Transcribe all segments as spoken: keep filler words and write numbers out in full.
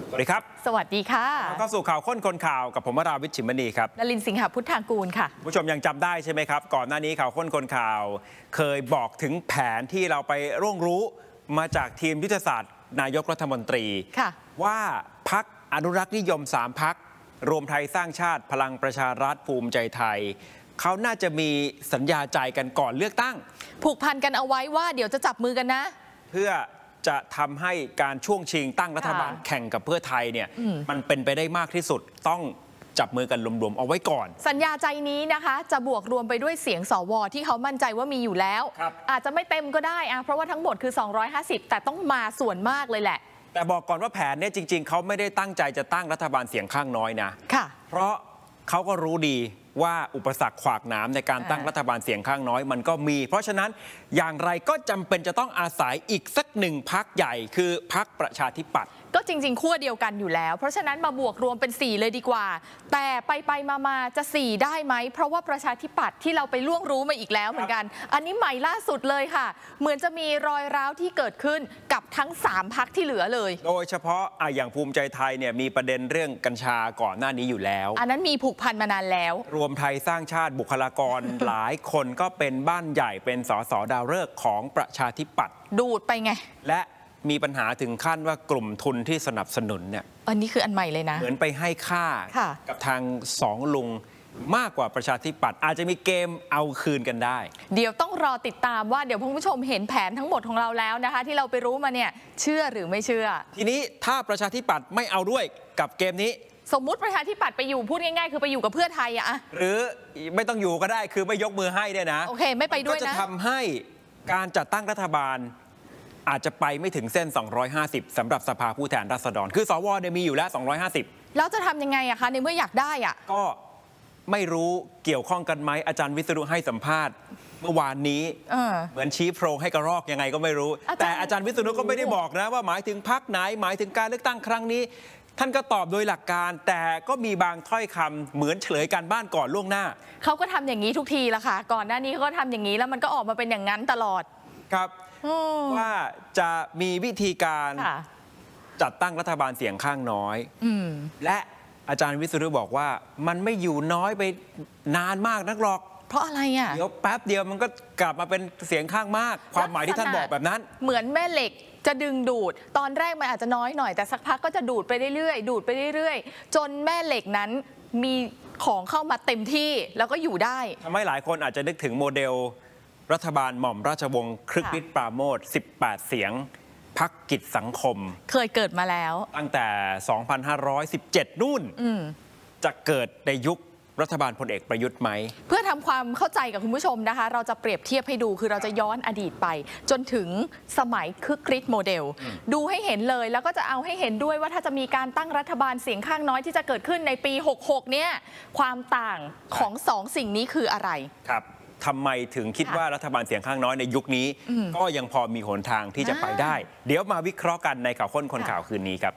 สวัสดีครับสวัสดีค่ะเข้าสู่ข่าวค้นคนข่าวกับผมวราวิช ชิมมณีครับนลินสิงหพุทธางกูลค่ะผู้ชมยังจำได้ใช่ไหมครับก่อนหน้านี้ข่าวค้นคนข่าวเคยบอกถึงแผนที่เราไปร่วงรู้มาจากทีมยุทธศาสตร์นายกรัฐมนตรีว่าพรรคอนุรักษ์นิยมสามพรรครวมไทยสร้างชาติพลังประชารัฐภูมิใจไทยเขาน่าจะมีสัญญาใจกันก่อนเลือกตั้งผูกพันกันเอาไว้ว่าเดี๋ยวจะจับมือกันนะเพื่อจะทำให้การช่วงชิงตั้งรัฐบาลแข่งกับเพื่อไทยเนี่ยมันเป็นไปได้มากที่สุดต้องจับมือกันรวมๆเอาไว้ก่อนสัญญาใจนี้นะคะจะบวกรวมไปด้วยเสียงสวที่เขามั่นใจว่ามีอยู่แล้วอาจจะไม่เต็มก็ได้อะเพราะว่าทั้งหมดคือสองร้อยห้าสิบแต่ต้องมาส่วนมากเลยแหละแต่บอกก่อนว่าแผนเนี่ยจริงๆเขาไม่ได้ตั้งใจจะตั้งรัฐบาลเสียงข้างน้อยนะค่ะเพราะเขาก็รู้ดีว่าอุปสรรคขวากหนามในการตั้งรัฐบาลเสียงข้างน้อยมันก็มีเพราะฉะนั้นอย่างไรก็จำเป็นจะต้องอาศัยอีกสักหนึ่งพรรคใหญ่คือพรรคประชาธิปัตย์ก็จริงๆขั้วเดียวกันอยู่แล้วเพราะฉะนั้นมาบวกรวมเป็นสี่เลยดีกว่าแต่ไปไปมาๆจะสี่ได้ไหมเพราะว่าประชาธิปัตย์ที่เราไปล่วงรู้มาอีกแล้วเหมือนกันอันนี้ใหม่ล่าสุดเลยค่ะเหมือนจะมีรอยร้าวที่เกิดขึ้นกับทั้งสามพรรคที่เหลือเลยโดยเฉพาะอย่างภูมิใจไทยเนี่ยมีประเด็นเรื่องกัญชาก่อนหน้านี้อยู่แล้วอันนั้นมีผูกพันมานานแล้วรวมไทยสร้างชาติบุคลากร หลายคนก็เป็นบ้านใหญ่เป็นสสดาวฤกษ์ของประชาธิปัตย์ดูดไปไงและมีปัญหาถึงขั้นว่ากลุ่มทุนที่สนับสนุนเนี่ยอันนี้คืออันใหม่เลยนะเหมือนไปให้ค่ากับทางสองลุงมากกว่าประชาธิปัตย์อาจจะมีเกมเอาคืนกันได้เดี๋ยวต้องรอติดตามว่าเดี๋ยวคุณผู้ชมเห็นแผนทั้งหมดของเราแล้วนะคะที่เราไปรู้มาเนี่ยเชื่อหรือไม่เชื่อทีนี้ถ้าประชาธิปัตย์ไม่เอาด้วยกับเกมนี้สมมุติประชาธิปัตย์ไปอยู่พูดง่ายๆคือไปอยู่กับเพื่อไทยอะหรือไม่ต้องอยู่ก็ได้คือไม่ยกมือให้เนี่ยนะโอเคไม่ไปด้วยนะก็จะทำให้การจัดตั้งรัฐบาลอาจจะไปไม่ถึงเส้นสองร้อยห้าสิบสำหรับสภาผู้แทนราษฎรคือสวเนี่ยมีอยู่แล้วสองร้อยห้าสิบแล้วจะทำยังไงอะคะในเมื่ออยากได้อะก็ไม่รู้เกี่ยวข้องกันไหมอาจารย์วิษณุให้สัมภาษณ์เมื่อวานนี้เหมือนชี้โพรงให้กระรอกยังไงก็ไม่รู้แต่อาจารย์วิษณุก็ไม่ได้บอกนะว่าหมายถึงพรรคไหนหมายถึงการเลือกตั้งครั้งนี้ท่านก็ตอบโดยหลักการแต่ก็มีบางถ้อยคำเหมือนเฉลยการบ้านก่อนล่วงหน้าเขาก็ทำอย่างนี้ทุกทีละค่ะก่อนหน้านี้เขาก็ทำอย่างนี้แล้วมันก็ออกมาเป็นอย่างนั้นตลอดครับว่าจะมีวิธีการจัดตั้งรัฐบาลเสียงข้างน้อยและอาจารย์วิษณุบอกว่ามันไม่อยู่น้อยไปนานมากนักหรอกเพราะอะไรอ่ะเดี๋ยวแป๊บเดียวมันก็กลับมาเป็นเสียงข้างมากความหมายที่ท่านบอกแบบนั้นเหมือนแม่เหล็กจะดึงดูดตอนแรกมันอาจจะน้อยหน่อยแต่สักพักก็จะดูดไปเรื่อยๆดูดไปเรื่อยๆจนแม่เหล็กนั้นมีของเข้ามาเต็มที่แล้วก็อยู่ได้ทำให้หลายคนอาจจะนึกถึงโมเดลรัฐบาลหม่อมราชวงศ์ครึกฤทธิ์ปราโมชสิบแปดเสียงพรรคกิจสังคมเคยเกิดมาแล้วตั้งแต่สองพันห้าร้อยสิบเจ็ดนู่นจะเกิดในยุครัฐบาลพลเอกประยุทธ์ไหมเพื่อทำความเข้าใจกับคุณผู้ชมนะคะเราจะเปรียบเทียบให้ดูคือเราจะย้อนอดีตไปจนถึงสมัยคึกฤทธิ์โมเดลดูให้เห็นเลยแล้วก็จะเอาให้เห็นด้วยว่าถ้าจะมีการตั้งรัฐบาลเสียงข้างน้อยที่จะเกิดขึ้นในปีหกสิบหกเนี่ยความต่างของสองสิ่งนี้คืออะไรครับทำไมถึงคิดว่ารัฐบาลเสียงข้างน้อยในยุคนี้ก็ยังพอมีหนทางที่จะไปได้เดี๋ยวมาวิเคราะห์กันในข่าวค้นคนข่าวคืนนี้ครับ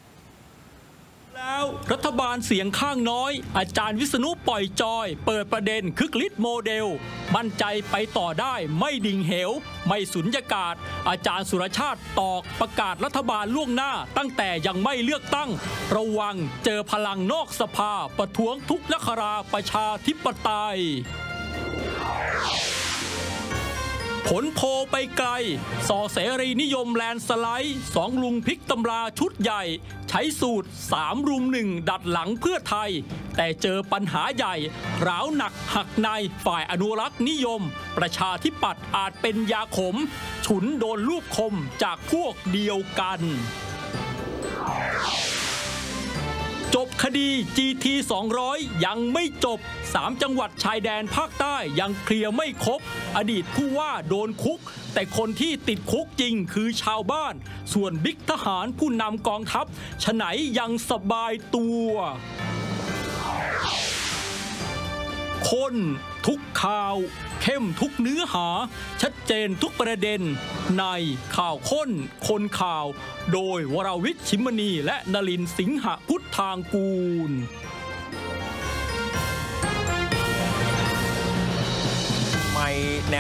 แล้วรัฐบาลเสียงข้างน้อยอาจารย์วิษณุปล่อยจอยเปิดประเด็นคึกฤทธิ์โมเดลมั่นใจไปต่อได้ไม่ดิ่งเหวไม่สุญญากาศอาจารย์สุรชาติตอกประกาศรัฐบาลล่วงหน้าตั้งแต่ยังไม่เลือกตั้งระวังเจอพลังนอกสภาประท้วงทุกลักราประชาธิปไตยผลโพไปไกลสอเสรีนิยมแลนสไลด์สองลุงพลิกตำราชุดใหญ่ใช้สูตรสามรุมหนึ่งดัดหลังเพื่อไทยแต่เจอปัญหาใหญ่ร้าวหนักหักในฝ่ายอนุรักษ์นิยมประชาธิปัตย์อาจเป็นยาขมฉุนโดนลูกคมจากพวกเดียวกันจบคดี จี ที สองร้อยยังไม่จบสามจังหวัดชายแดนภาคใต้ยังเคลียร์ไม่ครบอดีตผู้ว่าโดนคุกแต่คนที่ติดคุกจริงคือชาวบ้านส่วนบิ๊กทหารผู้นำกองทัพฉไหนยังสบายตัวคนทุกข่าวเข้มทุกเนื้อหาชัดเจนทุกประเด็นในข่าวค้นคนข่าวโดยวรวิช ชิมมณีและนลินสิงหพุทธางกูลไมแนวคิด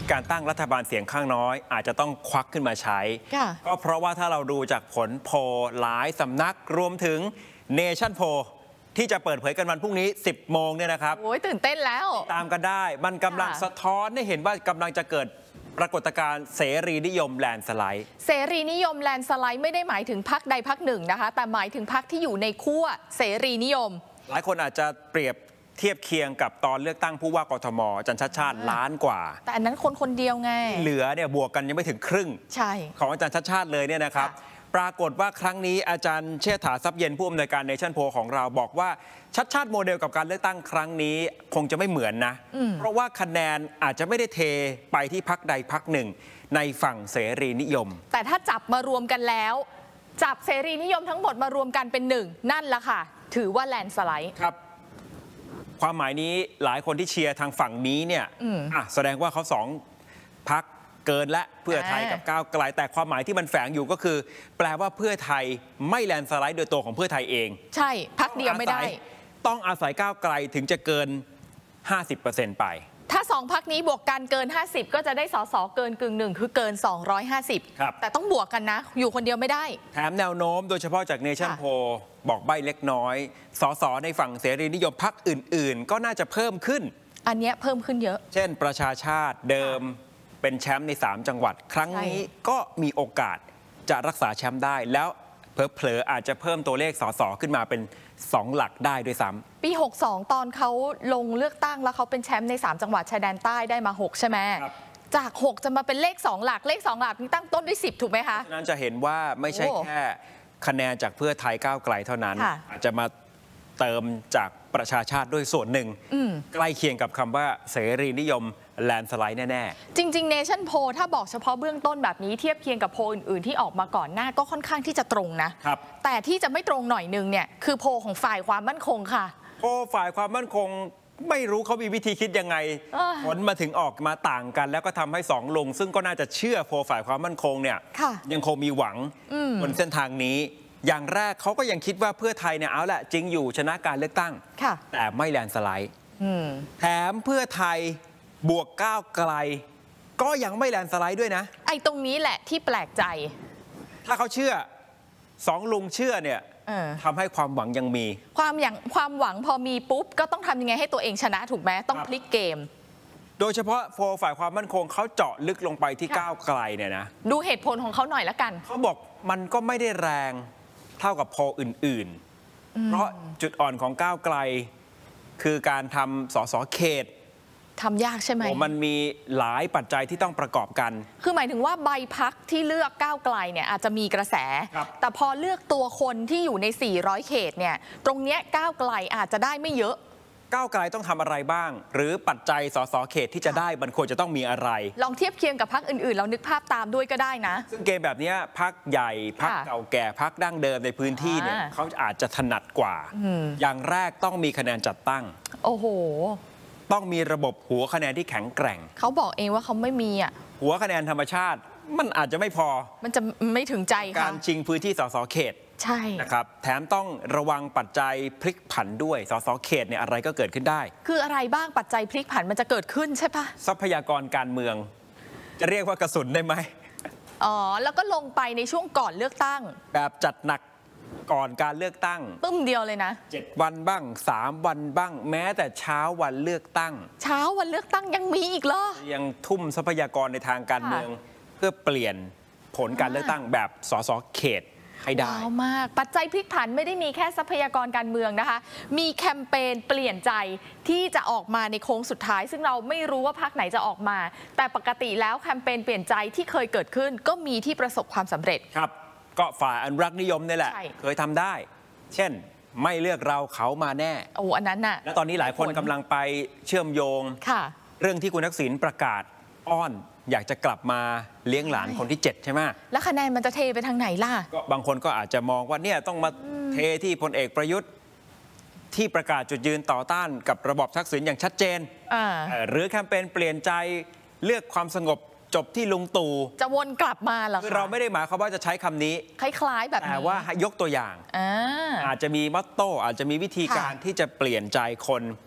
การตั้งรัฐบาลเสียงข้างน้อยอาจจะต้องควักขึ้นมาใช้ก็เพราะว่าถ้าเราดูจากผลโพลหลายสำนักรวมถึงเนชั่นโพลที่จะเปิดเผยกันวันพรุ่งนี้ สิบโมงเนี่ยนะครับโอ้ยตื่นเต้นแล้วตามกันได้มันกำลังสะท้อนให้เห็นว่ากำลังจะเกิดปรากฏการณ์เสรีนิยมแลนด์สไลด์เสรีนิยมแลนด์สไลด์ไม่ได้หมายถึงพรรคใดพรรคหนึ่งนะคะแต่หมายถึงพรรคที่อยู่ในขั้วเสรีนิยมหลายคนอาจจะเปรียบเทียบเคียงกับตอนเลือกตั้งผู้ว่ากทมอาจารย์ชัชชาติล้านกว่าแต่อันนั้นคนคนเดียวไงเหลือเนี่ยบวกกันยังไม่ถึงครึ่งใช่ของอาจารย์ชัชชาติเลยเนี่ยนะครับปรากฏว่าครั้งนี้อาจารย์เชษฐาทรัพย์เย็นผู้อำนวยการเนชั่นโพลของเราบอกว่าชัดชาติโมเดลกับการเลือกตั้งครั้งนี้คงจะไม่เหมือนนะเพราะว่าคะแนนอาจจะไม่ได้เทไปที่พรรคใดพรรคหนึ่งในฝั่งเสรีนิยมแต่ถ้าจับมารวมกันแล้วจับเสรีนิยมทั้งหมดมารวมกันเป็นหนึ่งนั่นแหละค่ะถือว่าแลนด์สไลด์ครับความหมายนี้หลายคนที่เชียร์ทางฝั่งนี้เนี่ยอ่ะแสดงว่าเขาสองพรรคเกินและเพื่อไทยกับก้าวไกลแต่ความหมายที่มันแฝงอยู่ก็คือแปลว่าเพื่อไทยไม่แลนด์สไลด์โดยตัวของเพื่อไทยเองใช่พรรคเดียวไม่ได้ต้องอาศัยก้าวไกลถึงจะเกิน ห้าสิบเปอร์เซ็นต์ ไปถ้าสองพรรคนี้บวกกันเกินห้าสิบก็จะได้สสเกินกึ่งหนึ่งคือเกินสองร้อยห้าสิบครับแต่ต้องบวกกันนะอยู่คนเดียวไม่ได้แถมแนวโน้มโดยเฉพาะจากเนชั่นโพลบอกใบ้เล็กน้อยสสในฝั่งเสรีนิยมพรรคอื่นๆก็น่าจะเพิ่มขึ้นอันนี้เพิ่มขึ้นเยอะเช่นประชาชาติเดิมเป็นแชมป์ในสามจังหวัดครั้งนี้ก็มีโอกาสจะรักษาแชมป์ได้แล้วเผลอๆอาจจะเพิ่มตัวเลขสสขึ้นมาเป็นสองหลักได้ด้วยซ้ำปีหกสิบสองตอนเขาลงเลือกตั้งแล้วเขาเป็นแชมป์ในสามจังหวัดชายแดนใต้ได้มาหกใช่ไหมจากหกจะมาเป็นเลขสองหลักเลขสองหลักนี่ตั้งต้นด้วยสิบถูกไหมคะฉะนั้นจะเห็นว่าไม่ใช่แค่คะแนนจากเพื่อไทยก้าวไกลเท่านั้นอาจจะมาเติมจากประชาชาติด้วยส่วนหนึ่งใกล้เคียงกับคำว่าเสรีนิยมแลนด์สไลด์แน่ๆจริงๆ Nation Poll ถ้าบอกเฉพาะเบื้องต้นแบบนี้เทียบเคียงกับโพลอื่นๆที่ออกมาก่อนหน้าก็ค่อนข้างที่จะตรงนะครับแต่ที่จะไม่ตรงหน่อยนึงเนี่ยคือโพลของฝ่ายความมั่นคงค่ะโพลฝ่ายความมั่นคงไม่รู้เขามีวิธีคิดยังไงผลมาถึงออกมาต่างกันแล้วก็ทำให้สองลุงซึ่งก็น่าจะเชื่อโพลฝ่ายความมั่นคงเนี่ยยังคงมีหวังบนเส้นทางนี้อย่างแรกเขาก็ยังคิดว่าเพื่อไทยเนี่ยเอาแหละจริงอยู่ชนะการเลือกตั้งแต่ไม่แลนด์สไลด์แถมเพื่อไทยบวกก้าวไกลก็ยังไม่แลนด์สไลด์ด้วยนะไอ้ตรงนี้แหละที่แปลกใจถ้าเขาเชื่อสองลุงเชื่อเนี่ยทำให้ความหวังยังมีความอย่างความหวังพอมีปุ๊บก็ต้องทำยังไงให้ตัวเองชนะถูกไหมต้องพลิกเกมโดยเฉพาะโฟฝ่ายความมั่นคงเขาเจาะลึกลงไปที่ก้าวไกลเนี่ยนะดูเหตุผลของเขาหน่อยละกันเขาบอกมันก็ไม่ได้แรงเท่ากับโพลอื่นๆเพราะจุดอ่อนของก้าวไกลคือการทำสสเขตทำยากใช่ไหมมันมีหลายปัจจัยที่ต้องประกอบกันคือหมายถึงว่าใบพักที่เลือกก้าวไกลเนี่ยอาจจะมีกระแสแต่พอเลือกตัวคนที่อยู่ในสี่ร้อยเขตเนี่ยตรงเนี้ยก้าวไกลอาจจะได้ไม่เยอะก้าวไกลต้องทำอะไรบ้างหรือปัจจัยสสเขตที่จะได้มันควรจะต้องมีอะไรลองเทียบเคียงกับพรรคอื่นๆเรานึกภาพตามด้วยก็ได้นะซึ่งเกมแบบนี้พรรคใหญ่พรรคเก่าแก่พรรคดั้งเดิมในพื้นที่เนี่ยเขาอาจจะถนัดกว่าอย่างแรกต้องมีคะแนนจัดตั้งโอ้โหต้องมีระบบหัวคะแนนที่แข็งแกร่งเขาบอกเองว่าเขาไม่มีอ่ะหัวคะแนนธรรมชาติมันอาจจะไม่พอมันจะไม่ถึงใจค่ะการชิงพื้นที่สสเขตใช่นะครับแถมต้องระวังปัจจัยพลิกผันด้วยสสเขตเนี่ยอะไรก็เกิดขึ้นได้คืออะไรบ้างปัจจัยพลิกผันมันจะเกิดขึ้นใช่ปะทรัพยากรการเมืองจะเรียกว่ากระสุนได้ไหมอ๋อแล้วก็ลงไปในช่วงก่อนเลือกตั้งแบบจัดหนักก่อนการเลือกตั้งตึ้มเดียวเลยนะเจ็ดวันบ้างสามวันบ้างแม้แต่เช้าวันเลือกตั้งเช้าวันเลือกตั้งยังมีอีกเหรอยังทุ่มทรัพยากรในทางการเมืองเพื่อเปลี่ยนผลการเลือกตั้งแบบสสเขตให้ได้ว้าวมากปัจจัยพลิกผันไม่ได้มีแค่ทรัพยากรการเมืองนะคะมีแคมเปญเปลี่ยนใจที่จะออกมาในโค้งสุดท้ายซึ่งเราไม่รู้ว่าพรรคไหนจะออกมาแต่ปกติแล้วแคมเปญเปลี่ยนใจที่เคยเกิดขึ้นก็มีที่ประสบความสำเร็จครับก็ฝ่ายอนุรักษ์นิยมนี่แหละเคยทำได้เช่นไม่เลือกเราเขามาแน่โอ้อันนั้นน่ะและตอนนี้หลายคนกำลังไปเชื่อมโยงเรื่องที่คุณทักษิณประกาศอ้อนอยากจะกลับมาเลี้ยงหลานคนที่เจ็ดใช่ไหมแล้วคะแนนมันจะเทไปทางไหนล่ะก็บางคนก็อาจจะมองว่าเนี่ยต้องมาเทที่พลเอกประยุทธ์ที่ประกาศจุดยืนต่อต้านกับระบอบทักษิณอย่างชัดเจนหรือแคมเปญเปลี่ยนใจเลือกความสงบจบที่ลุงตู่จะวนกลับมาเหรอคือเราไม่ได้หมายความว่าจะใช้คำนี้คล้ายๆแบบนี้แต่ว่ายกตัวอย่าง อา, อาจจะมีมอตโต้อาจจะมีวิธีการที่จะเปลี่ยนใจคน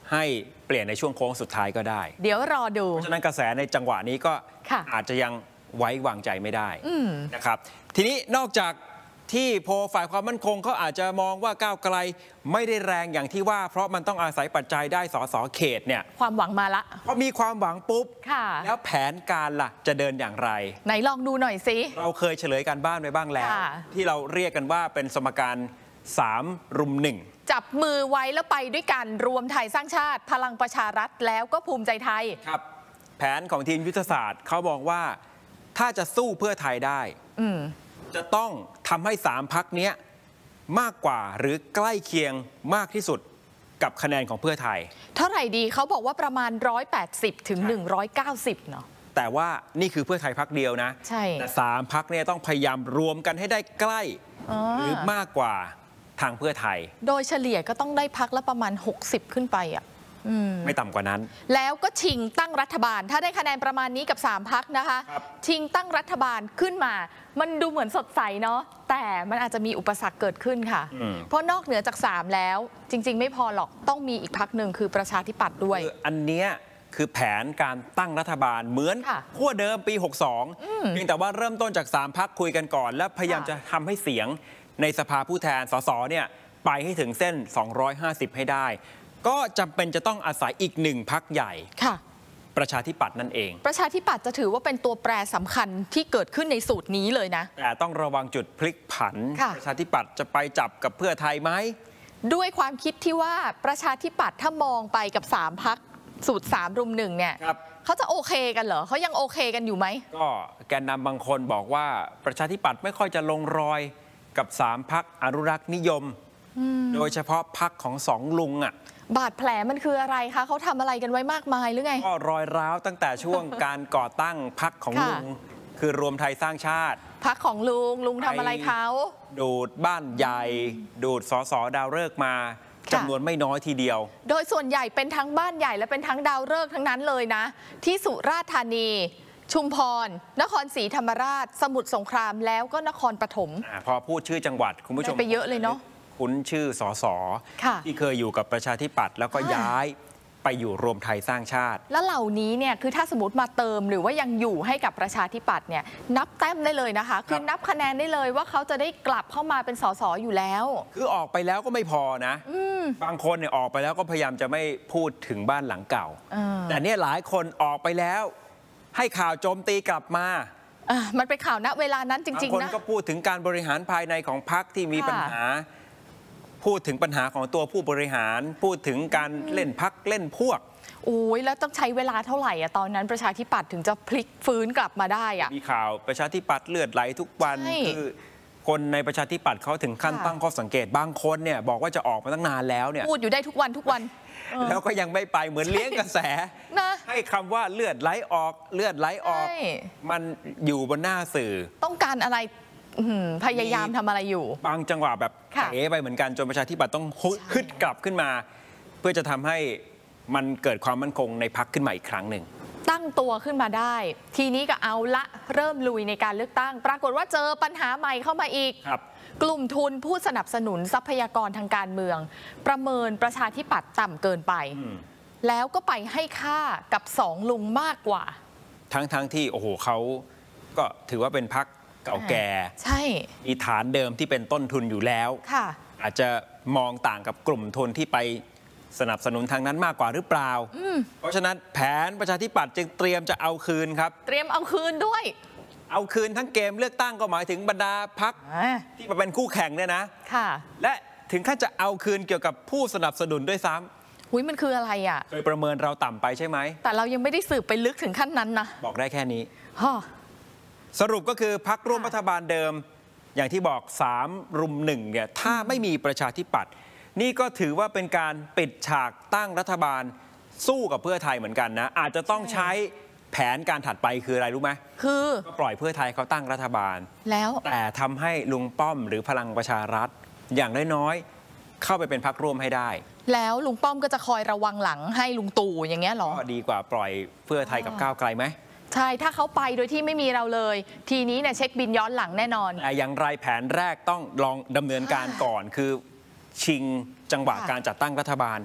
ให้เปลี่ยนในช่วงโค้งสุดท้ายก็ได้เดี๋ยวรอดูเพราะฉะนั้นกระแสในจังหวะนี้ก็อาจจะยังไว้วางใจไม่ได้นะครับทีนี้นอกจากที่โพลฝ่ายความมั่นคงเขาอาจจะมองว่าก้าวไกลไม่ได้แรงอย่างที่ว่าเพราะมันต้องอาศัยปัจจัยได้สสเขตเนี่ยความหวังมาละพอมีความหวังปุ๊บแล้วแผนการล่ะจะเดินอย่างไรไหนลองดูหน่อยสิเราเคยเฉลยกันบ้านไปบ้างแล้วที่เราเรียกกันว่าเป็นสมการสามรุมหนึ่งจับมือไว้แล้วไปด้วยกันรวมไทยสร้างชาติพลังประชารัฐแล้วก็ภูมิใจไทยครับแผนของทีมยุทธศาสตร์เขาบอกว่าถ้าจะสู้เพื่อไทยได้จะต้องทำให้สามพรรคนี้มากกว่าหรือใกล้เคียงมากที่สุดกับคะแนนของเพื่อไทยเท่าไหร่ดีเขาบอกว่าประมาณหนึ่งร้อยแปดสิบถึงหนึ่งร้อยเก้าสิบเนาะแต่ว่านี่คือเพื่อไทยพรรคเดียวนะใช่แต่สามพรรคเนี่ยต้องพยายามรวมกันให้ได้ใกล้หรือมากกว่าทางเพื่อไทยโดยเฉลี่ยก็ต้องได้พรรคละประมาณหกสิบขึ้นไปอ่ะไม่ต่ำกว่านั้นแล้วก็ชิงตั้งรัฐบาลถ้าได้คะแนนประมาณนี้กับสามพรรคนะคะชิงตั้งรัฐบาลขึ้นมามันดูเหมือนสดใสเนาะแต่มันอาจจะมีอุปสรรคเกิดขึ้นค่ะเพราะนอกเหนือจากสามแล้วจริงๆไม่พอหรอกต้องมีอีกพรรคหนึ่งคือประชาธิปัตย์ด้วยอันเนี้ยคือแผนการตั้งรัฐบาลเหมือนขั้วเดิมปีหกสิบสองเพียงแต่ว่าเริ่มต้นจากสามพรรคคุยกันก่อนและพยายามจะทำให้เสียงในสภาผู้แทนสสเนี่ยไปให้ถึงเส้นสองร้อยห้าสิบให้ได้ก็จำเป็นจะต้องอาศัยอีกหนึ่งพรรคใหญ่ค่ะประชาธิปัตย์นั่นเองประชาธิปัตย์จะถือว่าเป็นตัวแปรสำคัญที่เกิดขึ้นในสูตรนี้เลยนะแต่ต้องระวังจุดพลิกผันประชาธิปัตย์จะไปจับกับเพื่อไทยไหมด้วยความคิดที่ว่าประชาธิปัตย์ถ้ามองไปกับสามพรรคสูตรสามรุมหนึ่งเนี่ยเขาจะโอเคกันเหรอเขายังโอเคกันอยู่ไหมก็แกนนำบางคนบอกว่าประชาธิปัตย์ไม่ค่อยจะลงรอยกับสามพรรคอนุรักษ์นิยมโดยเฉพาะพรรคของสองลุงอ่ะบาดแผลมันคืออะไรคะเขาทำอะไรกันไว้มากมายหรือไงก็รอยร้าวตั้งแต่ช่วงการก่อตั้งพรรคของลุงคือรวมไทยสร้างชาติพรรคของลุงลุงทำอะไรเขาดูดบ้านใหญ่ดูดสสดาวฤกษ์มาจำนวนไม่น้อยทีเดียวโดยส่วนใหญ่เป็นทั้งบ้านใหญ่และเป็นทั้งดาวฤกษ์ทั้งนั้นเลยนะที่สุราษฎร์ธานีชุมพรนครศรีธรรมราชสมุทรสงครามแล้วก็นครปฐมพอพูดชื่อจังหวัดคุณผู้ชมไปเยอะเลยเนาะคุ้นชื่อสสที่เคยอยู่กับประชาธิปัตย์แล้วก็ย้ายไปอยู่รวมไทยสร้างชาติแล้วเหล่านี้เนี่ยคือถ้าสมมติมาเติมหรือว่ายังอยู่ให้กับประชาธิปัตย์เนี่ยนับแต้มได้เลยนะคะคือนับคะแนนได้เลยว่าเขาจะได้กลับเข้ามาเป็นสสอยู่แล้วคือออกไปแล้วก็ไม่พอนะบางคนเนี่ยออกไปแล้วก็พยายามจะไม่พูดถึงบ้านหลังเก่าแต่เนี่ยหลายคนออกไปแล้วให้ข่าวโจมตีกลับมามันเป็นข่าวณเวลานั้นจริงๆนะบางคนก็พูดถึงการบริหารภายในของพรรคที่มีปัญหาพูดถึงปัญหาของตัวผู้บริหารพูดถึงการเล่นพรรคเล่นพวกโอ้ยแล้วต้องใช้เวลาเท่าไหร่อะตอนนั้นประชาธิปัตย์ถึงจะพลิกฟื้นกลับมาได้อะมีข่าวประชาธิปัตย์เลือดไหลทุกวันคือคนในประชาธิปัตย์เขาถึงขั้นตั้งข้อสังเกตบางคนเนี่ยบอกว่าจะออกมาตั้งนานแล้วเนี่ยพูดอยู่ได้ทุกวันทุกวันแล้วก็ยังไม่ไปเหมือนเลี้ยงกระแสนะให้คำว่าเลือดไหลออกเลือดไหลออกมันอยู่บนหน้าสื่อต้องการอะไรพยายามทำอะไรอยู่บางจังหวะแบบเอ๋ไปเหมือนกันจนประชาธิปัตย์ต้องฮึดกลับขึ้นมาเพื่อจะทำให้มันเกิดความมั่นคงในพรรคขึ้นมาอีกครั้งหนึ่งตั้งตัวขึ้นมาได้ทีนี้ก็เอาละเริ่มลุยในการเลือกตั้งปรากฏว่าเจอปัญหาใหม่เข้ามาอีกกลุ่มทุนผู้สนับสนุนทรัพยากรทางการเมืองประเมินประชาธิปัตย์ต่ำเกินไปแล้วก็ไปให้ค่ากับสองลุงมากกว่าทั้งทั้งที่โอ้โหเขาก็ถือว่าเป็นพรรคเก่าแก่ใช่มีฐานเดิมที่เป็นต้นทุนอยู่แล้วอาจจะมองต่างกับกลุ่มทุนที่ไปสนับสนุนทางนั้นมากกว่าหรือเปล่าเพราะฉะนั้นแผนประชาธิปัตย์จึงเตรียมจะเอาคืนครับเตรียมเอาคืนด้วยเอาคืนทั้งเกมเลือกตั้งก็หมายถึงบรรดาพรรคที่มาเป็นคู่แข่งเนี่ยนะค่ะและถึงขั้นจะเอาคืนเกี่ยวกับผู้สนับสนุนด้วยซ้ำหุ้ยมันคืออะไรอ่ะเคยประเมินเราต่ำไปใช่ไหมแต่เรายังไม่ได้สืบไปลึกถึงขั้นนั้นนะบอกได้แค่นี้สรุปก็คือพรรคร่วมรัฐบาลเดิมอย่างที่บอกสามรุมหนึ่งเนี่ยถ้าไม่มีประชาธิปัตย์นี่ก็ถือว่าเป็นการปิดฉากตั้งรัฐบาลสู้กับเพื่อไทยเหมือนกันนะอาจจะต้องใช้แผนการถัดไปคืออะไรรู้ไหมคือก็ปล่อยเพื่อไทยเขาตั้งรัฐบาลแล้วแต่ทำให้ลุงป้อมหรือพลังประชารัฐอย่างน้อยๆเข้าไปเป็นพรรคร่วมให้ได้แล้วลุงป้อมก็จะคอยระวังหลังให้ลุงตู่อย่างเงี้ยหรอก็ดีกว่าปล่อยเพื่อไทยกับก้าวไกลไหมใช่ถ้าเขาไปโดยที่ไม่มีเราเลยทีนี้เนี่ยเช็คบินย้อนหลังแน่นอนแต่อย่างไรแผนแรกต้องลองดำเนินการก่อนคือชิงจังหวะการจัดตั้งรัฐบาล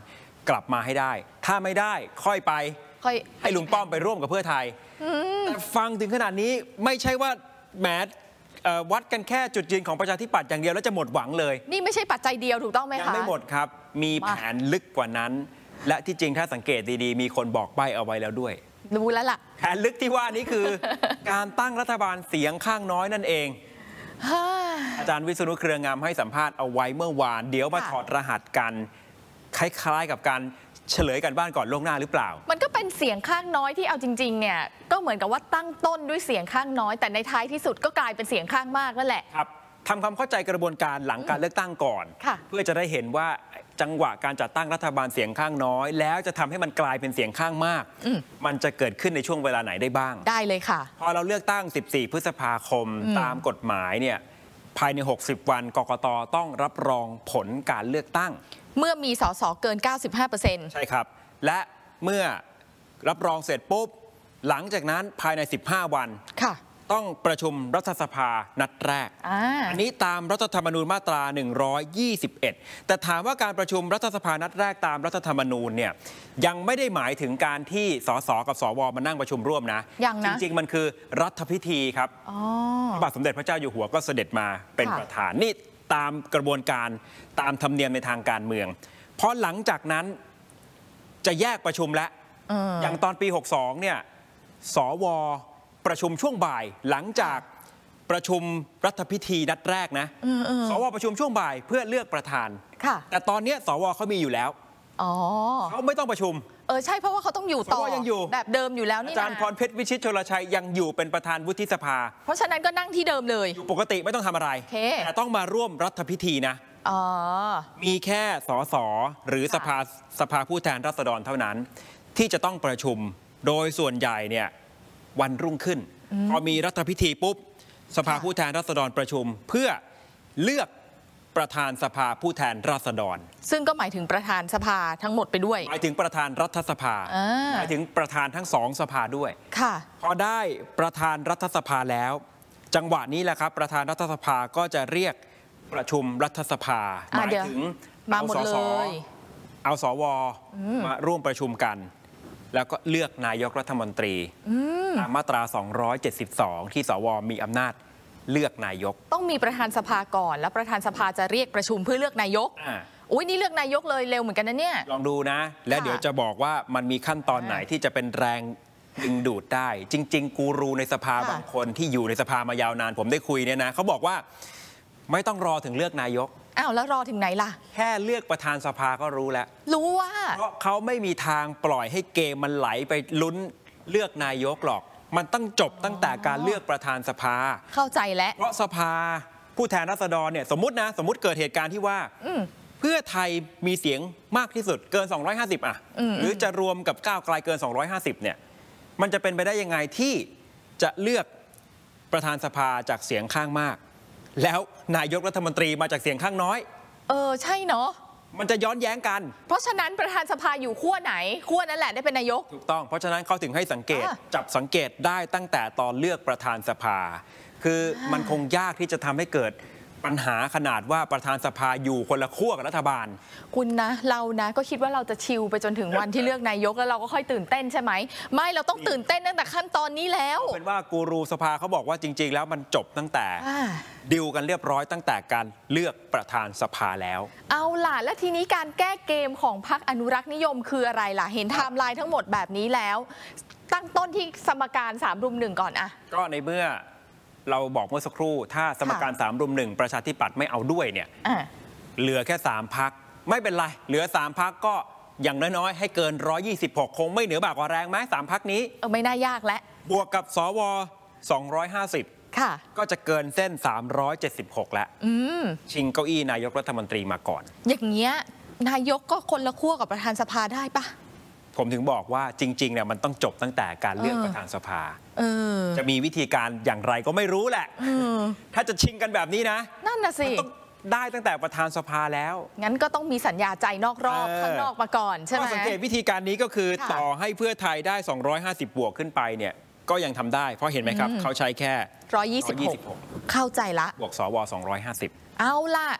กลับมาให้ได้ ถ้าไม่ได้ค่อยไปค่อยให้ลุงป้อมไปร่วมกับเพื่อไทยแต่ฟังถึงขนาดนี้ไม่ใช่ว่าแหมวัดกันแค่จุดยืนของประชาธิปัตย์อย่างเดียวแล้วจะหมดหวังเลยนี่ไม่ใช่ปัจจัยเดียวถูกต้องไหมคะยังไม่หมดครับมีแผนลึกกว่านั้นและที่จริงถ้าสังเกตดีๆมีคนบอกใบ้เอาไว้แล้วด้วยรู้แล้วล่ะแผนลึกที่ว่านี้คือ การตั้งรัฐบาลเสียงข้างน้อยนั่นเองอาจารย์วิษณุเครืองามให้สัมภาษณ์เอาไว้เมื่อวานเดี๋ยวมาถอดรหัสกันคล้ายๆกับการเฉลยกันบ้านก่อนล่วงหน้าหรือเปล่ามันก็เป็นเสียงข้างน้อยที่เอาจริงๆเนี่ยก็เหมือนกับว่าตั้งต้นด้วยเสียงข้างน้อยแต่ในท้ายที่สุดก็กลายเป็นเสียงข้างมากนั่นแหละครับทำความเข้าใจกระบวนการหลังการเลือกตั้งก่อนเพื่อจะได้เห็นว่าจังหวะการจัดตั้งรัฐบาลเสียงข้างน้อยแล้วจะทำให้มันกลายเป็นเสียงข้างมากมมันจะเกิดขึ้นในช่วงเวลาไหนได้บ้างได้เลยค่ะพอเราเลือกตั้งสิบสี่พฤษภาคมตามกฎหมายเนี่ยภายในหกสิบวันกกต.ต้องรับรองผลการเลือกตั้งเมื่อมีสสเกิน เก้าสิบห้าเปอร์เซ็นต์ใช่ครับและเมื่อรับรองเสร็จปุ๊บหลังจากนั้นภายในสิบห้าวันต้องประชุมรัฐสภานัดแรก อ, อันนี้ตามรัฐธรรมนูญมาตราหนึ่งร้อยยี่สิบเอ็ดแต่ถามว่าการประชุมรัฐสภานัดแรกตามรัฐธรรมนูญเนี่ยยังไม่ได้หมายถึงการที่สสกับสวมานั่งประชุมร่วมนะจริงๆมันคือรัฐพิธีครับพระบาทสมเด็จพระเจ้าอยู่หัวก็เสด็จมาเป็นประธานนี่ตามกระบวนการตามธรรมเนียมในทางการเมืองเพราะหลังจากนั้นจะแยกประชุมแล้ว อ, อย่างตอนปีหกสิบสองเนี่ยสวประชุมช่วงบ่ายหลังจากประชุมรัฐพิธีนัดแรกนะสวประชุมช่วงบ่ายเพื่อเลือกประธานแต่ตอนนี้สวเขามีอยู่แล้วเขาไม่ต้องประชุมเออใช่เพราะว่าเขาต้องอยู่ต่อยังอยู่แบบเดิมอยู่แล้วนี่อาจารย์พรเพชรวิชิตชลชัยยังอยู่เป็นประธานวุฒิสภาเพราะฉะนั้นก็นั่งที่เดิมเลยอยู่ปกติไม่ต้องทำอะไรแต่ต้องมาร่วมรัฐพิธีนะมีแค่สสหรือสภาสภาผู้แทนราษฎรเท่านั้นที่จะต้องประชุมโดยส่วนใหญ่เนี่ยวันรุ่งขึ้นพอมีรัฐพิธีปุ๊บสภาผู้แทนราษฎรประชุมเพื่อเลือกประธานสภาผู้แทนราษฎรซึ่งก็หมายถึงประธานสภาทั้งหมดไปด้วยหมายถึงประธานรัฐสภาหมายถึงประธานทั้งสองสภาด้วยค่ะพอได้ประธานรัฐสภาแล้วจังหวะนี้แหละครับประธานรัฐสภาก็จะเรียกประชุมรัฐสภาหมายถึงเอาสสเอาสวมาร่วมประชุมกันแล้วก็เลือกนายกรัฐมนตรีตามมาตราสองร้อยเจ็ดสิบสองที่สวมีอำนาจเลือกนายกต้องมีประธานสภาก่อนแล้วประธานสภาจะเรียกประชุมเพื่อเลือกนายกอุ้ยนี่เลือกนายกเลยเร็วเหมือนกันนะเนี่ยลองดูนะและเดี๋ยวจะบอกว่ามันมีขั้นตอนไหนที่จะเป็นแรงดึงดูดได้จริงๆกูรูในสภาบางคนที่อยู่ในสภามายาวนานผมได้คุยเนี่ยนะเขาบอกว่าไม่ต้องรอถึงเลือกนายกอ้าวแล้วรอถึงไหนล่ะแค่เลือกประธานสภาก็รู้แล้วรู้ว่าเพราะเขาไม่มีทางปล่อยให้เกมมันไหลไปลุ้นเลือกนายกหรอกมันต้องจบตั้งแต่การเลือกประธานสภาเข้าใจแล้วเพราะสภาผู้แทนราษฎรเนี่ยสมมตินะสมมติเกิดเหตุการณ์ที่ว่าเพื่อไทยมีเสียงมากที่สุดเกินสองร้อยห้าสิบอ่ะหรือจะรวมกับก้าวไกลเกินสองร้อยห้าสิบเนี่ยมันจะเป็นไปได้ยังไงที่จะเลือกประธานสภาจากเสียงข้างมากแล้วนายกรัฐมนตรีมาจากเสียงข้างน้อยเออใช่เนาะมันจะย้อนแย้งกันเพราะฉะนั้นประธานสภาอยู่ขั้วไหนขั้วนั้นแหละได้เป็นนายกถูกต้องเพราะฉะนั้นเขาถึงให้สังเกตจับสังเกตได้ตั้งแต่ตอนเลือกประธานสภาคือมันคงยากที่จะทำให้เกิดปัญหาขนาดว่าประธานสภาอยู่คนละขั้วกับรัฐบาลคุณนะเรานะก็คิดว่าเราจะชิลไปจนถึงวันที่เลือกนายกแล้วเราก็ค่อยตื่นเต้นใช่ไหมไม่เราต้องตื่นเต้นตั้งแต่ขั้นตอนนี้แล้วเป็นว่ากูรูสภาเขาบอกว่าจริงๆแล้วมันจบตั้งแต่ดิวกันเรียบร้อยตั้งแต่การเลือกประธานสภาแล้วเอาล่ะและทีนี้การแก้เกมของพรรคอนุรักษ์นิยมคืออะไรล่ะเห็นไทม์ไลน์ทั้งหมดแบบนี้แล้วตั้งต้นที่สมการสามรุมหนึ่งก่อนอะก็ในเมื่อเราบอกเมื่อสักครู่ถ้าสมการสามรุมหนึ่งประชาธิปัตย์ไม่เอาด้วยเนี่ยเหลือแค่สามพรรคไม่เป็นไรเหลือสามพรรคก็อย่างน้อยๆให้เกินหนึ่งร้อยยี่สิบหกคงไม่เหนือบากกว่าแรงไหมสามพรรคนี้เออไม่น่ายากแล้วบวกกับสวสองร้อยห้าสิบค่ะก็จะเกินเส้นสามร้อยเจ็ดสิบหกแล้วชิงเก้าอี้นายกรัฐมนตรีมาก่อนอย่างเงี้ยนายกก็คนละขั้วกับประธานสภาได้ปะผมถึงบอกว่าจริงๆเนี่ยมันต้องจบตั้งแต่การเลือกประธานสภาจะมีวิธีการอย่างไรก็ไม่รู้แหละถ้าจะชิงกันแบบนี้นะนั่นน่ะสิต้องได้ตั้งแต่ประธานสภาแล้วงั้นก็ต้องมีสัญญาใจนอกรอบข้างนอกมาก่อนใช่ไหมสังเกตวิธีการนี้ก็คือต่อให้เพื่อไทยได้สองร้อยห้าสิบบวกขึ้นไปเนี่ยก็ยังทำได้เพราะเห็นไหมครับเขาใช้แค่หนึ่งร้อยยี่สิบหกเข้าใจละบวกสวสองร้อยห้าสิบเอาล่ะ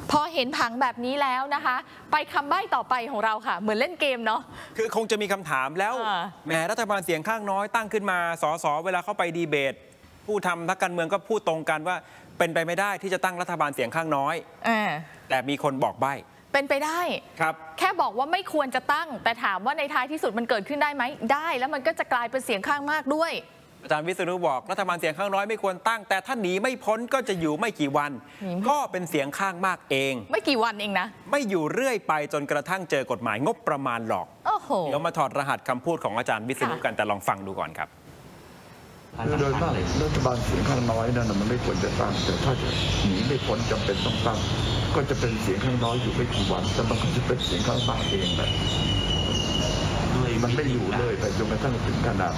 พอเห็นผังแบบนี้แล้วนะคะ ไปคำใบ้ต่อไปของเราค่ะเหมือนเล่นเกมเนาะคือคงจะมีคำถามแล้วแหมรัฐบาลเสียงข้างน้อยตั้งขึ้นมาสสเวลาเข้าไปดีเบตผู้ทำพรรคการเมืองก็พูดตรงกันว่าเป็นไปไม่ได้ที่จะตั้งรัฐบาลเสียงข้างน้อยแต่มีคนบอกใบ้เป็นไปได้ครับแค่บอกว่าไม่ควรจะตั้งแต่ถามว่าในท้ายที่สุดมันเกิดขึ้นได้ไหมได้แล้วมันก็จะกลายเป็นเสียงข้างมากด้วยอาจารย์วิษณุบอกรัฐบาลเสียงข้างน้อยไม่ควรตั้งแต่ถ้าหนีไม่พ้นก็จะอยู่ไม่กี่วันก็เป็นเสียงข้างมากเองไม่กี่วันเองนะไม่อยู่เรื่อยไปจนกระทั่งเจอกฎหมายงบประมาณหรอกเดี๋ยวมาถอดรหัสคำพูดของอาจารย์วิษณุกันแต่ลองฟังดูก่อนครับโดยมากรัฐบาลเสียงข้างน้อยนั่นมันไม่ควรจะตั้งแต่ถ้าจะหนีไม่พ้นจำเป็นต้องตั้งก็จะเป็นเสียงข้างน้อยอยู่ไม่กี่วันแต่มันก็จะเป็นเสียงข้างมากเองแบบมันไม่อยู่เลยไปจนกระทั่งถึงขนาด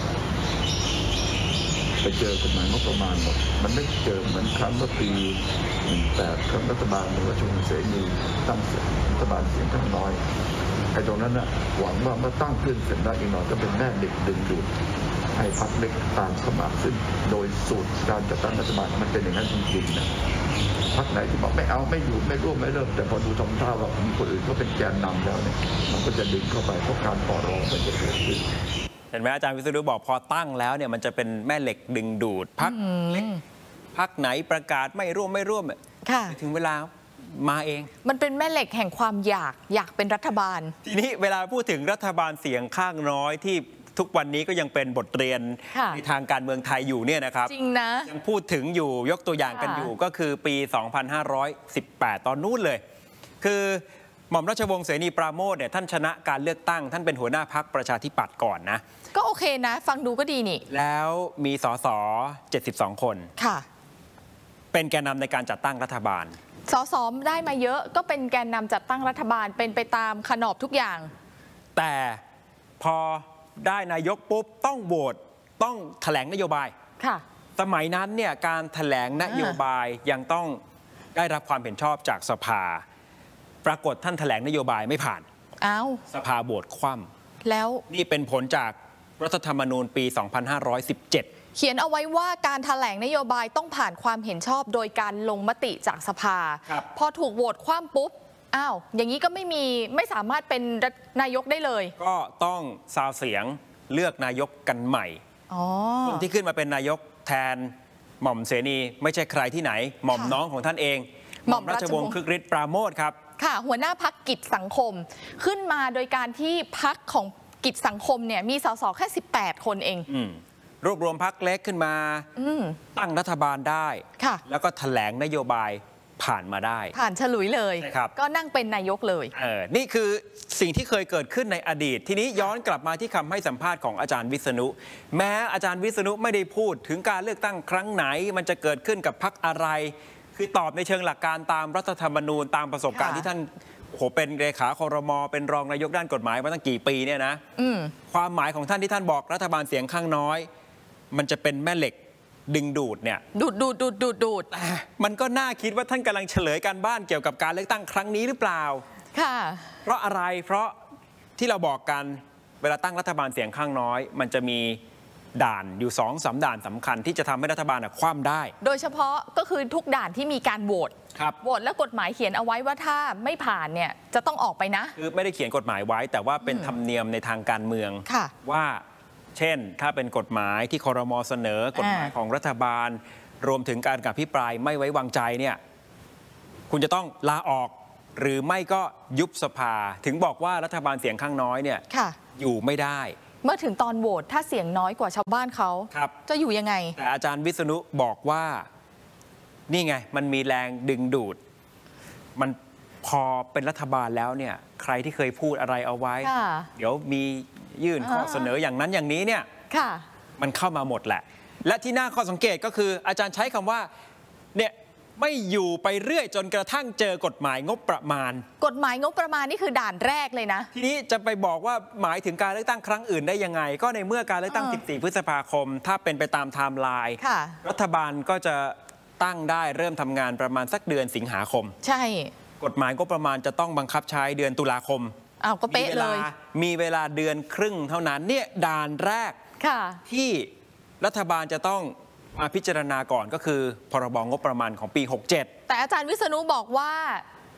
ไปเจอกฎหมายงบประมาณหมดมันไม่เจอเหมือนครั้งเมื่อปีหนึ่งแปดครั้งรัฐบาลประชุมเสรีตั้งรัฐบาลเสียงข้างน้อยไอ้ตรงนั้นน่ะหวังว่าเมื่อตั้งขึ้นเสร็จแล้วอีกหน่อยก็เป็นแม่เหล็กดึงดูดให้พรรคเล็กตามเข้ามาซึ่งโดยสูตรการจัดตั้งรัฐบาลมันเป็นอย่างนั้นจริงๆนะพรรคไหนที่บอกไม่เอาไม่อยู่ไม่ร่วมไม่เริ่มแต่พอดูทำท่าว่ามีคนอื่นก็เป็นแกนนำแล้วเนี่ยมันก็จะดึงเข้าไปเพราะการต่อรองมันจะเกิดขึ้นเห็นไหมอาจารย์วิษณุบอกพอตั้งแล้วเนี่ยมันจะเป็นแม่เหล็กดึงดูดพรรคเล็กพรรคไหนประกาศไม่ร่วมไม่ร่วมถึงเวลามาเองมันเป็นแม่เหล็กแห่งความอยากอยากเป็นรัฐบาลทีนี้เวลาพูดถึงรัฐบาลเสียงข้างน้อยที่ทุกวันนี้ก็ยังเป็นบทเรียนในทางการเมืองไทยอยู่เนี่ยนะครับจริงนะยังพูดถึงอยู่ยกตัวอย่างกันอยู่ก็คือปี สองพันห้าร้อยสิบแปด ตอนนู้นเลยคือหม่อมราชวงศ์เสนีปราโมชเนี่ยท่านชนะการเลือกตั้งท่านเป็นหัวหน้าพรรคประชาธิปัตย์ก่อนนะก็โอเคนะฟังดูก็ดีนี่แล้วมีสสเจ็ดสิบสองคนค่ะเป็นแกนนำในการจัดตั้งรัฐบาลสสได้มาเยอะก็เป็นแกนนำจัดตั้งรัฐบาลเป็นไปตามขนบทุกอย่างแต่พอได้นายกปุ๊บต้องโหวตต้องแถลงนโยบายค่ะสมัยนั้นเนี่ยการแถลงนโยบายยังต้องได้รับความเห็นชอบจากสภาปรากฏท่านแถลงนโยบายไม่ผ่านอ้าวสภาโหวตคว่ำแล้วนี่เป็นผลจากรัฐธรรมนูญปี สองพันห้าร้อยสิบเจ็ดเขียนเอาไว้ว่าการแถลงนโยบายต้องผ่านความเห็นชอบโดยการลงมติจากสภาพอถูกโหวตคว่ำปุ๊บอ้าวอย่างนี้ก็ไม่มีไม่สามารถเป็นนายกได้เลยก็ต้องซาวเสียงเลือกนายกกันใหม่คนที่ขึ้นมาเป็นนายกแทนหม่อมเสนีไม่ใช่ใครที่ไหนหม่อมน้องของท่านเองหม่อมราชวงศ์คึกฤทธิ์ปราโมชครับค่ะหัวหน้าพรรคกิจสังคมขึ้นมาโดยการที่พรรคของกิจสังคมเนี่ยมีสสแค่สิบแปดคนเองรวบรวมพรรคเล็กขึ้นมาตั้งรัฐบาลได้แล้วก็แถลงนโยบายผ่านมาได้ผ่านฉลุยเลยก็นั่งเป็นนายกเลยเออนี่คือสิ่งที่เคยเกิดขึ้นในอดีตทีนี้ย้อนกลับมาที่คำให้สัมภาษณ์ของอาจารย์วิษณุแม้อาจารย์วิษณุไม่ได้พูดถึงการเลือกตั้งครั้งไหนมันจะเกิดขึ้นกับพรรคอะไรคือตอบในเชิงหลักการตามรัฐธรรมนูญตามประสบการณ์ที่ท่านโหเป็นเลขาครม.เป็นรองนายกด้านกฎหมายมาตั้งกี่ปีเนี่ยนะความหมายของท่านที่ท่านบอกรัฐบาลเสียงข้างน้อยมันจะเป็นแม่เหล็กดึงดูดเนี่ยดูดดูดดูดดูดดูดมันก็น่าคิดว่าท่านกำลังเฉลยการบ้านเกี่ยวกับการเลือกตั้งครั้งนี้หรือเปล่าค่ะเพราะอะไรเพราะที่เราบอกกันเวลาตั้งรัฐบาลเสียงข้างน้อยมันจะมีด่านอยู่สองสามด่านสำคัญที่จะทำให้รัฐบาลคว่ำได้โดยเฉพาะก็คือทุกด่านที่มีการโหวตโหวตแล้วกฎหมายเขียนเอาไว้ว่าถ้าไม่ผ่านเนี่ยจะต้องออกไปนะคือไม่ได้เขียนกฎหมายไว้แต่ว่าเป็นธรรมเนียมในทางการเมืองว่าเช่นถ้าเป็นกฎหมายที่ครม.เสนอกฎหมายของรัฐบาลรวมถึงการอภิปรายไม่ไว้วางใจเนี่ยคุณจะต้องลาออกหรือไม่ก็ยุบสภาถึงบอกว่ารัฐบาลเสียงข้างน้อยเนี่ยอยู่ไม่ได้เมื่อถึงตอนโหวตถ้าเสียงน้อยกว่าชาวบ้านเขาจะอยู่ยังไงแต่อาจารย์วิษณุบอกว่านี่ไงมันมีแรงดึงดูดมันพอเป็นรัฐบาลแล้วเนี่ยใครที่เคยพูดอะไรเอาไว้เดี๋ยวมียื่นข้อเสนออย่างนั้นอย่างนี้เนี่ยมันเข้ามาหมดแหละและที่น่าข้อสังเกตก็คืออาจารย์ใช้คำว่าเนี่ยไม่อยู่ไปเรื่อยจนกระทั่งเจอกฎหมายงบประมาณกฎหมายงบประมาณนี่คือด่านแรกเลยนะทีนี้จะไปบอกว่าหมายถึงการเลือกตั้งครั้งอื่นได้ยังไงก็ในเมื่อการเลือกตั้งสิบสี่พฤษภาคมถ้าเป็นไปตามไทม์ไลน์รัฐบาลก็จะตั้งได้เริ่มทำงานประมาณสักเดือนสิงหาคมใช่กฎหมายงบประมาณจะต้องบังคับใช้เดือนตุลาคมอ้าวก็เป๊ะเลยมีเวลาเดือนครึ่งเท่านั้นเนี่ยด่านแรกที่รัฐบาลจะต้องมาพิจารณาก่อนก็คือพรบงบประมาณของปีหกเจ็ดแต่อาจารย์วิษณุบอกว่า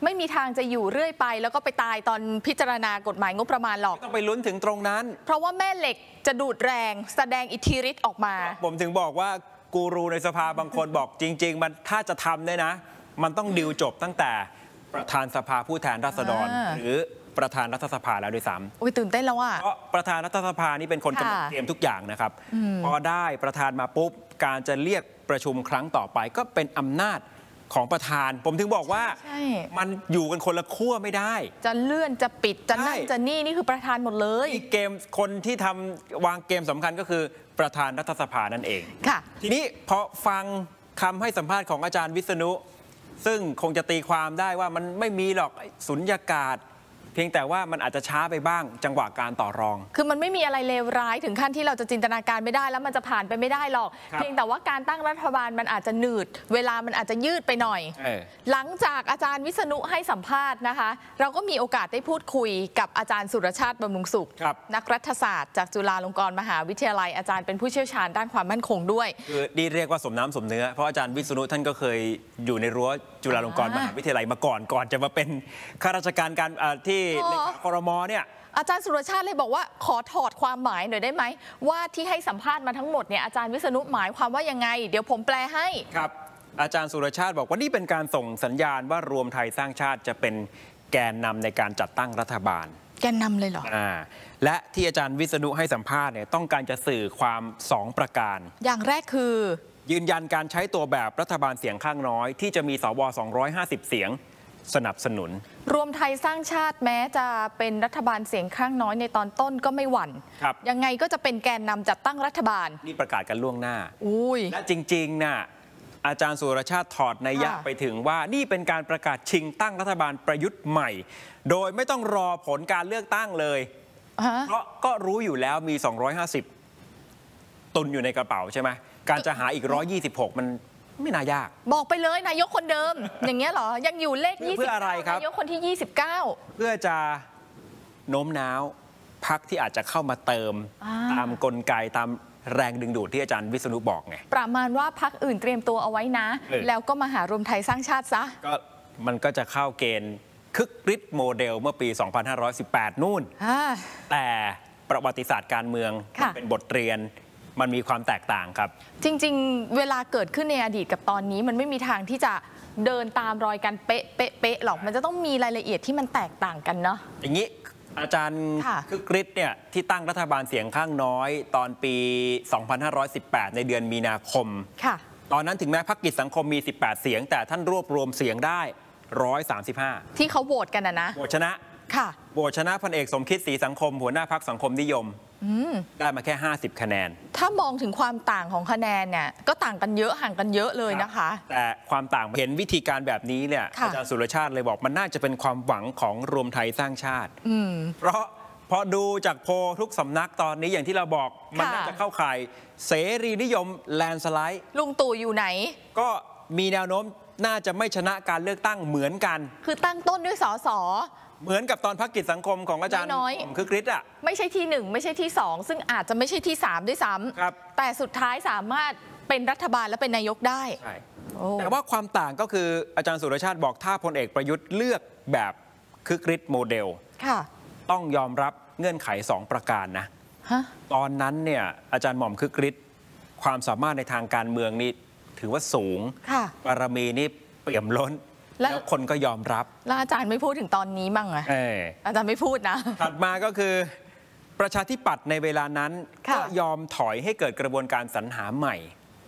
ไม่มีทางจะอยู่เรื่อยไปแล้วก็ไปตายตอนพิจารณากฎหมายงบประมาณหรอกต้องไปลุ้นถึงตรงนั้นเพราะว่าแม่เหล็กจะดูดแรงแสดงอิทธิฤทธิ์ออกมาผมถึงบอกว่ากูรูในสภาบางคนบอกจริงๆมันถ้าจะทำเนี่ยนะมันต้องดิวจบตั้งแต่ประธานสภาผู้แทนราษฎรหรือประธานรัฐสภาแล้วด้วยซ้ำโอ้ยตื่นเต้นแล้วอ่ะเพราะประธานรัฐสภานี่เป็นคนกำหนดเตรียมทุกอย่างนะครับพอได้ประธานมาปุ๊บการจะเรียกประชุมครั้งต่อไปก็เป็นอำนาจของประธานผมถึงบอกว่ามันอยู่กันคนละขั้วไม่ได้จะเลื่อนจะปิดจะนั่นจะนี่นี่คือประธานหมดเลยเกมคนที่ทำวางเกมสำคัญก็คือประธานรัฐสภานั่นเองค่ะทีนี้พอฟังคำให้สัมภาษณ์ของอาจารย์วิษณุซึ่งคงจะตีความได้ว่ามันไม่มีหรอกสุญญากาศเพียงแต่ว่ามันอาจจะช้าไปบ้างจังหวะการต่อรองคือมันไม่มีอะไรเลวร้ายถึงขั้นที่เราจะจินตนาการไม่ได้แล้วมันจะผ่านไปไม่ได้หรอกเพียงแต่ว่าการตั้งรัฐบาลมันอาจจะหนืดเวลามันอาจจะยืดไปหน่อยหลังจากอาจารย์วิษณุให้สัมภาษณ์นะคะเราก็มีโอกาสได้พูดคุยกับอาจารย์สุรชาติบำรุงสุขนักรัฐศาสตร์จากจุฬาลงกรณ์มหาวิทยาลัยอาจารย์เป็นผู้เชี่ยวชาญด้านความมั่นคงด้วยคือดีเรียกว่าสมน้ำสมเนื้อเพราะอาจารย์วิษณุท่านก็เคยอยู่ในรั้วจุฬาลงกรณ์มหาวิทยาลัยมาก่อนก่อนจะมาเป็นข้าราชการการที่ครม.เนี่ยอาจารย์สุรชาติเลยบอกว่าขอถอดความหมายหน่อยได้ไหมว่าที่ให้สัมภาษณ์มาทั้งหมดเนี่ยอาจารย์วิษณุหมายความว่ายังไงเดี๋ยวผมแปลให้ครับอาจารย์สุรชาติบอกว่านี่เป็นการส่งสัญญาณว่ารวมไทยสร้างชาติจะเป็นแกนนำในการจัดตั้งรัฐบาลแกนนำเลยเหรออ่าและที่อาจารย์วิษณุให้สัมภาษณ์เนี่ยต้องการจะสื่อความสองประการอย่างแรกคือยืนยันการใช้ตัวแบบรัฐบาลเสียงข้างน้อยที่จะมีสวสองร้อยห้าสิบเสียงสนับสนุนรวมไทยสร้างชาติแม้จะเป็นรัฐบาลเสียงข้างน้อยในตอนต้นก็ไม่หวั่นยังไงก็จะเป็นแกนนำจัดตั้งรัฐบาลนี่ประกาศกันล่วงหน้าอุ้ยและจริงๆน่ะอาจารย์สุรชาติถอดนัยยะไปถึงว่านี่เป็นการประกาศชิงตั้งรัฐบาลประยุทธ์ใหม่โดยไม่ต้องรอผลการเลือกตั้งเลยเพราะก็รู้อยู่แล้วมีสองร้อยห้าสิบตุนอยู่ในกระเป๋าใช่ไหมการจะหาอีกหนึ่งร้อยยี่สิบหกมันไม่น่ายากบอกไปเลยนายกคนเดิม อย่างเงี้ยเหรอยังอยู่เลขยี่สิบเพื่ออะไรครับนายกคนที่ยี่สิบเก้าเพื่อจะโน้มน้าวพรรคที่อาจจะเข้ามาเติมตามกลไกตามแรงดึงดูดที่อาจารย์วิษณุบอกไงประมาณว่าพรรคอื่นเตรียมตัวเอาไว้นะแล้วก็มาหารวมไทยสร้างชาติซะก็มันก็จะเข้าเกณฑ์คึกฤทธิ์โมเดลเมื่อปีสองพันห้าร้อยสิบแปดนู่นแต่ประวัติศาสตร์การเมืองเป็นบทเรียนมันมีความแตกต่างครับจริงๆเวลาเกิดขึ้นในอดีตกับตอนนี้มันไม่มีทางที่จะเดินตามรอยกันเป๊ะเป๊ะเป๊ะหรอกมันจะต้องมีรายละเอียดที่มันแตกต่างกันเนาะอย่างนี้อาจารย์คึกฤทธิ์เนี่ยที่ตั้งรัฐบาลเสียงข้างน้อยตอนปีสองพันห้าร้อยสิบแปดในเดือนมีนาคมค่ะตอนนั้นถึงแม้พรรคกิจสังคมมีสิบแปดเสียงแต่ท่านรวบรวมเสียงได้หนึ่งร้อยสามสิบห้าที่เขาโหวตกันนะนะโหวตชนะค่ะโหวตชนะพลเอกสมคิดศรีสังคมหัวหน้าพรรคสังคมนิยมได้มาแค่ห้าสิบคะแนนถ้ามองถึงความต่างของคะแนนเนี่ยก็ต่างกันเยอะห่างกันเยอะเลยนะคะแต่ความต่างเห็นวิธีการแบบนี้เนี่ยอาจารย์สุรชาติเลยบอกมันน่าจะเป็นความหวังของรวมไทยสร้างชาติเพราะพอดูจากโพลทุกสำนักตอนนี้อย่างที่เราบอกมันน่าจะเข้าข่ายเสรีนิยมแลนสไลด์ลุงตู่อยู่ไหนก็มีแนวโน้มน่าจะไม่ชนะการเลือกตั้งเหมือนกันคือตั้งต้นด้วยสสเหมือนกับตอนพรรคกิจสังคมของอาจารย์คึกฤทธิ์อ่ะไม่ใช่ที่หนึ่งไม่ใช่ที่สองซึ่งอาจจะไม่ใช่ที่สามด้วยซ้ำแต่สุดท้ายสามารถเป็นรัฐบาลและเป็นนายกได้ใช่แต่ว่าความต่างก็คืออาจารย์สุรชาติบอกถ้าพลเอกประยุทธ์เลือกแบบคึกฤทธิ์โมเดลต้องยอมรับเงื่อนไขสองประการนะตอนนั้นเนี่ยอาจารย์หม่อมคึกฤทธิ์ความสามารถในทางการเมืองนี่ถือว่าสูงบารมีนี่เปี่ยมล้นแล้วคนก็ยอมรับแล้วอาจารย์ไม่พูดถึงตอนนี้บ้างไงอาจารย์ไม่พูดนะถัดมาก็คือประชาธิปัตย์ในเวลานั้นก็ยอมถอยให้เกิดกระบวนการสรรหาใหม่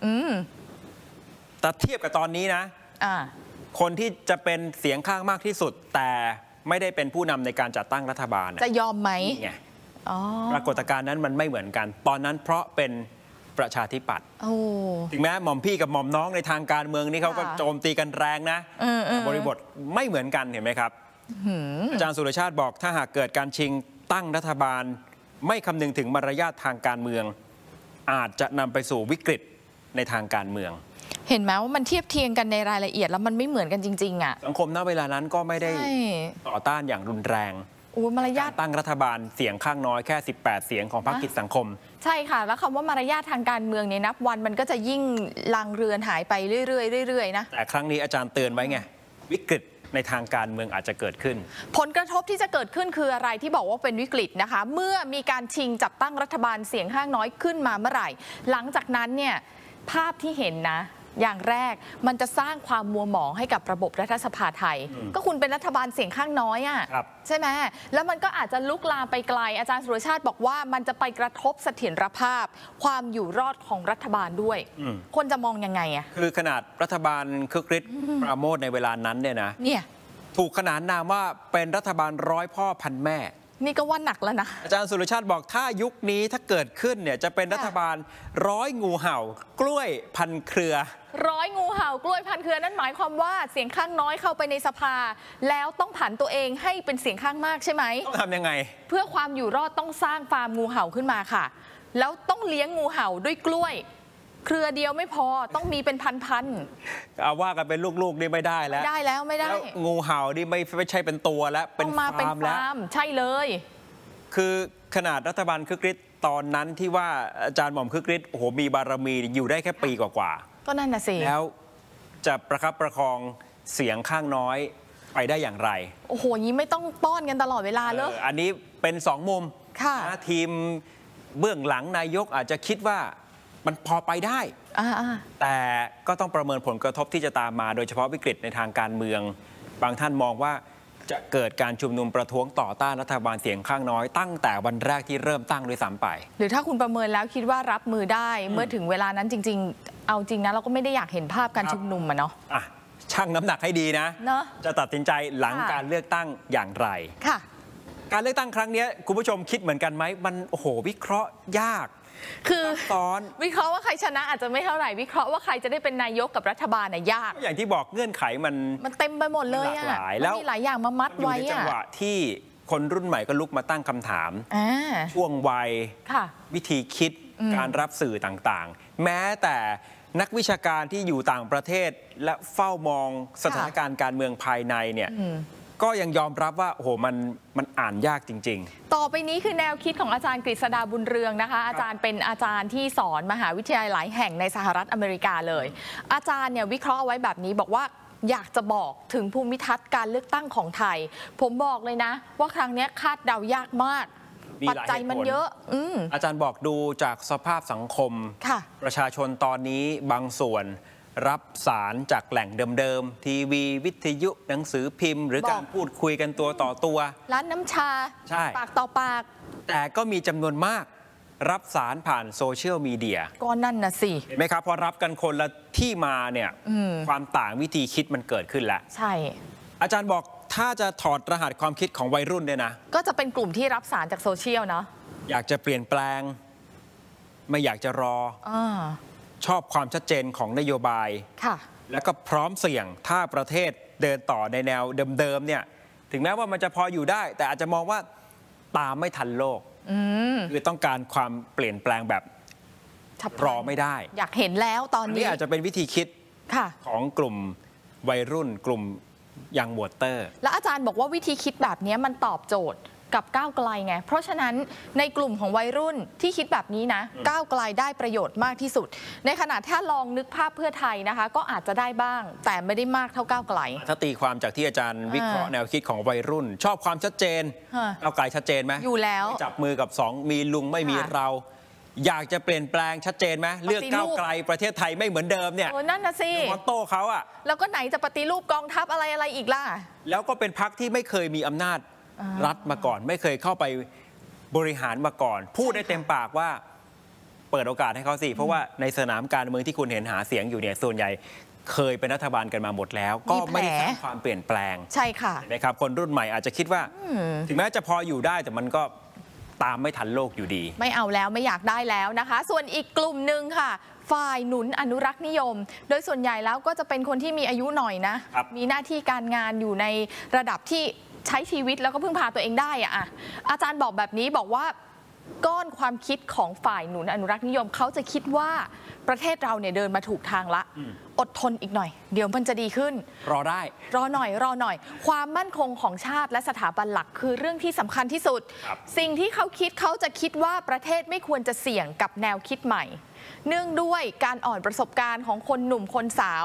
แต่เทียบกับตอนนี้นะคนที่จะเป็นเสียงข้างมากที่สุดแต่ไม่ได้เป็นผู้นำในการจัดตั้งรัฐบาลจะยอมไหมไงปรากฏการณ์นั้นมันไม่เหมือนกันตอนนั้นเพราะเป็นประชาธิปัตย์ถึงแม้หม่อมพี่กับหม่อมน้องในทางการเมืองนี่เขาก็โจมตีกันแรงนะบริบทไม่เหมือนกันเห็นไหมครับอาจารย์สุรชาติบอกถ้าหากเกิดการชิงตั้งรัฐบาลไม่คำนึงถึงมารยาททางการเมืองอาจจะนำไปสู่วิกฤตในทางการเมืองเห็นไหมว่ามันเทียบเทียงกันในรายละเอียดแล้วมันไม่เหมือนกันจริงๆอ่ะสังคมณเวลานั้นก็ไม่ได้ต่อต้านอย่างรุนแรงมารยาทตั้งรัฐบาลเสียงข้างน้อยแค่สิบแปดเสียงของพรรคกิจสังคมใช่ค่ะแล้วคำว่ามารยาททางการเมืองเนี่ยนับวันมันก็จะยิ่งลังเรือนหายไปเรื่อยๆเรื่อยๆนะแต่ครั้งนี้อาจารย์เตือนไว้ไงวิกฤตในทางการเมืองอาจจะเกิดขึ้นผลกระทบที่จะเกิดขึ้นคืออะไรที่บอกว่าเป็นวิกฤตนะคะเมื่อมีการชิงจัดตั้งรัฐบาลเสียงข้างน้อยขึ้นมาเมื่อไหร่หลังจากนั้นเนี่ยภาพที่เห็นนะอย่างแรกมันจะสร้างความมัวหมองให้กับระบบรัฐสภาไทยก็คุณเป็นรัฐบาลเสียงข้างน้อยอ่ะใช่ไหมแล้วมันก็อาจจะลุกลามไปไกลอาจารย์สุรชาติบอกว่ามันจะไปกระทบเสถียรภาพความอยู่รอดของรัฐบาลด้วยคนจะมองยังไงอ่ะคือขนาดรัฐบาลคึกฤทธิ์ปราโมทย์ในเวลานั้นเนี่ยนะเนี่ยถูกขนานนามว่าเป็นรัฐบาลร้อยพ่อพันแม่นี่ก็ว่าหนักแล้วนะอาจารย์สุรชาติบอกถ้ายุคนี้ถ้าเกิดขึ้นเนี่ยจะเป็นรัฐบาลร้อยงูเห่ากล้วยพันเครือร้อยงูเห่ากล้วยพันเครือนั่นหมายความว่าเสียงข้างน้อยเข้าไปในสภาแล้วต้องผันตัวเองให้เป็นเสียงข้างมากใช่ไหมต้องทำยังไงเพื่อความอยู่รอดต้องสร้างฟาร์มงูเห่าขึ้นมาค่ะแล้วต้องเลี้ยงงูเห่าด้วยกล้วยเครือเดียวไม่พอต้องมีเป็นพันๆเอาว่ากันเป็นลูกๆนี่ไม่ได้แล้วไม่ได้แล้วไม่ได้แล้วงูเห่านี่ไม่ไม่ใช่เป็นตัวแล้วเป็นฟาร์มแล้วใช่เลยคือขนาดรัฐบาลคึกฤทธิ์ตอนนั้นที่ว่าอาจารย์หม่อมคึกฤทธิ์โอ้โหมีบารมีอยู่ได้แค่ปีกว่าๆก็นั่นน่ะสิแล้วจะประคับประคองเสียงข้างน้อยไปได้อย่างไรโอ้โหนี้ไม่ต้องป้อนกันตลอดเวลาเลยอันนี้เป็นสองมุมนะทีมเบื้องหลังนายกอาจจะคิดว่ามันพอไปได้แต่ก็ต้องประเมินผลกระทบที่จะตามมาโดยเฉพาะวิกฤตในทางการเมืองบางท่านมองว่าจะเกิดการชุมนุมประท้วงต่อต้านรัฐบาลเสียงข้างน้อยตั้งแต่วันแรกที่เริ่มตั้งด้วยซ้ำไปหรือถ้าคุณประเมินแล้วคิดว่ารับมือได้เมื่อถึงเวลานั้นจริงๆเอาจริงนะเราก็ไม่ได้อยากเห็นภาพการชุมนุมอะเนาะอ่ะชั่งน้ำหนักให้ดีนะจะตัดสินใจหลังการเลือกตั้งอย่างไรค่ะการเลือกตั้งครั้งนี้คุณผู้ชมคิดเหมือนกันไหมมันโอ้โหวิเคราะห์ยากคือตอนวิเคราะห์ว่าใครชนะอาจจะไม่เท่าไหร่วิเคราะห์ว่าใครจะได้เป็นนายกกับรัฐบาลน่ะยากอย่างที่บอกเงื่อนไขมันมันเต็มไปหมดเลยอ่ะแล้วมีหลายอย่างมามัดไว้อ่ะจังหวะที่คนรุ่นใหม่ก็ลุกมาตั้งคำถามช่วงวัยวิธีคิดการรับสื่อต่างๆแม้แต่นักวิชาการที่อยู่ต่างประเทศและเฝ้ามองสถานการณ์การเมืองภายในเนี่ยก็ยังยอมรับว่าโอ้โหมันมันอ่านยากจริงๆต่อไปนี้คือแนวคิดของอาจารย์กฤษดาบุญเรืองนะคะอาจารย์เป็นอาจารย์ที่สอนมหาวิทยาลัยหลายแห่งในสหรัฐอเมริกาเลยอาจารย์เนี่ยวิเคราะห์เอาไว้แบบนี้บอกว่าอยากจะบอกถึงภูมิทัศน์การเลือกตั้งของไทยผมบอกเลยนะว่าครั้งนี้คาดเดายากมากปัจจัยมันเยอะออาจารย์บอกดูจากสภาพสังคมประชาชนตอนนี้บางส่วนรับสารจากแหล่งเดิมๆทีวีวิทยุหนังสือพิมพ์หรือการพูดคุยกันตัวต่อตัวร้านน้ำชาใช่ปากต่อปากแต่ก็มีจำนวนมากรับสารผ่านโซเชียลมีเดียก็นั่นนะสิเห็นไหมครับพอรับกันคนละที่มาเนี่ยความต่างวิธีคิดมันเกิดขึ้นแล้วใช่อาจารย์บอกถ้าจะถอดรหัสความคิดของวัยรุ่นเนี่ยนะก็จะเป็นกลุ่มที่รับสารจากโซเชียลเนาะอยากจะเปลี่ยนแปลงไม่อยากจะรอชอบความชัดเจนของนโยบายค่ะแล้วก็พร้อมเสี่ยงถ้าประเทศเดินต่อในแนวเดิมๆเนี่ยถึงแม้ว่ามันจะพออยู่ได้แต่อาจจะมองว่าตามไม่ทันโลกคือต้องการความเปลี่ยนแปลงแบบรอไม่ได้อยากเห็นแล้วตอนนี้นี่อาจจะเป็นวิธีคิดของกลุ่มวัยรุ่นกลุ่มยังวอเตอร์และอาจารย์บอกว่าวิธีคิดแบบนี้มันตอบโจทย์กับก้าวไกลไงเพราะฉะนั้นในกลุ่มของวัยรุ่นที่คิดแบบนี้นะก้าวไกลได้ประโยชน์มากที่สุดในขณะถ้าลองนึกภาพเพื่อไทยนะคะก็อาจจะได้บ้างแต่ไม่ได้มากเท่าก้าวไกลถ้าตีความจากที่อาจารย์วิเคราะห์แนวคิดของวัยรุ่นชอบความชัดเจนก้าวไกลชัดเจนไหมอยู่แล้วจับมือกับสองมีลุงไม่มีเราอยากจะเปลี่ยนแปลงชัดเจนไหมเลือกก้าวไกลประเทศไทยไม่เหมือนเดิมเนี่ยนั่นนะสิมอตโต้เขาอะแล้วก็ไหนจะปฏิรูปกองทัพอะไรอะไรอีกล่ะแล้วก็เป็นพรรคที่ไม่เคยมีอำนาจรัฐมาก่อนไม่เคยเข้าไปบริหารมาก่อนพูดได้เต็มปากว่าเปิดโอกาสให้เขาสิเพราะว่าในสนามการเมืองที่คุณเห็นหาเสียงอยู่เนี่ยส่วนใหญ่เคยเป็นรัฐบาลกันมาหมดแล้วก็ไม่ได้สร้างความเปลี่ยนแปลงใช่ค่ะนะครับคนรุ่นใหม่อาจจะคิดว่าถึงแม้จะพออยู่ได้แต่มันก็ตามไม่ทันโลกอยู่ดีไม่เอาแล้วไม่อยากได้แล้วนะคะส่วนอีกกลุ่มหนึ่งค่ะฝ่ายหนุนอนุรักษ์นิยมโดยส่วนใหญ่แล้วก็จะเป็นคนที่มีอายุหน่อยนะมีหน้าที่การงานอยู่ในระดับที่ใช้ชีวิตแล้วก็พึ่งพาตัวเองได้อะอาจารย์บอกแบบนี้บอกว่าก้อนความคิดของฝ่ายหนุนอนุรักษ์นิยมเขาจะคิดว่าประเทศเราเนี่ยเดินมาถูกทางละอดทนอีกหน่อยเดี๋ยวมันจะดีขึ้นรอได้รอหน่อยรอหน่อยความมั่นคงของชาติและสถาบันหลักคือเรื่องที่สำคัญที่สุดสิ่งที่เขาคิดเขาจะคิดว่าประเทศไม่ควรจะเสี่ยงกับแนวคิดใหม่เนื่องด้วยการอ่อนประสบการณ์ของคนหนุ่มคนสาว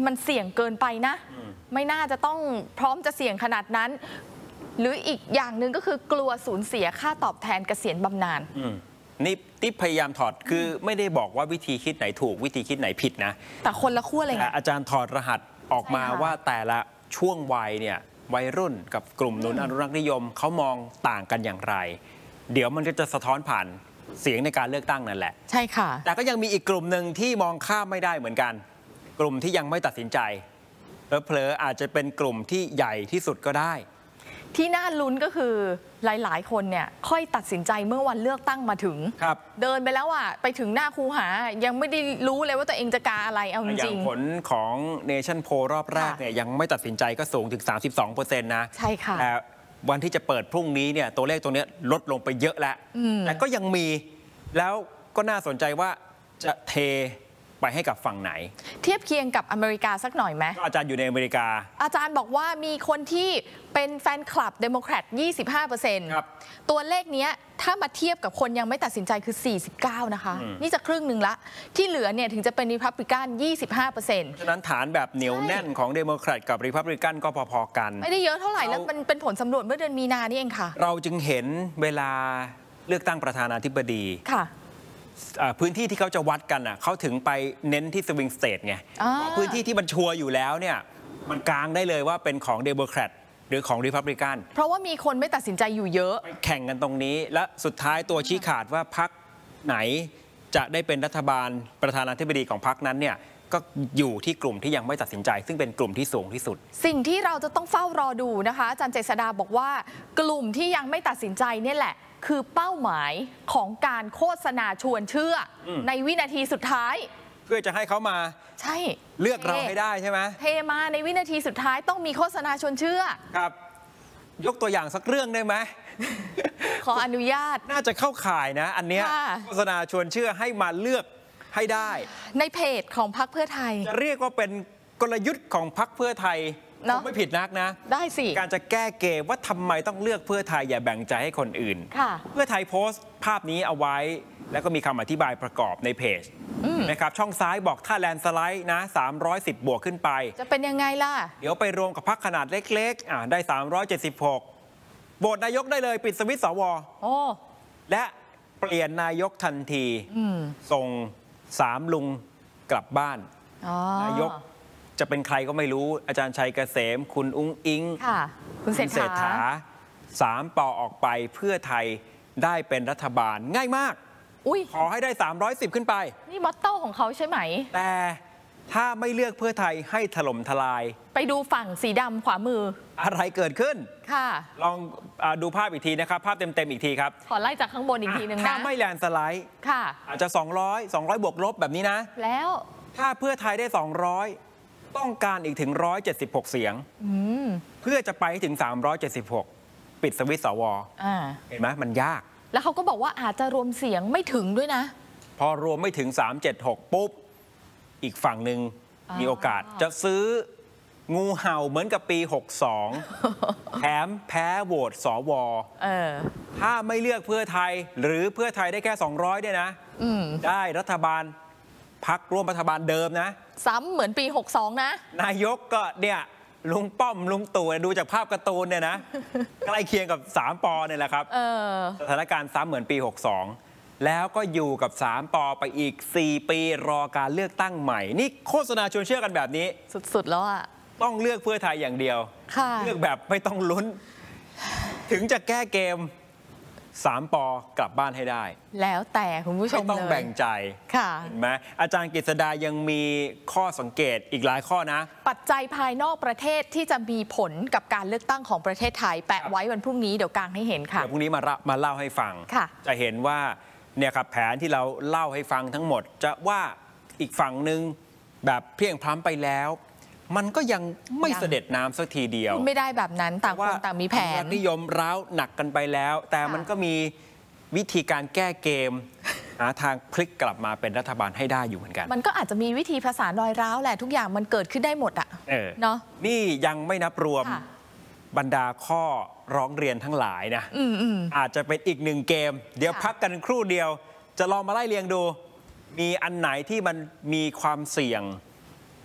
มันเสี่ยงเกินไปนะไม่น่าจะต้องพร้อมจะเสี่ยงขนาดนั้นหรืออีกอย่างหนึ่งก็คือกลัวสูญเสียค่าตอบแทนเกษียณบำนาญนี่ที่พยายามถอดคือไม่ได้บอกว่าวิธีคิดไหนถูกวิธีคิดไหนผิดนะแต่คนละขั้วเลยไงอาจารย์ถอดรหัสออกมาว่าแต่ละช่วงวัยเนี่ยวัยรุ่นกับกลุ่มหนุนอนุรักษ์นิยมเขามองต่างกันอย่างไรเดี๋ยวมันก็จะสะท้อนผ่านเสียงในการเลือกตั้งนั่นแหละใช่ค่ะแต่ก็ยังมีอีกกลุ่มหนึ่งที่มองข้ามไม่ได้เหมือนกันกลุ่มที่ยังไม่ตัดสินใจเผลอๆอาจจะเป็นกลุ่มที่ใหญ่ที่สุดก็ได้ที่น่าลุ้นก็คือหลายๆคนเนี่ยค่อยตัดสินใจเมื่อวันเลือกตั้งมาถึงเดินไปแล้วอ่ะไปถึงหน้าคูหายังไม่ได้รู้เลยว่าตัวเองจะกาอะไรเอาจริงอย่างผลของเนชั่นโพลรอบแรกเนี่ยยังไม่ตัดสินใจก็สูงถึง สามสิบสองเปอร์เซ็นต์ นะใช่ค่ะแต่วันที่จะเปิดพรุ่งนี้เนี่ยตัวเลขตัวนี้ลดลงไปเยอะแล้วแต่ก็ยังมีแล้วก็น่าสนใจว่าจะเทไปให้กับฝั่งไหนเทียบเคียงกับอเมริกาสักหน่อยไหมอาจารย์อยู่ในอเมริกาอาจารย์บอกว่ามีคนที่เป็นแฟนคลับเดโมแครต ยี่สิบห้าเปอร์เซ็นต์ครับตัวเลขนี้ถ้ามาเทียบกับคนยังไม่ตัดสินใจคือสี่สิบเก้านะคะนี่จะครึ่งหนึ่งละที่เหลือเนี่ยถึงจะเป็นรีพับลิกัน ยี่สิบห้าเปอร์เซ็นต์ฉะนั้นฐานแบบเหนียวแน่นของเดโมแครตกับรีพับลิกันก็พอๆกันไม่ได้เยอะเท่าไหร่แล้วมันเป็นผลสำรวจเมื่อเดือนมีนานี่เองค่ะเราจึงเห็นเวลาเลือกตั้งประธานาธิบดีค่ะพื้นที่ที่เขาจะวัดกันอ่ะเขาถึงไปเน้นที่สวิงสเตทไงพื้นที่ที่มันชัวร์อยู่แล้วเนี่ยมันกลางได้เลยว่าเป็นของเดโมแครตหรือของรีพับลิกันเพราะว่ามีคนไม่ตัดสินใจอยู่เยอะแข่งกันตรงนี้และสุดท้ายตัวชี้ขาดว่าพรรคไหนจะได้เป็นรัฐบาลประธานาธิบดีของพรรคนั้นเนี่ยก็อยู่ที่กลุ่มที่ยังไม่ตัดสินใจซึ่งเป็นกลุ่มที่สูงที่สุดสิ่งที่เราจะต้องเฝ้ารอดูนะคะอาจารย์เจษฎาบอกว่ากลุ่มที่ยังไม่ตัดสินใจเนี่ยแหละคือเป้าหมายของการโฆษณาชวนเชื่อในวินาทีสุดท้ายเพื่อจะให้เขามาใช่เลือกเราให้ได้ใช่ไหมเทมาในวินาทีสุดท้ายต้องมีโฆษณาชวนเชื่อครับยกตัวอย่างสักเรื่องได้ไหมขออนุญาตน่าจะเข้าข่ายนะอันเนี้ยโฆษณาชวนเชื่อให้มาเลือกให้ได้ในเพจของพรรคเพื่อไทยจะเรียกว่าเป็นกลยุทธ์ของพรรคเพื่อไทยไม่ผิดนักนะได้สิการจะแก้เกมว่าทำไมต้องเลือกเพื่อไทยอย่าแบ่งใจให้คนอื่นเพื่อไทยโพสต์ภาพนี้เอาไว้แล้วก็มีคำอธิบายประกอบในเพจนะครับช่องซ้ายบอกถ้าแลนด์สไลด์นะสามร้อยสิบบวกขึ้นไปจะเป็นยังไงล่ะเดี๋ยวไปรวมกับพรรคขนาดเล็กๆอ่าได้สามร้อยเจ็ดสิบหกโหวตนายกได้เลยปิดสวิตช์สวโอ้และเปลี่ยนนายกทันทีส่งสามลุงกลับบ้านนายกจะเป็นใครก็ไม่รู้อาจารย์ชัยเกษมคุณอุ้งอิงคุณเศรษฐาสามปอออกไปเพื่อไทยได้เป็นรัฐบาลง่ายมากขอให้ได้สามร้อยสิบขึ้นไปนี่มอตโต้ของเขาใช่ไหมแต่ถ้าไม่เลือกเพื่อไทยให้ถล่มทลายไปดูฝั่งสีดำขวามืออะไรเกิดขึ้นค่ะลองอดูภาพอีกทีนะครับภาพเต็มๆอีกทีครับขอไล่จากข้างบนอีกทีนึงนะถ้าไม่แลนด์สไลด์ค่ะอาจจะสองร้อย สองร้อยบวกลบแบบนี้นะแล้วถ้าเพื่อไทยได้สองร้อยต้องการอีกถึงหนึ่งร้อยเจ็ดสิบหกเสียงเพื่อจะไปถึงสามร้อยเจ็ดสิบหกปิดสวิตช์สวเห็นไหมมันยากแล้วเขาก็บอกว่าอาจจะรวมเสียงไม่ถึงด้วยนะพอรวมไม่ถึงสามร้อยเจ็ดสิบหกปุ๊บอีกฝั่งหนึ่งมีโอกาสจะซื้องูเห่าเหมือนกับปีหกสองแถมแพ้โหวตสวถ้าไม่เลือกเพื่อไทยหรือเพื่อไทยได้แค่สองร้อยเนี่ยนะได้รัฐบาลพรรคร่วมรัฐบาลเดิมนะซ้ำเหมือนปีหกสองนะนายกก็เนี่ยลุงป้อมลุงตู่ดูจากภาพการ์ตูนเนี่ยนะใกล้เคียงกับสามปอเนี่ยแหละครับสถานการณ์ซ้ำเหมือนปีหกสองแล้วก็อยู่กับสามปอไปอีกสี่ปีรอการเลือกตั้งใหม่นี่โฆษณาชวนเชื่อกันแบบนี้สุดๆแล้วอะต้องเลือกเพื่อไทยอย่างเดียวเลือกแบบไม่ต้องลุ้นถึงจะแก้เกมสามปอกลับบ้านให้ได้แล้วแต่คุณผู้ชมไม่ต้องแบ่งใจเห็นไหมอาจารย์กฤษดายังมีข้อสังเกตอีกหลายข้อนะปัจจัยภายนอกประเทศที่จะมีผลกับการเลือกตั้งของประเทศไทยแปะไว้วันพรุ่งนี้เดี๋ยวกางให้เห็นค่ะเดี๋ยวพรุ่งนี้มามาเล่าให้ฟังจะเห็นว่าเนี่ยครับแผนที่เราเล่าให้ฟังทั้งหมดจะว่าอีกฝั่งหนึ่งแบบเพียงพล้ำไปแล้วมันก็ยังไม่เสด็จน้ำสักทีเดียวไม่ได้แบบนั้นต่างคนต่างมีแผนนิยมร้าวหนักกันไปแล้วแต่มันก็มีวิธีการแก้เกมหาทางพลิกกลับมาเป็นรัฐบาลให้ได้อยู่เหมือนกันมันก็อาจจะมีวิธีภาษารอยร้าวแหละทุกอย่างมันเกิดขึ้นได้หมดอ่ะเนาะนี่ยังไม่นับรวมบรรดาข้อร้องเรียนทั้งหลายนะอ, อาจจะเป็นอีกหนึ่งเกมเดี๋ยวพักกันครู่เดียวจะลองมาไล่เรียงดูมีอันไหนที่มันมีความเสี่ยง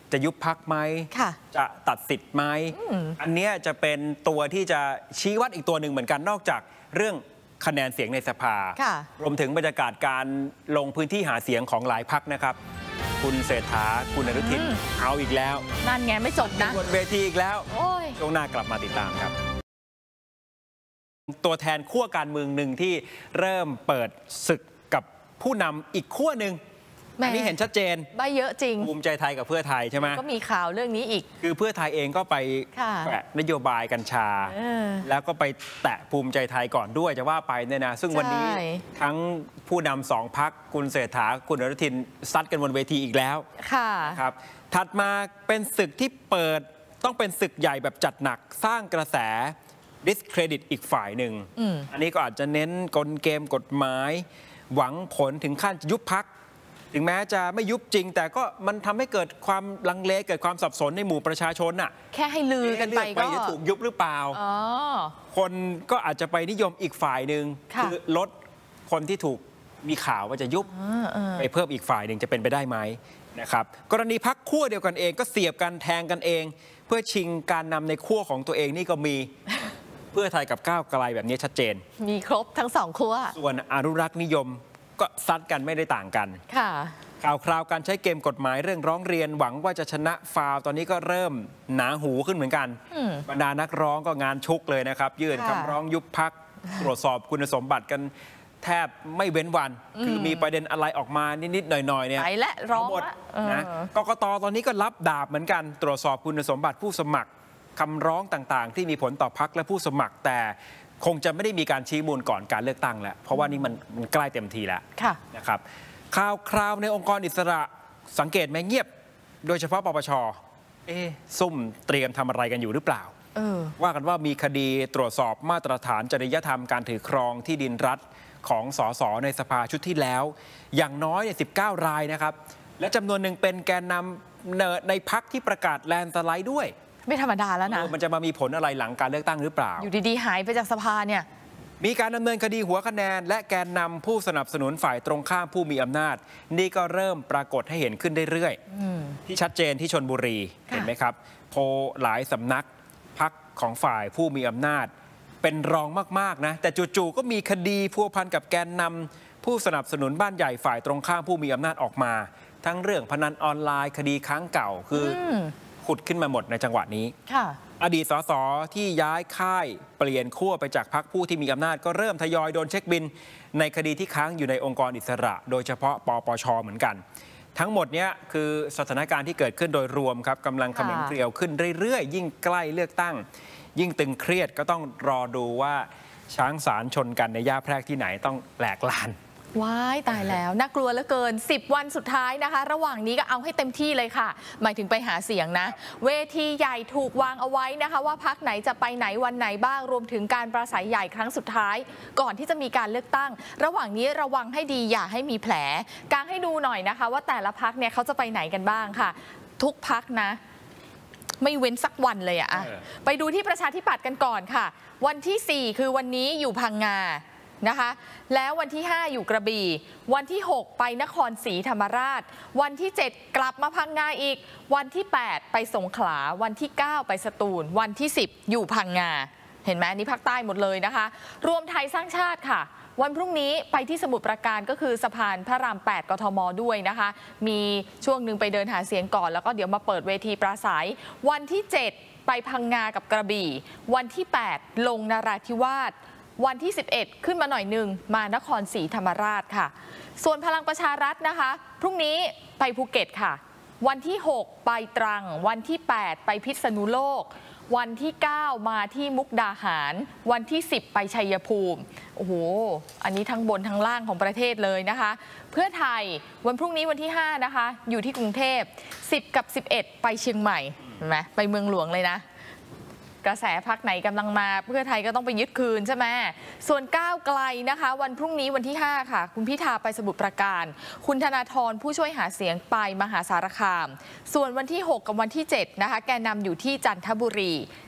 จะยุบพรรคไหมจะตัดสิทธิ์ไหมอันนี้จะเป็นตัวที่จะชี้วัดอีกตัวหนึ่งเหมือนกันนอกจากเรื่องคะแนนเสียงในสภารวมถึงบรรยากาศการลงพื้นที่หาเสียงของหลายพรรคนะครับคุณเศรษฐาคุณอนุทินเอาอีกแล้วนั่นไงไม่จบนะบนเวทีอีกแล้วช่วงหน้ากลับมาติดตามครับตัวแทนขั้วการเมืองหนึ่งที่เริ่มเปิดศึกกับผู้นำอีกขั้วหนึ่งอันนี้เห็นชัดเจนใบเยอะจริงภูมิใจไทยกับเพื่อไทยใช่ไหมก็มีข่าวเรื่องนี้อีกคือเพื่อไทยเองก็ไปแตะนโยบายกัญชาแล้วก็ไปแตะภูมิใจไทยก่อนด้วยจะว่าไปเนี่ยนะซึ่งวันนี้ทั้งผู้นำสองพรรคคุณเศรษฐาคุณอนุทินซัดกันบนเวทีอีกแล้วครับถัดมาเป็นศึกที่เปิดต้องเป็นศึกใหญ่แบบจัดหนักสร้างกระแสdiscredit อีกฝ่ายหนึ่ง อ, อันนี้ก็อาจจะเน้นกลเกมกฎหมายหวังผลถึงขั้นยุบพรรคถึงแม้จะไม่ยุบจริงแต่ก็มันทำให้เกิดความลังเลเกิดความสับสนในหมู่ประชาชนน่ะแค่ให้ลือกันไปก็จะถูกยุบหรือเปล่าคนก็อาจจะไปนิยมอีกฝ่ายหนึ่งคือลดคนที่ถูกมีข่าวว่าจะยุบไปเพิ่มอีกฝ่ายหนึ่งจะเป็นไปได้ไหมนะครับกรณีพรรคขั้วเดียวกันเองก็เสียบกันแทงกันเองเพื่อชิงการนำในขั้วของตัวเองนี่ก็มี เพื่อไทยกับก้าวไกลแบบนี้ชัดเจนมีครบทั้งสองขั้วส่วนอนุรักษ์นิยมก็ซัดกันไม่ได้ต่างกันค่ะข่าวคราวการใช้เกมกฎหมายเรื่องร้องเรียนหวังว่าจะชนะฟาวตอนนี้ก็เริ่มหนาหูขึ้นเหมือนกันบรรดานักร้องก็งานชุกเลยนะครับยื่นคำร้องยุบพรรคตรวจสอบคุณสมบัติกันแทบไม่เว้นวันคือมีประเด็นอะไรออกมานิดๆหน่อยๆเนี่ยไปและร้องนะกกตตอนนี้ก็รับดาบเหมือนกันตรวจสอบคุณสมบัติผู้สมัครคำร้องต่างๆที่มีผลต่อพรรคและผู้สมัครแต่คงจะไม่ได้มีการชี้มูลก่อนการเลือกตั้งแล้วเพราะว่านี่มันมันใกล้เต็มทีแล้วนะครับข่าวคราวในองค์กรอิสระสังเกตไหมเงียบโดยเฉพาะปปช.เอ๊ะซุ่มเตรียมทำอะไรกันอยู่หรือเปล่าว่ากันว่ามีคดีตรวจสอบมาตรฐานจริยธรรมการถือครองที่ดินรัฐของสสในสภาชุดที่แล้วอย่างน้อยเนี่ยสิบเก้ารายนะครับและจำนวนหนึ่งเป็นแกนนำในพรรคที่ประกาศแลนด์สไลด์ด้วยไม่ธรรมดาแล้วนะมันจะมามีผลอะไรหลังการเลือกตั้งหรือเปล่าอยู่ดีๆหายไปจากสภาเนี่ยมีการดำเนินคดีหัวคะแนนและแกนนำผู้สนับสนุนฝ่ายตรงข้ามผู้มีอำนาจนี่ก็เริ่มปรากฏให้เห็นขึ้นเรื่อยๆที่ชัดเจนที่ชลบุรีเห็นไหมครับโพลหลายสำนักพรรคของฝ่ายผู้มีอำนาจเป็นรองมากๆนะแต่จู่ๆก็มีคดีพัวพันกับแกนนำผู้สนับสนุนบ้านใหญ่ฝ่ายตรงข้ามผู้มีอำนาจออกมาทั้งเรื่องพนันออนไลน์คดีค้างเก่าคือขุดขึ้นมาหมดในจังหวะนี้อดีตสสที่ย้ายค่ายเปลี่ยนขั้วไปจากพรรคผู้ที่มีอำนาจก็เริ่มทยอยโดนเช็คบินในคดีที่ค้างอยู่ในองค์กรอิสระโดยเฉพาะปปช.เหมือนกันทั้งหมดนี้คือสถานการณ์ที่เกิดขึ้นโดยรวมครับกำลังเขม็งเกลียวขึ้นเรื่อยๆยิ่งใกล้เลือกตั้งยิ่งตึงเครียดก็ต้องรอดูว่าช้างสารชนกันในย่าแพรกที่ไหนต้องแหลกลานว้ายตายแล้วน่ากลัวเหลือเกินสิบวันสุดท้ายนะคะระหว่างนี้ก็เอาให้เต็มที่เลยค่ะหมายถึงไปหาเสียงนะเวทีใหญ่ถูกวางเอาไว้นะคะว่าพรรคไหนจะไปไหนวันไหนบ้างรวมถึงการปราศัยใหญ่ครั้งสุดท้ายก่อนที่จะมีการเลือกตั้งระหว่างนี้ระวังให้ดีอย่าให้มีแผลกางให้ดูหน่อยนะคะว่าแต่ละพรรคเนี่ยเขาจะไปไหนกันบ้างค่ะทุกพรรคนะไม่เว้นสักวันเลยอะไปดูที่ประชาธิปัตย์กันก่อนค่ะวันที่สี่คือวันนี้อยู่พังงานะคะแล้ววันที่ห้าอยู่กระบี่วันที่หกไปนครศรีธรรมราชวันที่เจ็ดกลับมาพังงาอีกวันที่แปดไปสงขลาวันที่เก้าไปสตูลวันที่สิบอยู่พังงาเห็นไหมนี่ภาคใต้หมดเลยนะคะรวมไทยสร้างชาติค่ะวันพรุ่งนี้ไปที่สมุทรปราการก็คือสะพานพระรามแปดกทมด้วยนะคะมีช่วงหนึ่งไปเดินหาเสียงก่อนแล้วก็เดี๋ยวมาเปิดเวทีปราศัยวันที่เจ็ดไปพังงากับกระบี่วันที่แปดลงนราธิวาสวันที่สิบเอ็ดขึ้นมาหน่อยหนึ่งมานครศรีธรรมราชค่ะส่วนพลังประชารัฐนะคะพรุ่งนี้ไปภูเก็ตค่ะวันที่หกไปตรังวันที่แปดไปพิษณุโลกวันที่เก้ามาที่มุกดาหารวันที่สิบไปชัยภูมิโอ้โหอันนี้ทั้งบนทั้งล่างของประเทศเลยนะคะเพื่อไทยวันพรุ่งนี้วันที่ห้านะคะอยู่ที่กรุงเทพสิบกับสิบเอ็ดไปเชียงใหม่เห็นไหมไปเมืองหลวงเลยนะกระแสพรรคไหนกำลังมาเพื่อไทยก็ต้องไปยึดคืนใช่ไหมส่วนก้าวไกลนะคะวันพรุ่งนี้วันที่ห้าค่ะคุณพิธาไปสมุทรปราการคุณธนาธรผู้ช่วยหาเสียงไปมหาสารคามส่วนวันที่หกกับวันที่เจ็ดนะคะแกนนำอยู่ที่จันทบุรี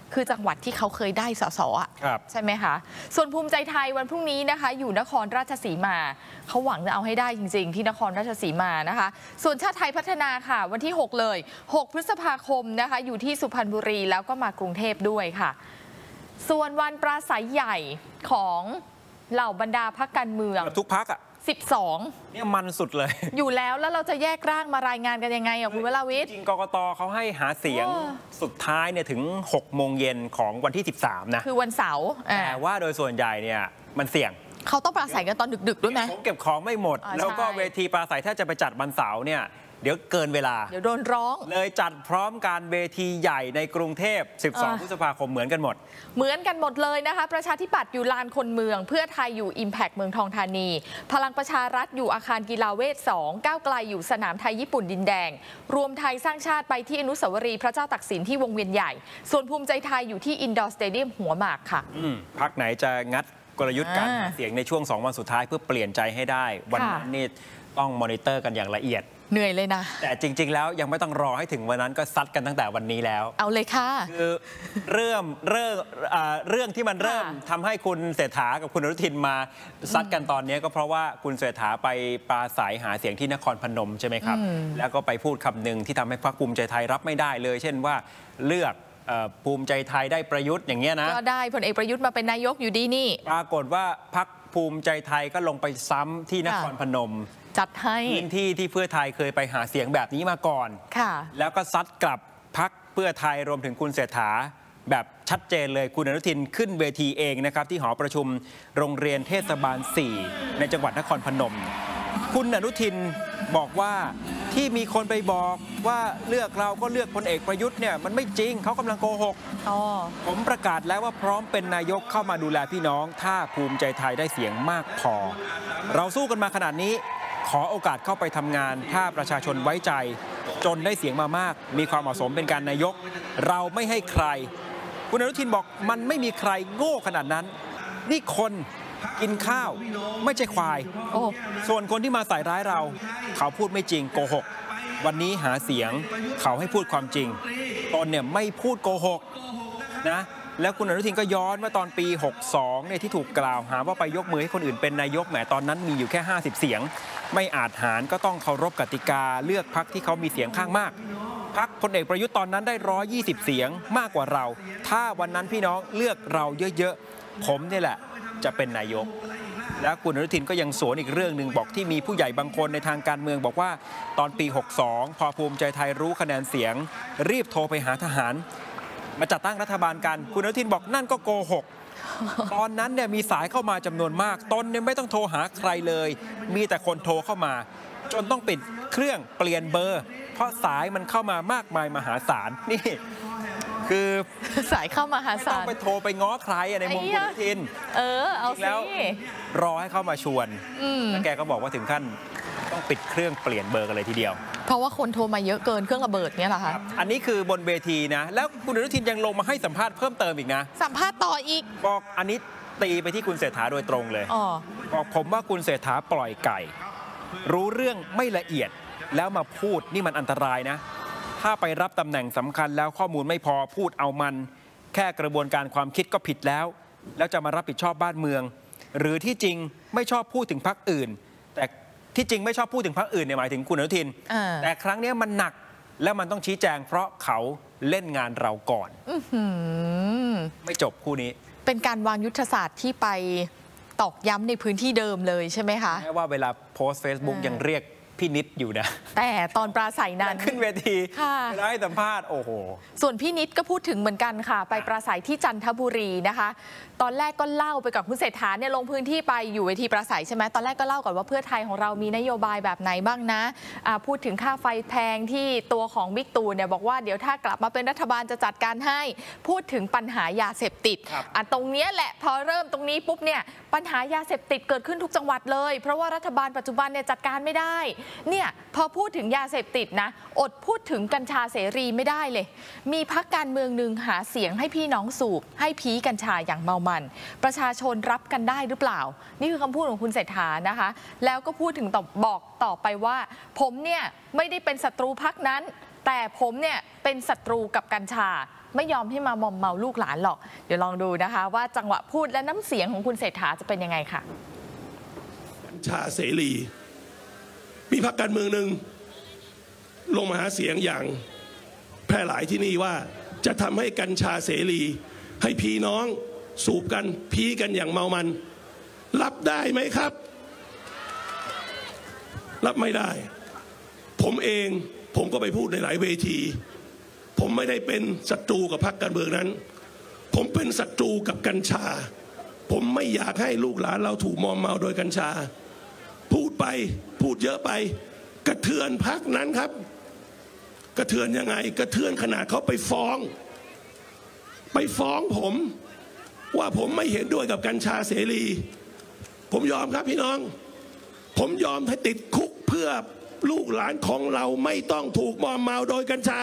คือจังหวัดที่เขาเคยได้สสอ่ะใช่ไหมคะส่วนภูมิใจไทยวันพรุ่งนี้นะคะอยู่นครราชสีมาเขาหวังจะเอาให้ได้จริงๆที่นครราชสีมานะคะส่วนชาติไทยพัฒนาค่ะวันที่หกเลยหกพฤษภาคมนะคะอยู่ที่สุพรรณบุรีแล้วก็มากรุงเทพด้วยค่ะส่วนวันปราศัยใหญ่ของเหล่าบรรดาพรรคการเมืองทุกพรรคอ่ะสิบสองเนี่ยมันสุดเลยอยู่แล้วแล้วเราจะแยกร่างมารายงานกันยังไงอ่ะคุณวราวิทย์จริงกกตเขาให้หาเสียงสุดท้ายเนี่ยถึงหกโมงเย็นของวันที่สิบสามนะคือวันเสาร์แต่ว่าโดยส่วนใหญ่เนี่ยมันเสี่ยงเขาต้องปราศัยกันตอนดึกๆด้วยไหมผมเก็บของไม่หมดแล้วก็เวทีปราศัยถ้าจะไปจัดวันเสาร์เนี่ยเดี๋ยวเกินเวลาเดี๋ยวโดนร้องเลยจัดพร้อมการเวทีใหญ่ในกรุงเทพสิบสองพฤษภาคมเหมือนกันหมดเหมือนกันหมดเลยนะคะประชาธิปัตย์อยู่ลานคนเมืองเพื่อไทยอยู่ Impact เมืองทองธานีพลังประชารัฐอยู่อาคารกีฬาเวทสองก้าวไกลอยู่สนามไทยญี่ปุ่นดินแดงรวมไทยสร้างชาติไปที่อนุสาวรีย์พระเจ้าตากสินที่วงเวียนใหญ่ส่วนภูมิใจไทยอยู่ที่อินดอร์สเตเดียมหัวหมากค่ะพรรคไหนจะงัดกลยุทธ์การหาเสียงในช่วงสองวันสุดท้ายเพื่อเปลี่ยนใจให้ได้วันนั้นนี่ต้องมอนิเตอร์กันอย่างละเอียดเหนื่อยเลยนะแต่จริงๆแล้วยังไม่ต้องรอให้ถึงวันนั้นก็ซัดกันตั้งแต่วันนี้แล้วเอาเลยค่ะคือเริ่มเริ่มเรื่องที่มันเริ่มทำให้คุณเศรษฐากับคุณอนุทินมาซัดกันตอนนี้ก็เพราะว่าคุณเศรษฐาไปปราศัยหาเสียงที่นครพนมใช่ไหมครับแล้วก็ไปพูดคำหนึ่งที่ทำให้พรรคภูมิใจไทยรับไม่ได้เลยเช่นว่าเลือกภูมิใจไทยได้ประยุทธ์อย่างเงี้ยนะก็ได้พลเอกประยุทธ์มาเป็นนายกอยู่ดีนี่ปรากฏว่าพรรคภูมิใจไทยก็ลงไปซ้ำที่นครพนมจัดให้พื้นที่ที่เพื่อไทยเคยไปหาเสียงแบบนี้มาก่อนค่ะแล้วก็ซัดกลับพรรคเพื่อไทยรวมถึงคุณเศรษฐาแบบชัดเจนเลยคุณอนุทินขึ้นเวทีเองนะครับที่หอประชุมโรงเรียนเทศบาลสี่ในจังหวัดนครพนมคุณอนุทินบอกว่าที่มีคนไปบอกว่าเลือกเราก็เลือกพลเอกประยุทธ์เนี่ยมันไม่จริงเขากำลังโกหกผมประกาศแล้วว่าพร้อมเป็นนายกเข้ามาดูแลพี่น้องถ้าภูมิใจไทยได้เสียงมากพอเราสู้กันมาขนาดนี้ขอโอกาสเข้าไปทำงานถ้าประชาชนไว้ใจจนได้เสียงมามากมีความเหมาะสมเป็นการนายกเราไม่ให้ใครคุณอนุทินบอกมันไม่มีใครโง่ขนาดนั้นนี่คนกินข้าวไม่ใช่ควายส่วนคนที่มาใส่ร้ายเราเขาพูดไม่จริงโกหกวันนี้หาเสียงเขาให้พูดความจริงตนเนี่ยไม่พูดโกหกนะแล้วคุณอนุทินก็ย้อนว่าตอนปีหกสองเนี่ยที่ถูกกล่าวหาว่าไปยกมือให้คนอื่นเป็นนายกแหมตอนนั้นมีอยู่แค่ห้าสิบเสียงไม่อาจหารก็ต้องเคารพกติกาเลือกพรรคที่เขามีเสียงข้างมากพรรคพลเอกประยุทธ์ตอนนั้นได้หนึ่งร้อยยี่สิบเสียงมากกว่าเราถ้าวันนั้นพี่น้องเลือกเราเยอะๆผมนี่แหละจะเป็นนายกและคุณอนุทินก็ยังสวนอีกเรื่องหนึ่งบอกที่มีผู้ใหญ่บางคนในทางการเมืองบอกว่าตอนปีหกสองพอภูมิใจไทยรู้คะแนนเสียงรีบโทรไปหาทหารมาจัดตั้งรัฐบาลกันคุณอนุทินบอกนั่นก็โกหกตอนนั้นเนี่ยมีสายเข้ามาจำนวนมากตนเนี่ยไม่ต้องโทรหาใครเลยมีแต่คนโทรเข้ามาจนต้องปิดเครื่องเปลี่ยนเบอร์เพราะสายมันเข้ามามากมายมหาศาลนี่คือสายเข้ามาหาศาลต้องไปโทรไปง้อใครในมุมคุณอนุทินเออเอาสิแล้วรอให้เข้ามาชวนแล้วแกก็บอกว่าถึงขั้นต้องปิดเครื่องเปลี่ยนเบอร์กันเลยทีเดียวเพราะว่าคนโทรมาเยอะเกินเครื่องระเบิดเนี่ยเหรอคะอันนี้คือบนเวทีนะแล้วคุณอนุทินยังลงมาให้สัมภาษณ์เพิ่มเติมอีกนะสัมภาษณ์ต่ออีกบอกอันนี้ตีไปที่คุณเศรษฐาโดยตรงเลยบอกผมว่าคุณเศรษฐาปล่อยไก่รู้เรื่องไม่ละเอียดแล้วมาพูดนี่มันอันตรายนะถ้าไปรับตำแหน่งสำคัญแล้วข้อมูลไม่พอพูดเอามันแค่กระบวนการความคิดก็ผิดแล้วแล้วจะมารับผิดชอบบ้านเมืองหรือที่จริงไม่ชอบพูดถึงพรรคอื่นแต่ที่จริงไม่ชอบพูดถึงพรรคอื่นเนี่ยหมายถึงคุณอนุทินแต่ครั้งนี้มันหนักแล้วมันต้องชี้แจงเพราะเขาเล่นงานเราก่อนไม่จบคู่นี้เป็นการวางยุทธศาสตร์ที่ไปตอกย้ำในพื้นที่เดิมเลยใช่ไหมคะแม้ว่าเวลาโพสต์ Facebook ยังเรียกพี่นิดอยู่นะแต่ตอนปราศัยนั้นขึ้นเวทีแล้วให้สัมภาษณ์โอ้โหส่วนพี่นิดก็พูดถึงเหมือนกันค่ะไปปราศัยที่จันทบุรีนะคะตอนแรกก็เล่าไปกับคุณเศรษฐาเนี่ยลงพื้นที่ไปอยู่เวทีปราศัยใช่ไหมตอนแรกก็เล่าก่อนว่าเพื่อไทยของเรามีนโยบายแบบไหนบ้างนะพูดถึงค่าไฟแพงที่ตัวของบิ๊กตู่เนี่ยบอกว่าเดี๋ยวถ้ากลับมาเป็นรัฐบาลจะจัดการให้พูดถึงปัญหายาเสพติดอ่ะตรงนี้แหละพอเริ่มตรงนี้ปุ๊บเนี่ยปัญหายาเสพติดเกิดขึ้นทุกจังหวัดเลยเพราะว่ารัฐบาลปัจจุบันเนี่ยจัดการไม่ได้เนี่ยพอพูดถึงยาเสพติดนะอดพูดถึงกัญชาเสรีไม่ได้เลยมีพรรคการเมืองหนึ่งหาเสียงให้พี่น้องสูบให้ผีกัญชาอย่างเมามันประชาชนรับกันได้หรือเปล่านี่คือคำพูดของคุณเศรษฐานะคะแล้วก็พูดถึงต่อบอกต่อไปว่าผมเนี่ยไม่ได้เป็นศัตรูพรรคนั้นแต่ผมเนี่ยเป็นศัตรูกับกัญชาไม่ยอมให้มามอมเมาลูกหลานหรอกเดี๋ยวลองดูนะคะว่าจังหวะพูดและน้ำเสียงของคุณเศรษฐาจะเป็นยังไงค่ะกัญชาเสรีมีพรรคการเมืองหนึ่งลงมาหาเสียงอย่างแพร่หลายที่นี่ว่าจะทำให้กัญชาเสรีให้พี่น้องสูบกันพีกันอย่างเมามันรับได้ไหมครับรับไม่ได้ผมเองผมก็ไปพูดในหลายเวทีผมไม่ได้เป็นศัตรูกับพรรคการเมืองนั้นผมเป็นศัตรูกับกัญชาผมไม่อยากให้ลูกหลานเราถูกมอมเมาโดยกัญชาพูดไปพูดเยอะไปกระเทือนพรรคนั้นครับกระเทือนยังไงกระเทือนขนาดเขาไปฟ้องไปฟ้องผมว่าผมไม่เห็นด้วยกับกัญชาเสรีผมยอมครับพี่น้องผมยอมให้ติดคุกเพื่อลูกหลานของเราไม่ต้องถูกมอมเมาโดยกัญชา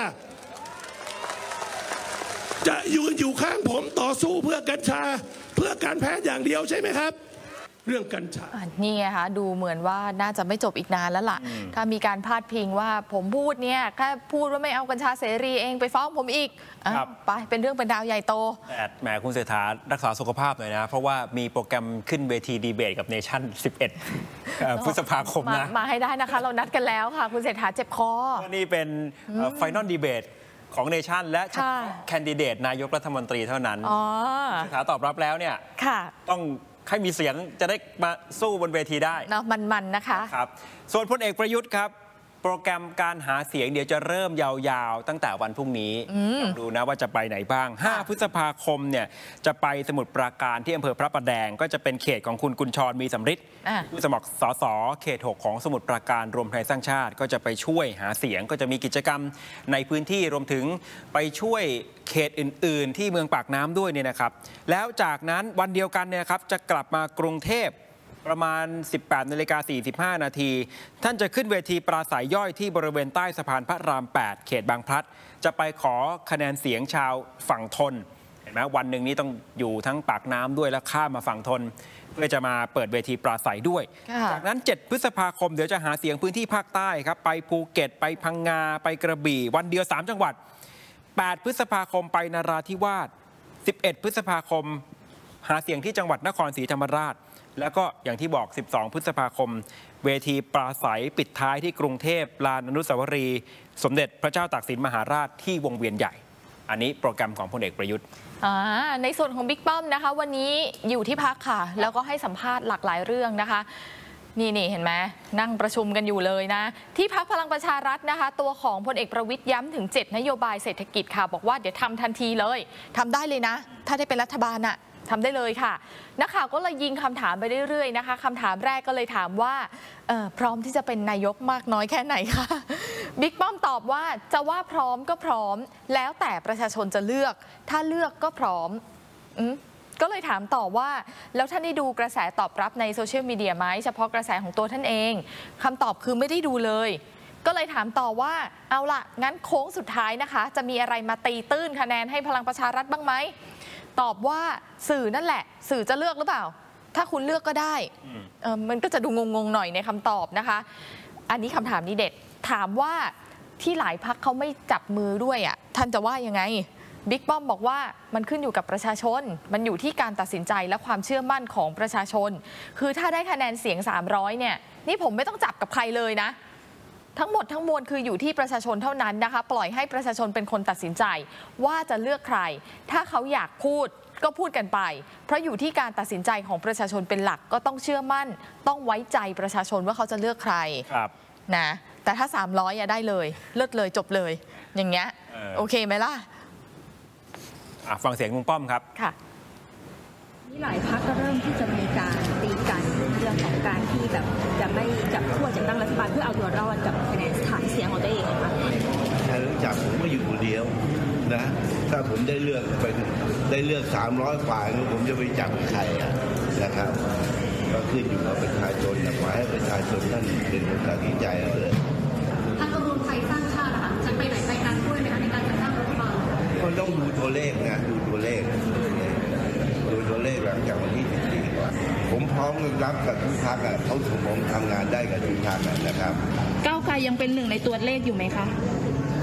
จะยืนอยู่ข้างผมต่อสู้เพื่อกัญชาเพื่อการแพทย์อย่างเดียวใช่ไหมครับเรื่องกัญชานี่ไงคะดูเหมือนว่าน่าจะไม่จบอีกนานแล้วล่ะถ้ามีการพาดพิงว่าผมพูดเนี่ยแค่พูดว่าไม่เอากัญชาเสรีเองไปฟ้องผมอีกไปเป็นเรื่องเป็นราวใหญ่โตแต่แหมคุณเศรษฐารักษาสุขภาพหน่อยนะเพราะว่ามีโปรแกรมขึ้นเวทีดีเบตกับเนชั่นสิบเอ็ดพฤษภาคมนะมาให้ได้นะคะเรานัดกันแล้วค่ะคุณเศรษฐาเจ็บคอนี่เป็นไฟนอลดีเบตของเนชั่นและแคนดิเดตนายกรัฐมนตรีเท่านั้นเศรษฐาตอบรับแล้วเนี่ยต้องให้มีเสียงจะได้มาสู้บนเวทีได้เนาะมันๆนะคะครับส่วนพลเอกประยุทธ์ครับโปรแกรมการหาเสียงเดี๋ยวจะเริ่มยาวๆตั้งแต่วันพรุ่งนี้ดูนะว่าจะไปไหนบ้างห้าพฤษภาคมเนี่ยจะไปสมุทรปราการที่อำเภอพระประแดงก็จะเป็นเขตของคุณกุญชรมีสำริดผู้สมัครสสเขตหกของสมุทรปราการรวมไทยสร้างชาติก็จะไปช่วยหาเสียงก็จะมีกิจกรรมในพื้นที่รวมถึงไปช่วยเขตอื่นๆที่เมืองปากน้ำด้วยเนี่ยนะครับแล้วจากนั้นวันเดียวกันเนี่ยครับจะกลับมากรุงเทพประมาณ สิบแปดนาฬิกาสี่สิบห้า นาทีท่านจะขึ้นเวทีปราศัยย่อยที่บริเวณใต้สะพานพระราม แปด เขตบางพลัดจะไปขอคะแนนเสียงชาวฝั่งทนเห็นไหมวันหนึ่งนี้ต้องอยู่ทั้งปากน้ำด้วยแล้วข้ามมาฝั่งทนเพื่อจะมาเปิดเวทีปราศัยด้วยจากนั้นเจ็ดพฤษภาคมเดี๋ยวจะหาเสียงพื้นที่ภาคใต้ครับไปภูเก็ตไปพังงาไปกระบี่วันเดียวสามจังหวัดแปดพฤษภาคมไปนราธิวาสสิบเอ็ดพฤษภาคมหาเสียงที่จังหวัดนครศรีธรรมราชแล้วก็อย่างที่บอกสิบสองพฤษภาคมเวทีปราศัยปิดท้ายที่กรุงเทพลานอนุสาวรีย์สมเด็จพระเจ้าตากสินมหาราชที่วงเวียนใหญ่อันนี้โปรแกรมของพลเอกประยุทธ์ในส่วนของบิ๊กป้อมนะคะวันนี้อยู่ที่พักค่ะแล้วก็ให้สัมภาษณ์หลากหลายเรื่องนะคะนี่นี่เห็นไหมนั่งประชุมกันอยู่เลยนะที่พรรคพลังประชารัฐนะคะตัวของพลเอกประวิตรย้ำถึงเจ็ดนโยบายเศรษฐกิจค่ะบอกว่าเดี๋ยวทำทันทีเลยทำได้เลยนะถ้าได้เป็นรัฐบาลน่ะทำได้เลยค่ะนักข่าวก็เลยยิงคำถามไปเรื่อยๆนะคะคำถามแรกก็เลยถามว่าพร้อมที่จะเป็นนายกมากน้อยแค่ไหนคะบิ๊กป้อมตอบว่าจะว่าพร้อมก็พร้อมแล้วแต่ประชาชนจะเลือกถ้าเลือกก็พร้อมอืก็เลยถามต่อว่าแล้วท่านได้ดูกระแสตอบรับในโซเชียลมีเดียไหมเฉพาะกระแสของตัวท่านเองคำตอบคือไม่ได้ดูเลยก็เลยถามต่อว่าเอาล่ะงั้นโค้งสุดท้ายนะคะจะมีอะไรมาตีตื้นคะแนนให้พลังประชารัฐบ้างไหมตอบว่าสื่อนั่นแหละสื่อจะเลือกหรือเปล่าถ้าคุณเลือกก็ได้เออมันก็จะดูงงๆหน่อยในคำตอบนะคะอันนี้คำถามนี้เด็ดถามว่าที่หลายพรรคเขาไม่จับมือด้วยอ่ะท่านจะว่ายังไงบิ๊กป้อมบอกว่ามันขึ้นอยู่กับประชาชนมันอยู่ที่การตัดสินใจและความเชื่อมั่นของประชาชนคือถ้าได้คะแนนเสียงสามร้อยเนี่ยนี่ผมไม่ต้องจับกับใครเลยนะทั้งหมดทั้งมวลคืออยู่ที่ประชาชนเท่านั้นนะคะปล่อยให้ประชาชนเป็นคนตัดสินใจว่าจะเลือกใครถ้าเขาอยากพูดก็พูดกันไปเพราะอยู่ที่การตัดสินใจของประชาชนเป็นหลักก็ต้องเชื่อมั่นต้องไว้ใจประชาชนว่าเขาจะเลือกใครครับนะแต่ถ้าสามร้อยอะได้เลยเลิศเลยจบเลยอย่างเงี้ยโอเคไหมล่ะฟังเสียงลุงป้อมครับค่ะนี่หลายพรรคก็เริ่มที่จะมีการตีกันเรื่องของการที่แบบจะไม่จับขั้วจัดตั้งรัฐบาลเพื่อเอาตัวรอดกับคะแนนฐานเสียงของตัวเองนะคะถ้ารู้จักผมก็อยู่คนเดียวนะถ้าผมได้เลือกไปได้เลือกสามร้อยกว่าผมจะไปจับใครนะครับก็ขึ้นอยู่กับประชาชนขอให้ประชาชนท่านเป็นคนตัดสินใจเอาเลยท่านรวมไทยสร้างชาติค่ะจะไปไหนไปกันด้วยไหมคะในการจัดตั้งรัฐบาลก็ต้องดูตัวเลขนะดูตัวเลขดูตัวเลขหลังจากวันที่สิบสี่ก่อนผมพร้อมรับกับทุกพรรคอ่ะเขาผมทำงานได้กับทุกพรรคนะครับก้าวไกลยังเป็นหนึ่งในตัวเลขอยู่ไหมคะ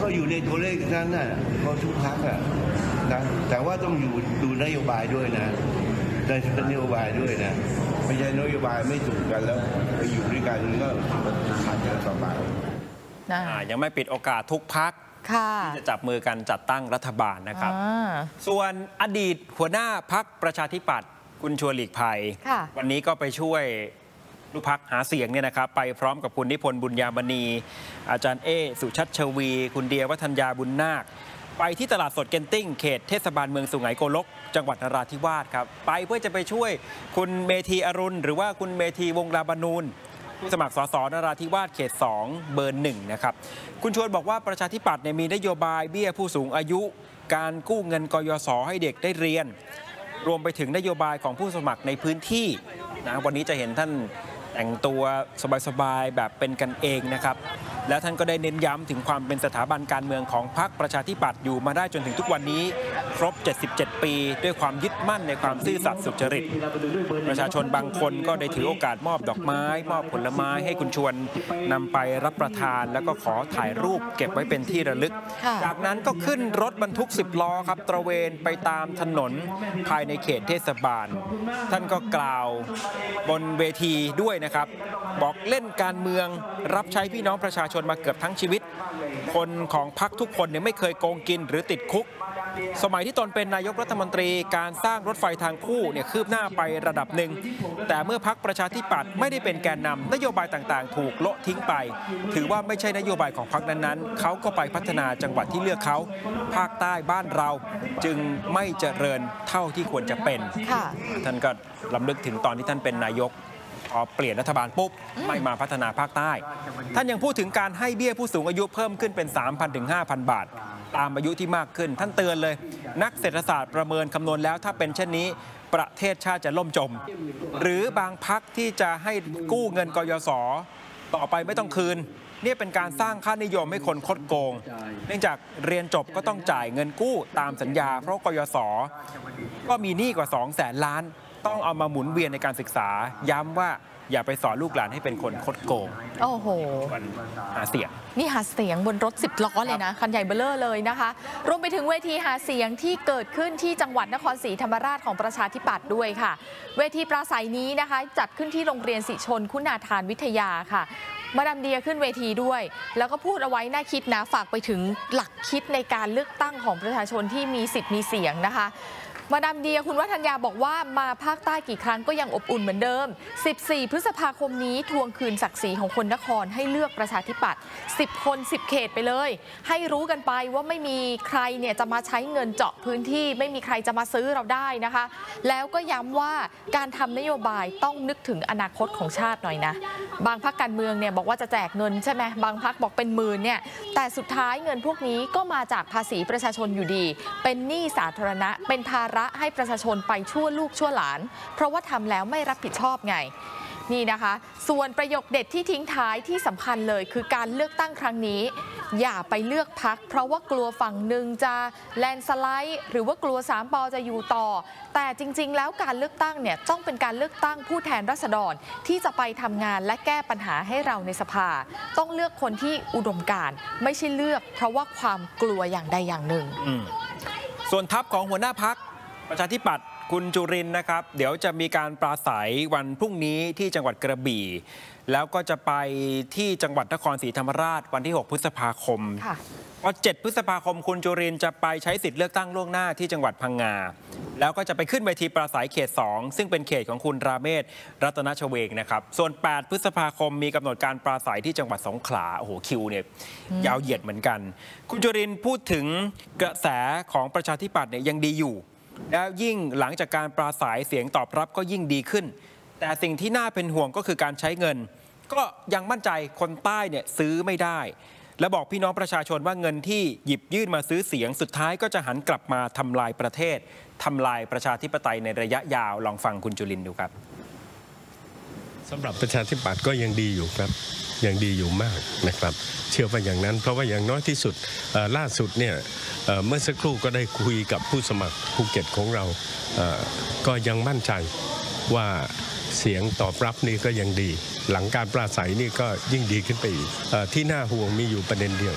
ก็อยู่ในตัวเลขนั้นน่ะก็ทุกพรรคอ่ะนะแต่ว่าต้องอยู่ดูนโยบายด้วยนะได้นโยบายด้วยนะไม่ใช่นโยบายไม่ถูกกันแล้วไปอยู่ด้วยกันก็ขาดกันต่อไปยังไม่ปิดโอกาสทุกพรรคที่จะจับมือกันจัดตั้งรัฐบาลนะครับส่วนอดีตหัวหน้าพรรคประชาธิปัตย์คุณชวนหลีกภัยวันนี้ก็ไปช่วยลูกพรรคหาเสียงเนี่ยนะครับไปพร้อมกับคุณนิพนธ์บุญญามณีอาจารย์เอสุชัชวีคุณเดียวัฒนยาบุญนาคไปที่ตลาดสดเกนติ้งเขตเทศบาลเมืองสุไหงโกลกจังหวัดนราธิวาสครับไปเพื่อจะไปช่วยคุณเมธีอรุณหรือว่าคุณเมธีวงศ์ลาบานูนผู้สมัครสสนราธิวาสเขตสองเบอร์หนึ่งนะครับคุณชวนบอกว่าประชาธิปัตย์เนี่ยมีนโยบายเบี้ยผู้สูงอายุการกู้เงินกยศให้เด็กได้เรียนรวมไปถึงนโยบายของผู้สมัครในพื้นที่นะวันนี้จะเห็นท่านแต่งตัวสบายๆแบบเป็นกันเองนะครับและท่านก็ได้เน้นย้ำถึงความเป็นสถาบันการเมืองของพรรคประชาธิปัตย์อยู่มาได้จนถึงทุกวันนี้ครบเจ็ดสิบเจ็ดปีด้วยความยึดมั่นในความซื่อสัตย์สุจริตประชาชนบางคนก็ได้ถือโอกาสมอบดอกไม้มอบผลไม้ให้คุณชวนนำไปรับประทานแล้วก็ขอถ่ายรูปเก็บไว้เป็นที่ระลึกจากนั้นก็ขึ้นรถบรรทุกสิบล้อครับตระเวนไปตามถนนภายในเขตเทศบาลท่านก็กล่าวบนเวทีด้วยนะครับบอกเล่นการเมืองรับใช้พี่น้องประชาชนมาเกือบทั้งชีวิตคนของพรรคทุกคนเนี่ยไม่เคยโกงกินหรือติดคุกสมัยที่ตนเป็นนายกรัฐมนตรีการสร้างรถไฟทางคู่เนี่ยคืบหน้าไประดับหนึ่งแต่เมื่อพรรคประชาธิปัตย์ไม่ได้เป็นแกนนำนโยบายต่างๆถูกโละทิ้งไปถือว่าไม่ใช่นโยบายของพรรคนั้นๆเขาก็ไปพัฒนาจังหวัดที่เลือกเขาภาคใต้บ้านเราจึงไม่เจริญเท่าที่ควรจะเป็นท่านก็รำลึกถึงตอนที่ท่านเป็นนายกพอเปลี่ยนรัฐบาลปุ๊บไม่มาพัฒนาภาคใต้ท่านยังพูดถึงการให้เบี้ยผู้สูงอายุเพิ่มขึ้นเป็น สามพัน ถึง ห้าพัน บาทตามอายุที่มากขึ้นท่านเตือนเลยนักเศรษฐศาสตร์ประเมินคำนวณแล้วถ้าเป็นเช่นนี้ประเทศชาติจะล่มจมหรือบางพรรคที่จะให้กู้เงินกยศต่อไปไม่ต้องคืนนี่เป็นการสร้างค่านิยมให้คนคดโกงเนื่องจากเรียนจบก็ต้องจ่ายเงินกู้ตามสัญญาเพราะกยศก็มีหนี้กว่า สองแสน ล้านต้องเอามาหมุนเวียนในการศึกษาย้ำว่าอย่าไปสอนลูกหลานให้เป็นคนคดโกงโอ้โหหาเสียงนี่หาเสียงบนรถสิบล้อเลยนะคันใหญ่เบ้อเร่อเลยนะคะรวมไปถึงเวทีหาเสียงที่เกิดขึ้นที่จังหวัดนครศรีธรรมราชของประชาธิปัตย์ด้วยค่ะเวทีปราศัยนี้นะคะจัดขึ้นที่โรงเรียนศิชนคุณาทานวิทยาค่ะมาดามเดียขึ้นเวทีด้วยแล้วก็พูดเอาไว้น่าคิดนะฝากไปถึงหลักคิดในการเลือกตั้งของประชาชนที่มีสิทธิ์มีเสียงนะคะมาดามเดียคุณวัฒนยาบอกว่ามาภาคใต้กี่ครั้งก็ยังอบอุ่นเหมือนเดิมสิบสี่พฤษภาคมนี้ทวงคืนศักดิ์ศรีของคนนครให้เลือกประชาธิปัตย์สิบคนสิบเขตไปเลยให้รู้กันไปว่าไม่มีใครเนี่ยจะมาใช้เงินเจาะพื้นที่ไม่มีใครจะมาซื้อเราได้นะคะแล้วก็ย้ำว่าการทำนโยบายต้องนึกถึงอนาคตของชาติหน่อยนะบางพรรคการเมืองเนี่ยบอกว่าจะแจกเงินใช่ไหมบางพรรคบอกเป็นหมื่นเนี่ยแต่สุดท้ายเงินพวกนี้ก็มาจากภาษีประชาชนอยู่ดีเป็นหนี้สาธารณะเป็นภาระให้ประชาชนไปชั่วลูกชั่วหลานเพราะว่าทำแล้วไม่รับผิดชอบไงนี่นะคะส่วนประโยคเด็ดที่ทิ้งท้ายที่สำคัญเลยคือการเลือกตั้งครั้งนี้อย่าไปเลือกพรรคเพราะว่ากลัวฝั่งหนึ่งจะแลนสไลด์หรือว่ากลัวสามปอจะอยู่ต่อแต่จริงๆแล้วการเลือกตั้งเนี่ยต้องเป็นการเลือกตั้งผู้แทนราษฎรที่จะไปทำงานและแก้ปัญหาให้เราในสภาต้องเลือกคนที่อุดมการณ์ไม่ใช่เลือกเพราะว่าความกลัวอย่างใดอย่างหนึ่งส่วนทัพของหัวหน้าพรรคประชาธิปัตย์คุณจุรินทร์นะครับเดี๋ยวจะมีการปราศัยวันพรุ่งนี้ที่จังหวัดกระบี่แล้วก็จะไปที่จังหวัดนครศรีธรรมราชวันที่หกพฤษภาคมพอเจ็ดพฤษภาคมคุณจุรินทร์จะไปใช้สิทธิ์เลือกตั้งล่วงหน้าที่จังหวัดพังงาแล้วก็จะไปขึ้นเวทีปราศัยเขตสองซึ่งเป็นเขตของคุณราเมศรัตนชเวงนะครับส่วนแปดพฤษภาคมมีกำหนดการปราศัยที่จังหวัดสงขลาโอ้โหคิวเนี่ยยาวเหยียดเหมือนกันคุณจุรินทร์พูดถึงกระแสของประชาธิปัตย์เนี่ยยังดีอยู่แล้วยิ่งหลังจากการปราศัยเสียงตอบรับก็ยิ่งดีขึ้นแต่สิ่งที่น่าเป็นห่วงก็คือการใช้เงินก็ยังมั่นใจคนใต้เนี่ยซื้อไม่ได้และบอกพี่น้องประชาชนว่าเงินที่หยิบยื่นมาซื้อเสียงสุดท้ายก็จะหันกลับมาทำลายประเทศทำลายประชาธิปไตยในระยะยาวลองฟังคุณจุรินทร์ดูครับสำหรับประชาธิปัตย์ก็ยังดีอยู่ครับยังดีอยู่มากนะครับเชื่อว่าอย่างนั้นเพราะว่าอย่างน้อยที่สุดล่าสุดเนี่ยเมื่อสักครู่ก็ได้คุยกับผู้สมัครภูเก็ตของเราก็ยังมั่นใจว่าเสียงตอบรับนี่ก็ยังดีหลังการปราศัยนี่ก็ยิ่งดีขึ้นไปอีกที่น่าห่วงมีอยู่ประเด็นเดียว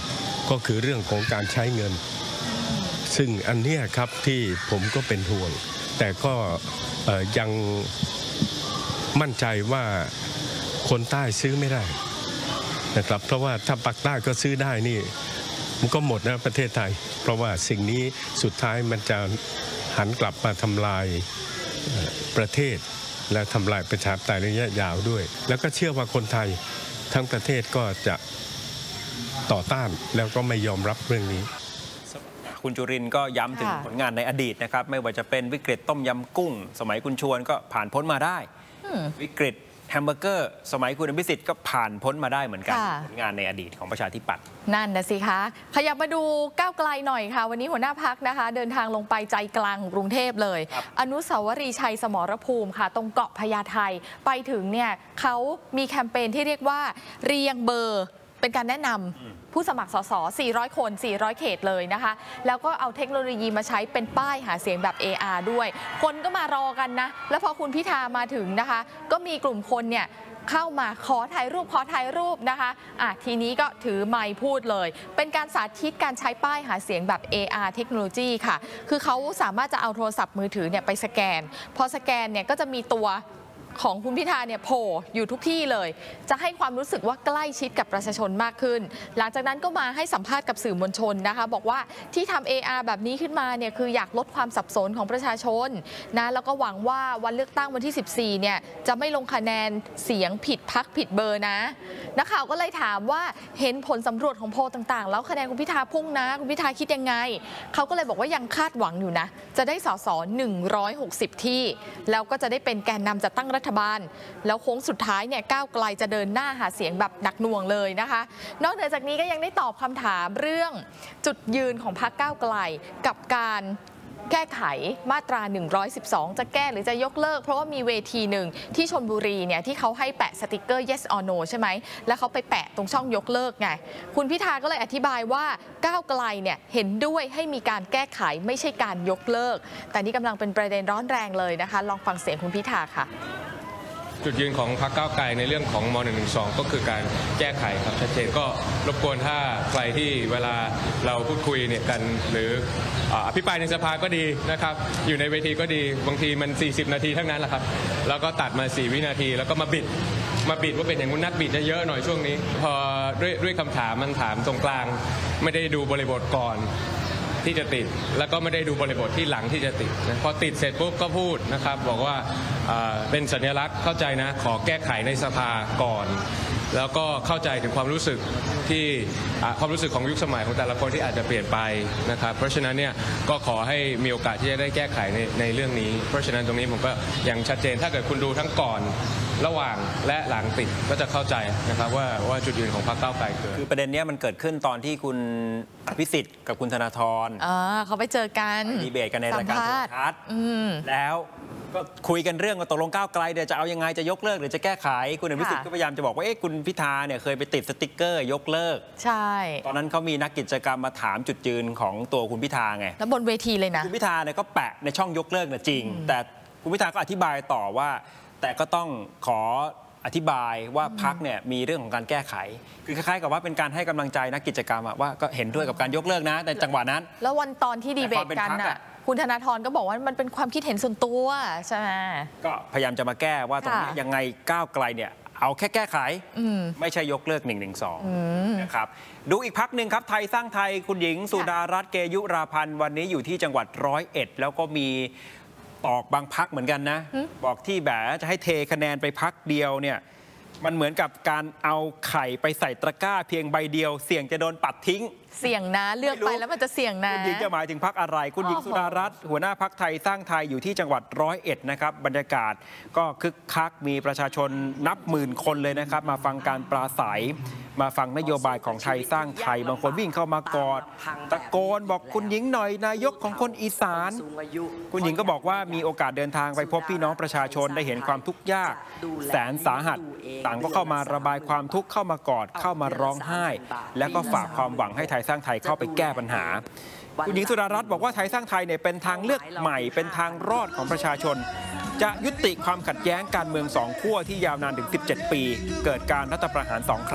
ก็คือเรื่องของการใช้เงินซึ่งอันนี้ครับที่ผมก็เป็นห่วงแต่ก็ยังมั่นใจว่าคนใต้ซื้อไม่ได้นะครับเพราะว่าถ้าปักใต้ก็ซื้อได้นี่มันก็หมดนะประเทศไทยเพราะว่าสิ่งนี้สุดท้ายมันจะหันกลับมาทำลายประเทศและทำลายประชาธิปไตยระยะยาวด้วยแล้วก็เชื่อว่าคนไทยทั้งประเทศก็จะต่อต้านแล้วก็ไม่ยอมรับเรื่องนี้คุณจุรินทร์ก็ย้ำถึงผลงานในอดีตนะครับไม่ว่าจะเป็นวิกฤตต้มยำกุ้งสมัยคุณชวนก็ผ่านพ้นมาได้วิกฤตแฮมเบอร์เกอร์สมัยคุณอภิสิทธิ์ก็ผ่านพ้นมาได้เหมือนกันผลงานในอดีตของประชาธิปัตย์นั่นนะสิคะขยับมาดูก้าวไกลหน่อยค่ะวันนี้หัวหน้าพักนะคะเดินทางลงไปใจกลางกรุงเทพเลยอนุสาวรีย์ชัยสมรภูมิค่ะตรงเกาะพญาไทไปถึงเนี่ยเขามีแคมเปญที่เรียกว่าเรียงเบอร์เป็นการแนะนำผู้สมัครสสสี่ร้อยคนสี่ร้อยเขตเลยนะคะแล้วก็เอาเทคโนโลยีมาใช้เป็นป้ายหาเสียงแบบ เอ อาร์ ด้วยคนก็มารอกันนะแล้วพอคุณพิธามาถึงนะคะก็มีกลุ่มคนเนี่ยเข้ามาขอถ่ายรูปขอถ่ายรูปนะคะอ่ะทีนี้ก็ถือไมค์พูดเลยเป็นการสาธิตการใช้ป้ายหาเสียงแบบ เอ อาร์ เทคโนโลยีค่ะคือเขาสามารถจะเอาโทรศัพท์มือถือเนี่ยไปสแกนพอสแกนเนี่ยก็จะมีตัวของคุณพิธาเนี่ยโผล่อยู่ทุกที่เลยจะให้ความรู้สึกว่าใกล้ชิดกับประชาชนมากขึ้นหลังจากนั้นก็มาให้สัมภาษณ์กับสื่อมวลชนนะคะบอกว่าที่ทำ เอ อาร์ แบบนี้ขึ้นมาเนี่ยคืออยากลดความสับสนของประชาชนนะแล้วก็หวังว่าวันเลือกตั้งวันที่สิบสี่เนี่ยจะไม่ลงคะแนนเสียงผิดพรรคผิดเบอร์นะนักข่าวก็เลยถามว่าเห็นผลสำรวจของโพลต่างๆแล้วคะแนนคุณพิธาพุ่งนะคุณพิธาคิดยังไงเขาก็เลยบอกว่ายังคาดหวังอยู่นะจะได้สสหนึ่งร้อยหกสิบที่แล้วก็จะได้เป็นแกนนำจัดตั้งรัฐบาลแล้วโค้งสุดท้ายเนี่ยก้าวไกลจะเดินหน้าหาเสียงแบบหนักหน่วงเลยนะคะนอกเหนือจากนี้ก็ยังได้ตอบคำถามเรื่องจุดยืนของพรรคก้าวไกลกับการแก้ไขมาตราหนึ่งร้อยสิบสองจะแก้หรือจะยกเลิกเพราะว่ามีเวทีหนึ่งที่ชลบุรีเนี่ยที่เขาให้แปะสติกเกอร์ yes or no ใช่ไหมแล้วเขาไปแปะตรงช่องยกเลิกไงคุณพิธาก็เลยอธิบายว่าก้าวไกลเนี่ยเห็นด้วยให้มีการแก้ไขไม่ใช่การยกเลิกแต่นี่กำลังเป็นประเด็นร้อนแรงเลยนะคะลองฟังเสียงคุณพิธาค่ะจุดยืนของพรรคก้าวไกลในเรื่องของม หนึ่งหนึ่งสอง ก็คือการแก้ไขครับชัดเจนก็รบกวนถ้าใครที่เวลาเราพูดคุยเนี่ยกันหรืออภิปรายในสภาก็ดีนะครับอยู่ในเวทีก็ดีบางทีมันสี่สิบนาทีทั้งนั้นแหละครับแล้วก็ตัดมาสี่วินาทีแล้วก็มาบิดมาบิดว่าเป็นอย่างนู้นนักบิดเยอะหน่อยช่วงนี้พอด้วยด้วยคำถามมันถามตรงกลางไม่ได้ดูบริบทก่อนที่จะติดแล้วก็ไม่ได้ดูบริบทที่หลังที่จะติดนะพอติดเสร็จปุ๊บก็พูดนะครับบอกว่าเป็นสัญลักษณ์เข้าใจนะขอแก้ไขในสภาก่อนแล้วก็เข้าใจถึงความรู้สึกที่ความรู้สึกของยุคสมัยของแต่ละคนที่อาจจะเปลี่ยนไปนะครับเพราะฉะนั้นเนี่ยก็ขอให้มีโอกาสที่จะได้แก้ไขในในเรื่องนี้เพราะฉะนั้นตรงนี้ผมก็ยังชัดเจนถ้าเกิดคุณดูทั้งก่อนระหว่างและหลังติดก็จะเข้าใจนะครับว่าว่าจุดยืนของพรรคก้าวไกลคือคือประเด็นนี้มันเกิดขึ้นตอนที่คุณอภิสิทธิ์กับคุณธนาธรเขาไปเจอกันดีเบตกันในรายการโทรทัศน์แล้วก็คุยกันเรื่องว่าตกลงก้าวไกลเดี๋ยวจะเอายังไงจะยกเลิกหรือจะแก้ไขคุณอภิสิทธิ์ก็พยายามจะบอกว่าเอ๊ะคุณพิธาเนี่ยเคยไปติดสติ๊กเกอร์ยกเลิกใช่ตอนนั้นเขามีนักกิจกรรมมาถามจุดยืนของตัวคุณพิธาไงแล้วบนเวทีเลยนะคุณพิธาเนี่ยก็แปะในช่องยกเลิกเนี่ยจริงแต่คุณพิธาก็อธิบายต่อว่าแต่ก็ต้องขออธิบายว่าพรรคเนี่ยมีเรื่องของการแก้ไขคือคล้ายๆกับว่าเป็นการให้กำลังใจนักกิจกรรมว่าก็เห็นด้วยกับการยกเลิกนะในจังหวะนั้นแล้ววันตอนที่ดีเบตกันน่ะคุณธนาธรก็บอกว่ามันเป็นความคิดเห็นส่วนตัวใช่ไหมก็พยายามจะมาแก้ว่าตรงนี้ยังไงก้าวไกลเนี่ยเอาแค่แก้ไขไม่ใช่ยกเลิกหนึ่งหนึ่งสองนะครับดูอีกพักหนึ่งครับไทยสร้างไทยคุณหญิงสุดารัตน์เกยุราพันธ์วันนี้อยู่ที่จังหวัดร้อยเอ็ดแล้วก็มีตอกบางพักเหมือนกันนะบอกที่แบบจะให้เทคะแนนไปพักเดียวเนี่ยมันเหมือนกับการเอาไข่ไปใส่ตะกร้าเพียงใบเดียวเสี่ยงจะโดนปัดทิ้งเสี่ยงนะเลือกไปแล้วมันจะเสี่ยงนะคุณหญิงจะหมายถึงพรรคอะไรคุณหญิงสุดารัตน์หัวหน้าพรรคไทยสร้างไทยอยู่ที่จังหวัดร้อยเอ็ดนะครับบรรยากาศก็คึกคักมีประชาชนนับหมื่นคนเลยนะครับมาฟังการปราศัยมาฟังนโยบายของไทยสร้างไทยบางคนวิ่งเข้ามากอดตะโกนบอกคุณหญิงหน่อยนายกของคนอีสานคุณหญิงก็บอกว่ามีโอกาสเดินทางไปพบพี่น้องประชาชนได้เห็นความทุกข์ยากแสนสาหัสต่างก็เข้ามาระบายความทุกข์เข้ามากอดเข้ามาร้องไห้แล้วก็ฝากความหวังให้ไทยสร้างไทยเข้าไปแก้ปัญหาคุณหญิงสุดารัตน์บอกว่าไทยสร้างไทยเนี่ยเป็นทางเลือกใหม่เป็นทางรอดของประชาชนจะยุติความขัดแย้งการเมืองสองขั้วที่ยาวนานถึงสิบเจ็ดปีเกิดการรัฐประหารสองครั้ง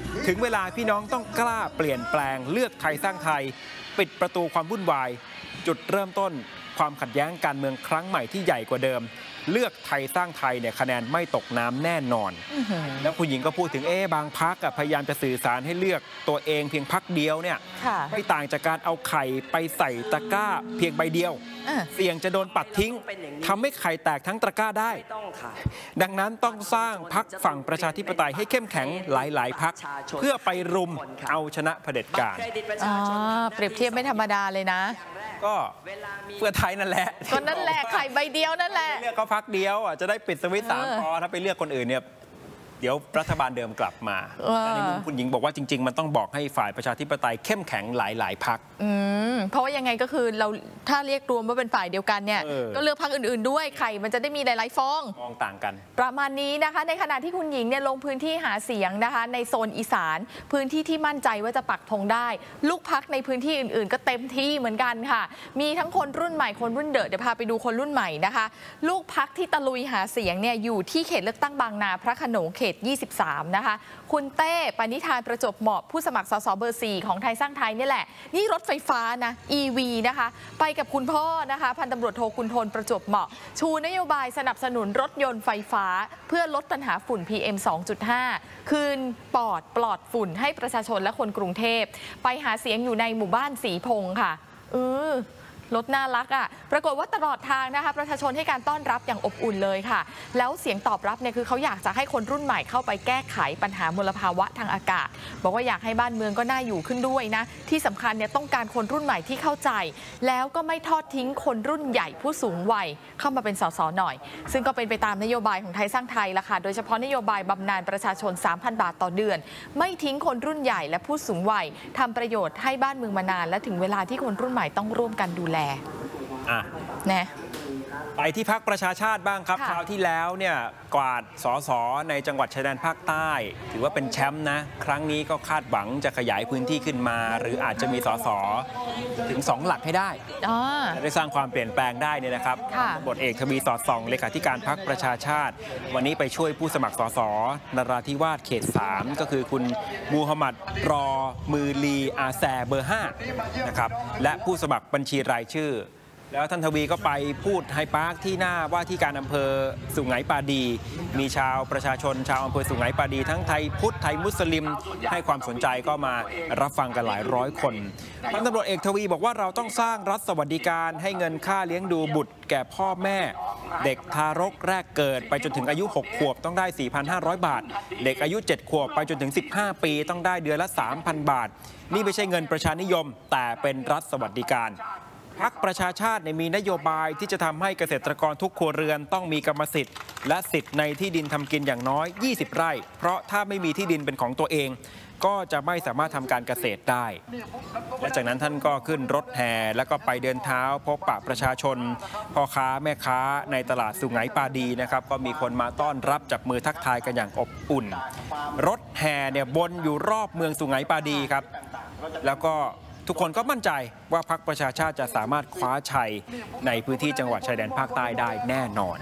ถึงเวลาพี่น้องต้องกล้าเปลี่ยนแปลงเลือกไทยสร้างไทยปิดประตูความวุ่นวายจุดเริ่มต้นความขัดแย้งการเมืองครั้งใหม่ที่ใหญ่กว่าเดิมเลือกไทยสร้างไทยเนี่ยคะแนนไม่ตกน้ำแน่นอนแล้วคุณหญิงก็พูดถึงเอ๊บางพรรคพยายามจะสื่อสารให้เลือกตัวเองเพียงพรรคเดียวเนี่ยไม่ต่างจากการเอาไข่ไปใส่ตะกร้าเพียงใบเดียวเสี่ยงจะโดนปัดทิ้งทำให้ไข่แตกทั้งตะกร้าได้ดังนั้นต้องสร้างพรรคฝั่งประชาธิปไตยให้เข้มแข็งหลายๆพรรคเพื่อไปรุมเอาชนะเผด็จการเปรียบเทียบไม่ธรรมดาเลยนะก็เพื่อไทยนั่นแหละก็นั่นแหละไข่ใบเดียวนั่นแหละเลือกเขาพักเดียวอ่ะจะได้ปิดสวิตช์สามปอถ้าไปเลือกคนอื่นเนี่ยเดี๋ยวรัฐบาลเดิมกลับมาแต่ในมุมคุณหญิงบอกว่าจริงๆมันต้องบอกให้ฝ่ายประชาธิปไตยเข้มแข็งหลายๆพรรคเพราะว่ายังไงก็คือเราถ้าเรียกรวมว่าเป็นฝ่ายเดียวกันเนี่ยก็เลือกพรรคอื่นๆด้วยไข่มันจะได้มีหลายๆฟองฟองต่างกันประมาณนี้นะคะในขณะที่คุณหญิงเนี่ยลงพื้นที่หาเสียงนะคะในโซนอีสานพื้นที่ที่มั่นใจว่าจะปักธงได้ลูกพรรคในพื้นที่อื่นๆก็เต็มที่เหมือนกันค่ะมีทั้งคนรุ่นใหม่คนรุ่นเดิมเดี๋ยวพาไปดูคนรุ่นใหม่นะคะลูกพรรคที่ตะลุยหาเสียงเนี่ยอยู่ที่เขตเลือกตั้งบางนาพระโขนงเขตยี่สิบสามนะคะคุณเต้ปณิธานประจบเหมาะผู้สมัครสสเบอร์สี่ของไทยสร้างไทยนี่แหละนี่รถไฟฟ้านะ อี วี นะคะไปกับคุณพ่อนะคะพันตำรวจโทคุณทนประจบเหมาะชูนโยบายสนับสนุนรถยนต์ไฟฟ้าเพื่อลดปัญหาฝุ่น พี เอ็ม สองจุดห้า คืนปลอดปลอดฝุ่นให้ประชาชนและคนกรุงเทพไปหาเสียงอยู่ในหมู่บ้านศรีพงค์ค่ะเออรถน่ารักอ่ะปรากฏว่าตลอดทางนะคะประชาชนให้การต้อนรับอย่างอบอุ่นเลยค่ะแล้วเสียงตอบรับเนี่ยคือเขาอยากจะให้คนรุ่นใหม่เข้าไปแก้ไขปัญหามลภาวะทางอากาศบอกว่าอยากให้บ้านเมืองก็น่าอยู่ขึ้นด้วยนะที่สำคัญเนี่ยต้องการคนรุ่นใหม่ที่เข้าใจแล้วก็ไม่ทอดทิ้งคนรุ่นใหญ่ผู้สูงวัยเข้ามาเป็นสสหน่อยซึ่งก็เป็นไปตามนโยบายของไทยสร้างไทยละค่ะโดยเฉพาะนโยบายบำนาญประชาชน สามพัน บาทต่อเดือนไม่ทิ้งคนรุ่นใหญ่และผู้สูงวัยทำประโยชน์ให้บ้านเมืองมานานและถึงเวลาที่คนรุ่นใหม่ต้องร่วมกันดูแลอ่ะนะไปที่พรรคประชาชาติบ้างครับคราวที่แล้วเนี่ยกวาดสสในจังหวัดชายแดนภาคใต้ถือว่าเป็นแชมป์นะครั้งนี้ก็คาดหวังจะขยายพื้นที่ขึ้นมาหรืออาจจะมีสสถึงสองหลักให้ได้ได้สร้างความเปลี่ยนแปลงได้เนี่ยนะครับบทเอกทวีสอดส่องเลขาธิการพรรคประชาชาติวันนี้ไปช่วยผู้สมัครสสนราธิวาสเขตสามก็คือคุณมูฮัมหมัดรอมือลีอาแซเบอร์ห้านะครับและผู้สมัครบัญชีรายชื่อแล้วท่านทวีก็ไปพูดไฮปาร์คที่หน้าว่าที่การอำเภอสุไหงปาดีมีชาวประชาชนชาวอำเภอสุไหงปาดีทั้งไทยพุทธไทยมุสลิมให้ความสนใจก็มารับฟังกันหลายร้อยคนพันตำรวจเอกทวีบอกว่าเราต้องสร้างรัฐสวัสดิการให้เงินค่าเลี้ยงดูบุตรแก่พ่อแม่เด็กทารกแรกเกิดไปจนถึงอายุหกขวบต้องได้ สี่พันห้าร้อย บาทเด็กอายุเจ็ดขวบไปจนถึงสิบห้าปีต้องได้เดือนละ สามพัน บาทนี่ไม่ใช่เงินประชานิยมแต่เป็นรัฐสวัสดิการพรรคประชาชาติมีนโยบายที่จะทำให้เกษตรกรทุกครัวเรือนต้องมีกรรมสิทธิ์และสิทธิ์ในที่ดินทำกินอย่างน้อยยี่สิบไร่เพราะถ้าไม่มีที่ดินเป็นของตัวเองก็จะไม่สามารถทำการเกษตรได้และจากนั้นท่านก็ขึ้นรถแห่แล้วก็ไปเดินเท้าพบปะประชาชนพ่อค้าแม่ค้าในตลาดสุไหงปาดีนะครับก็มีคนมาต้อนรับจับมือทักทายกันอย่างอบอุ่นรถแห่เนี่ยวนอยู่รอบเมืองสุไหงปาดีครับแล้วก็ทุกคนก็มั่นใจว่าพรรคประชาชาติจะสามารถคว้าชัยในพื้นที่จังหวัดชายแดนภาคใต้ได้แน่นอน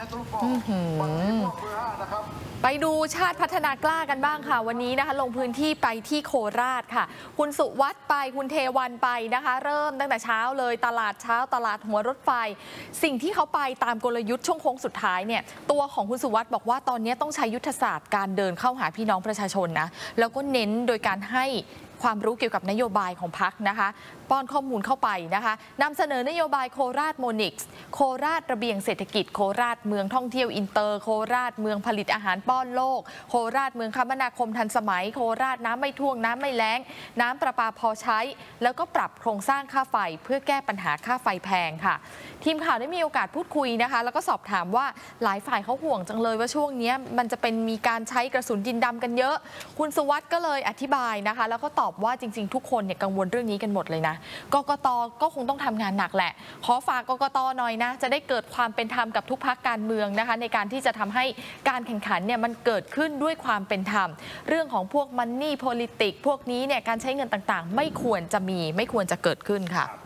ไปดูชาติพัฒนากล้ากันบ้างค่ะวันนี้นะคะลงพื้นที่ไปที่โคราชค่ะคุณสุวัฒน์ไปคุณเทวันไปนะคะเริ่มตั้งแต่เช้าเลยตลาดเช้าตลาดหัวรถไฟสิ่งที่เขาไปตามกลยุทธ์ช่วงโค้งสุดท้ายเนี่ยตัวของคุณสุวัฒน์บอกว่าตอนนี้ต้องใช้ยุทธศาสตร์การเดินเข้าหาพี่น้องประชาชนนะแล้วก็เน้นโดยการให้ความรู้เกี่ยวกับนโยบายของพรรคนะคะป้อนข้อมูลเข้าไปนะคะนำเสนอนโยบายโคราชโมนิกส์โคราชระเบียงเศรษฐกิจโคราชเมืองท่องเที่ยวอินเตอร์โคราชเมืองผลิตอาหารป้อนโลกโคราชเมืองคมนาคมทันสมัยโคราชน้ำไม่ท่วงน้ำไม่แล้งน้ำประปาพอใช้แล้วก็ปรับโครงสร้างค่าไฟเพื่อแก้ปัญหาค่าไฟแพงค่ะทีมข่าวได้มีโอกาสพูดคุยนะคะแล้วก็สอบถามว่าหลายฝ่ายเขาห่วงจังเลยว่าช่วงนี้มันจะเป็นมีการใช้กระสุนดินดำกันเยอะคุณสุวัฒน์ก็เลยอธิบายนะคะแล้วก็ตอบว่าจริงๆทุกคนเนี่ยกังวลเรื่องนี้กันหมดเลยนะกกต.ก็คงต้องทำงานหนักแหละขอฝากกกต.หน่อยนะจะได้เกิดความเป็นธรรมกับทุกพรรคการเมืองนะคะในการที่จะทำให้การแข่งขันเนี่ยมันเกิดขึ้นด้วยความเป็นธรรมเรื่องของพวกมันนี่ politics พวกนี้เนี่ยการใช้เงินต่างๆไม่ควรจะมีไม่ควรจะเกิดขึ้นค่ะ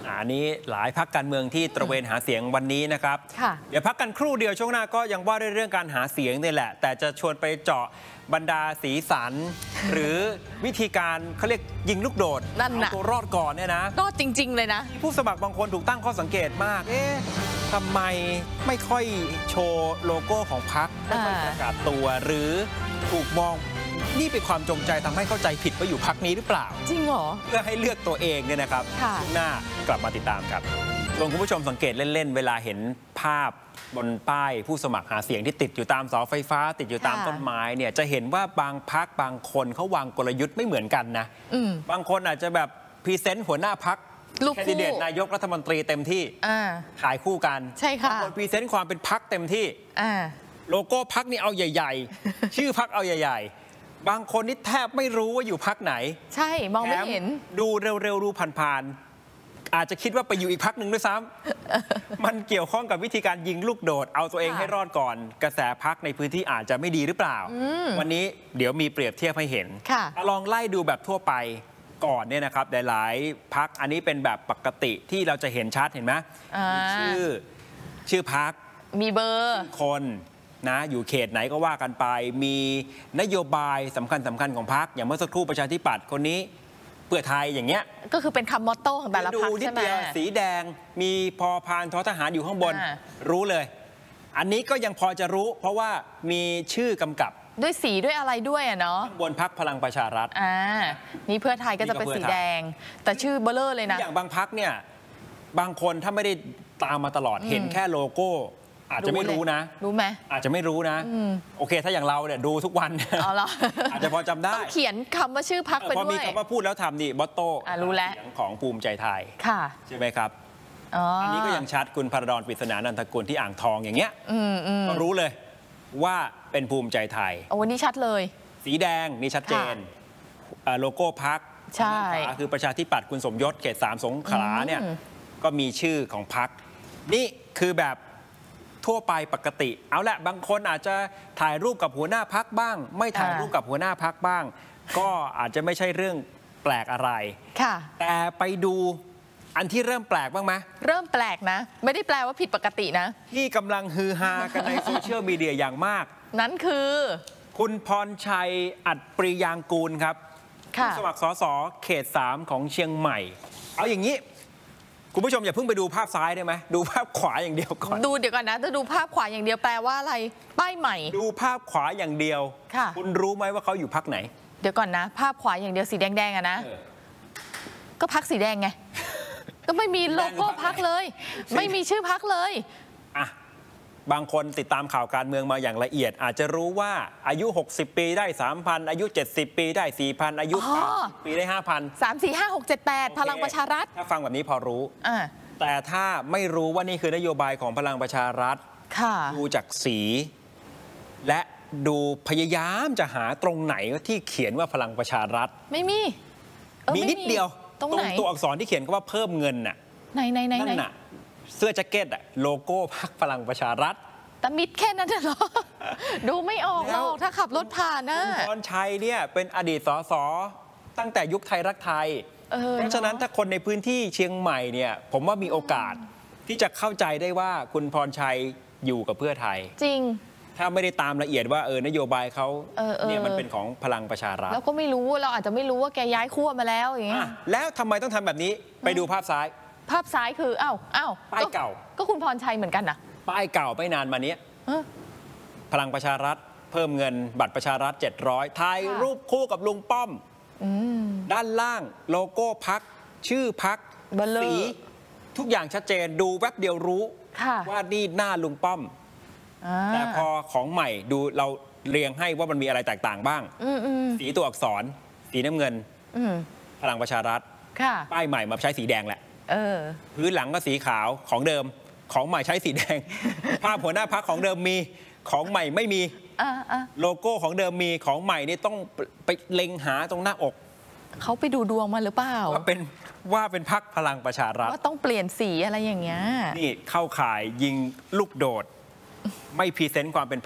อันนี้หลายพรรคการเมืองที่ตระเวนหาเสียงวันนี้นะครับเดี๋ยวพักกันครู่เดียวช่วงหน้าก็ยังว่าด้วยเรื่องการหาเสียงนี่แหละแต่จะชวนไปเจาะบรรดาสีสัน หรือวิธีการเขาเรียกยิงลูกโดดนั่นนะตัวรอดก่อนเนี่ยนะรอดจริงๆเลยนะผู้สมัครบางคนถูกตั้งข้อสังเกตมากเอ๊ะทำไมไม่ค่อยโชว์โลโก้ของพรรคไม่ค่อยประกาศตัวหรือถูกมองนี่เป็นความจงใจทำให้เข้าใจผิดว่าอยู่พรรคนี้หรือเปล่าจริงเหรอเพื่อให้เลือกตัวเองเนี่ยนะครับหน้ากลับมาติดตามครับลองคุณผู้ชมสังเกตเล่นๆเวลาเห็นภาพบนป้ายผู้สมัครหาเสียงที่ติดอยู่ตามเสาไฟฟ้าติดอยู่ตามต้นไม้เนี่ยจะเห็นว่าบางพรรคบางคนเขาวางกลยุทธ์ไม่เหมือนกันนะบางคนอาจจะแบบพรีเซนต์หัวหน้าพรรคแคนดิเดตนายกรัฐมนตรีเต็มที่ถ่ายคู่กันใช่ค่ะบางคนพรีเซนต์ความเป็นพรรคเต็มที่โลโก้พรรคนี่เอาใหญ่ๆชื่อพรรคเอาใหญ่ๆบางคนนี่แทบไม่รู้ว่าอยู่พรรคไหนใช่มองไม่เห็นดูเร็วๆดูผ่านๆอาจจะคิดว่าไปอยู่อีกพรรคหนึ่งด้วยซ้ำ มันเกี่ยวข้องกับวิธีการยิงลูกโดดเอาตัวเองให้รอดก่อนกระแสพรรคในพื้นที่อาจจะไม่ดีหรือเปล่าวันนี้เดี๋ยวมีเปรียบเทียบให้เห็นลองไล่ดูแบบทั่วไปก่อนเนี่ยนะครับหลายๆพรรคอันนี้เป็นแบบปกติที่เราจะเห็นชัดเห็นไหมมีชื่อชื่อพรรคมีเบอร์คนนะอยู่เขตไหนก็ว่ากันไปมีนโยบายสำคัญสำคัญของพรรคอย่างเมื่อสักครู่ประชาธิปัตย์คนนี้เพื่อไทยอย่างเงี้ยก็คือเป็นคำมอตโต้ของแต่ละพรรคใช่ไหมสีแดงมีพอพานทอทหารอยู่ข้างบนรู้เลยอันนี้ก็ยังพอจะรู้เพราะว่ามีชื่อกำกับด้วยสีด้วยอะไรด้วยอ่ะเนาะบนพรรคพลังประชารัฐอ่านี่เพื่อไทยก็จะเป็นสีแดงแต่ชื่อเบลเลอร์เลยนะอย่างบางพรรคเนี่ยบางคนถ้าไม่ได้ตามมาตลอดเห็นแค่โลโก้อาจจะไม่รู้นะรู้ไหมอาจจะไม่รู้นะโอเคถ้าอย่างเราเนี่ยดูทุกวันอาจจะพอจำได้ต้องเขียนคำว่าชื่อพรรคไปด้วยพอมีคำว่าพูดแล้วทำนี่บอตโต้รู้แล้วของภูมิใจไทยใช่ไหมครับอันนี้ก็ยังชัดคุณพระดอนปริศนานันทกุลที่อ่างทองอย่างเงี้ยก็รู้เลยว่าเป็นภูมิใจไทยโอ้วันนี้ชัดเลยสีแดงนี่ชัดเจนโลโก้พรรคใช่คือประชาธิปัตย์คุณสมยศเขตสามสงขลาเนี่ยก็มีชื่อของพรรคนี่คือแบบทั่วไปปกติเอาละบางคนอาจจะถ่ายรูปกับหัวหน้าพรรคบ้างไม่ถ่ายรูปกับหัวหน้าพรรคบ้างก็อาจจะไม่ใช่เรื่องแปลกอะไรแต่ไปดูอันที่เริ่มแปลกบ้างไหมเริ่มแปลกนะไม่ได้แปลว่าผิดปกตินะที่กำลังฮือฮากันในโซเชียลมีเดียอย่างมากนั้นคือคุณพรชัยอัดปรียางกูลครับผู้สมัครสสเขตสามของเชียงใหม่เอาอย่างนี้คุณผู้ชมอย่าเพิ่งไปดูภาพซ้ายได้ไหมดูภาพขวาอย่างเดียวก่อนดูเดี๋ยวก่อนนะจะดูภาพขวาอย่างเดียวแปลว่าอะไรป้ายใหม่ดูภาพขวาอย่างเดียวคุณรู้ไหมว่าเขาอยู่พรรคไหนเดี๋ยวก่อนนะภาพขวาอย่างเดียวสีแดงๆอะนะก็พรรคสีแดงไงก็ไม่มีโลโก้พรรคเลยไม่มีชื่อพรรคเลยอ่ะบางคนติดตามข่าวการเมืองมาอย่างละเอียดอาจจะรู้ว่าอายุหกสิบปีได้ สามพัน อายุเจ็ดสิบปีได้ สี่พัน อายุแปดสิบปีได้ ห้าพันสาม สี่ ห้า หก เจ็ด แปดพลังประชารัฐถ้าฟังแบบนี้พอรู้แต่ถ้าไม่รู้ว่านี่คือนโยบายของพลังประชารัฐดูจากสีและดูพยายามจะหาตรงไหนที่เขียนว่าพลังประชารัฐไม่มีมีนิดเดียวตรงตัวอักษรที่เขียนก็ว่าเพิ่มเงินน่ะไหนไหนไหนนั่นน่ะเสื้อแจ็คเก็ตอะโลโก้พรรคพลังประชารัฐแต่มิดแค่นั้นเหรอดูไม่ออกหรอกถ้าขับรถผ่านนะคุณพรชัยเนี่ยเป็นอดีตสสตั้งแต่ยุคไทยรักไทยเพราะฉะนั้นถ้าคนในพื้นที่เชียงใหม่เนี่ยผมว่ามีโอกาสที่จะเข้าใจได้ว่าคุณพรชัยอยู่กับเพื่อไทยจริงถ้าไม่ได้ตามละเอียดว่าเออนโยบายเขาเนี่ยมันเป็นของพลังประชารัฐแล้วก็ไม่รู้เราอาจจะไม่รู้ว่าแกย้ายขั้วมาแล้วอย่างเงี้ยแล้วทำไมต้องทำแบบนี้ไปดูภาพซ้ายภาพซ้ายคืออ้าวอ้าวป้ายเก่าก็คุณพรชัยเหมือนกันนะป้ายเก่าไม่นานมานี้พลังประชารัฐเพิ่มเงินบัตรประชารัฐเจ็ดร้อยถ่ายรูปคู่กับลุงป้อมด้านล่างโลโก้พรรคชื่อพรรคสีทุกอย่างชัดเจนดูแวบเดียวรู้ว่านี่หน้าลุงป้อมแต่พอของใหม่ดูเราเรียงให้ว่ามันมีอะไรแตกต่างบ้างสีตัวอักษรสีน้ำเงินพลังประชารัฐป้ายใหม่มาใช้สีแดงแหละพื้นหลังก็สีขาวของเดิมของใหม่ใช้สีแดงภาพหัวหน้าพรรคของเดิมมีของใหม่ไม่มีโลโก้ของเดิมมีของใหม่นี่ต้องไปเล็งหาตรงหน้าอกเขาไปดูดวงมาหรือเปล่าว่าเป็นว่าเป็นพรรคพลังประชารัฐว่าต้องเปลี่ยนสีอะไรอย่างเงี้ยนี่เข้าข่ายยิงลูกโดดไม่พรีเซนต์ความเป็นพรรค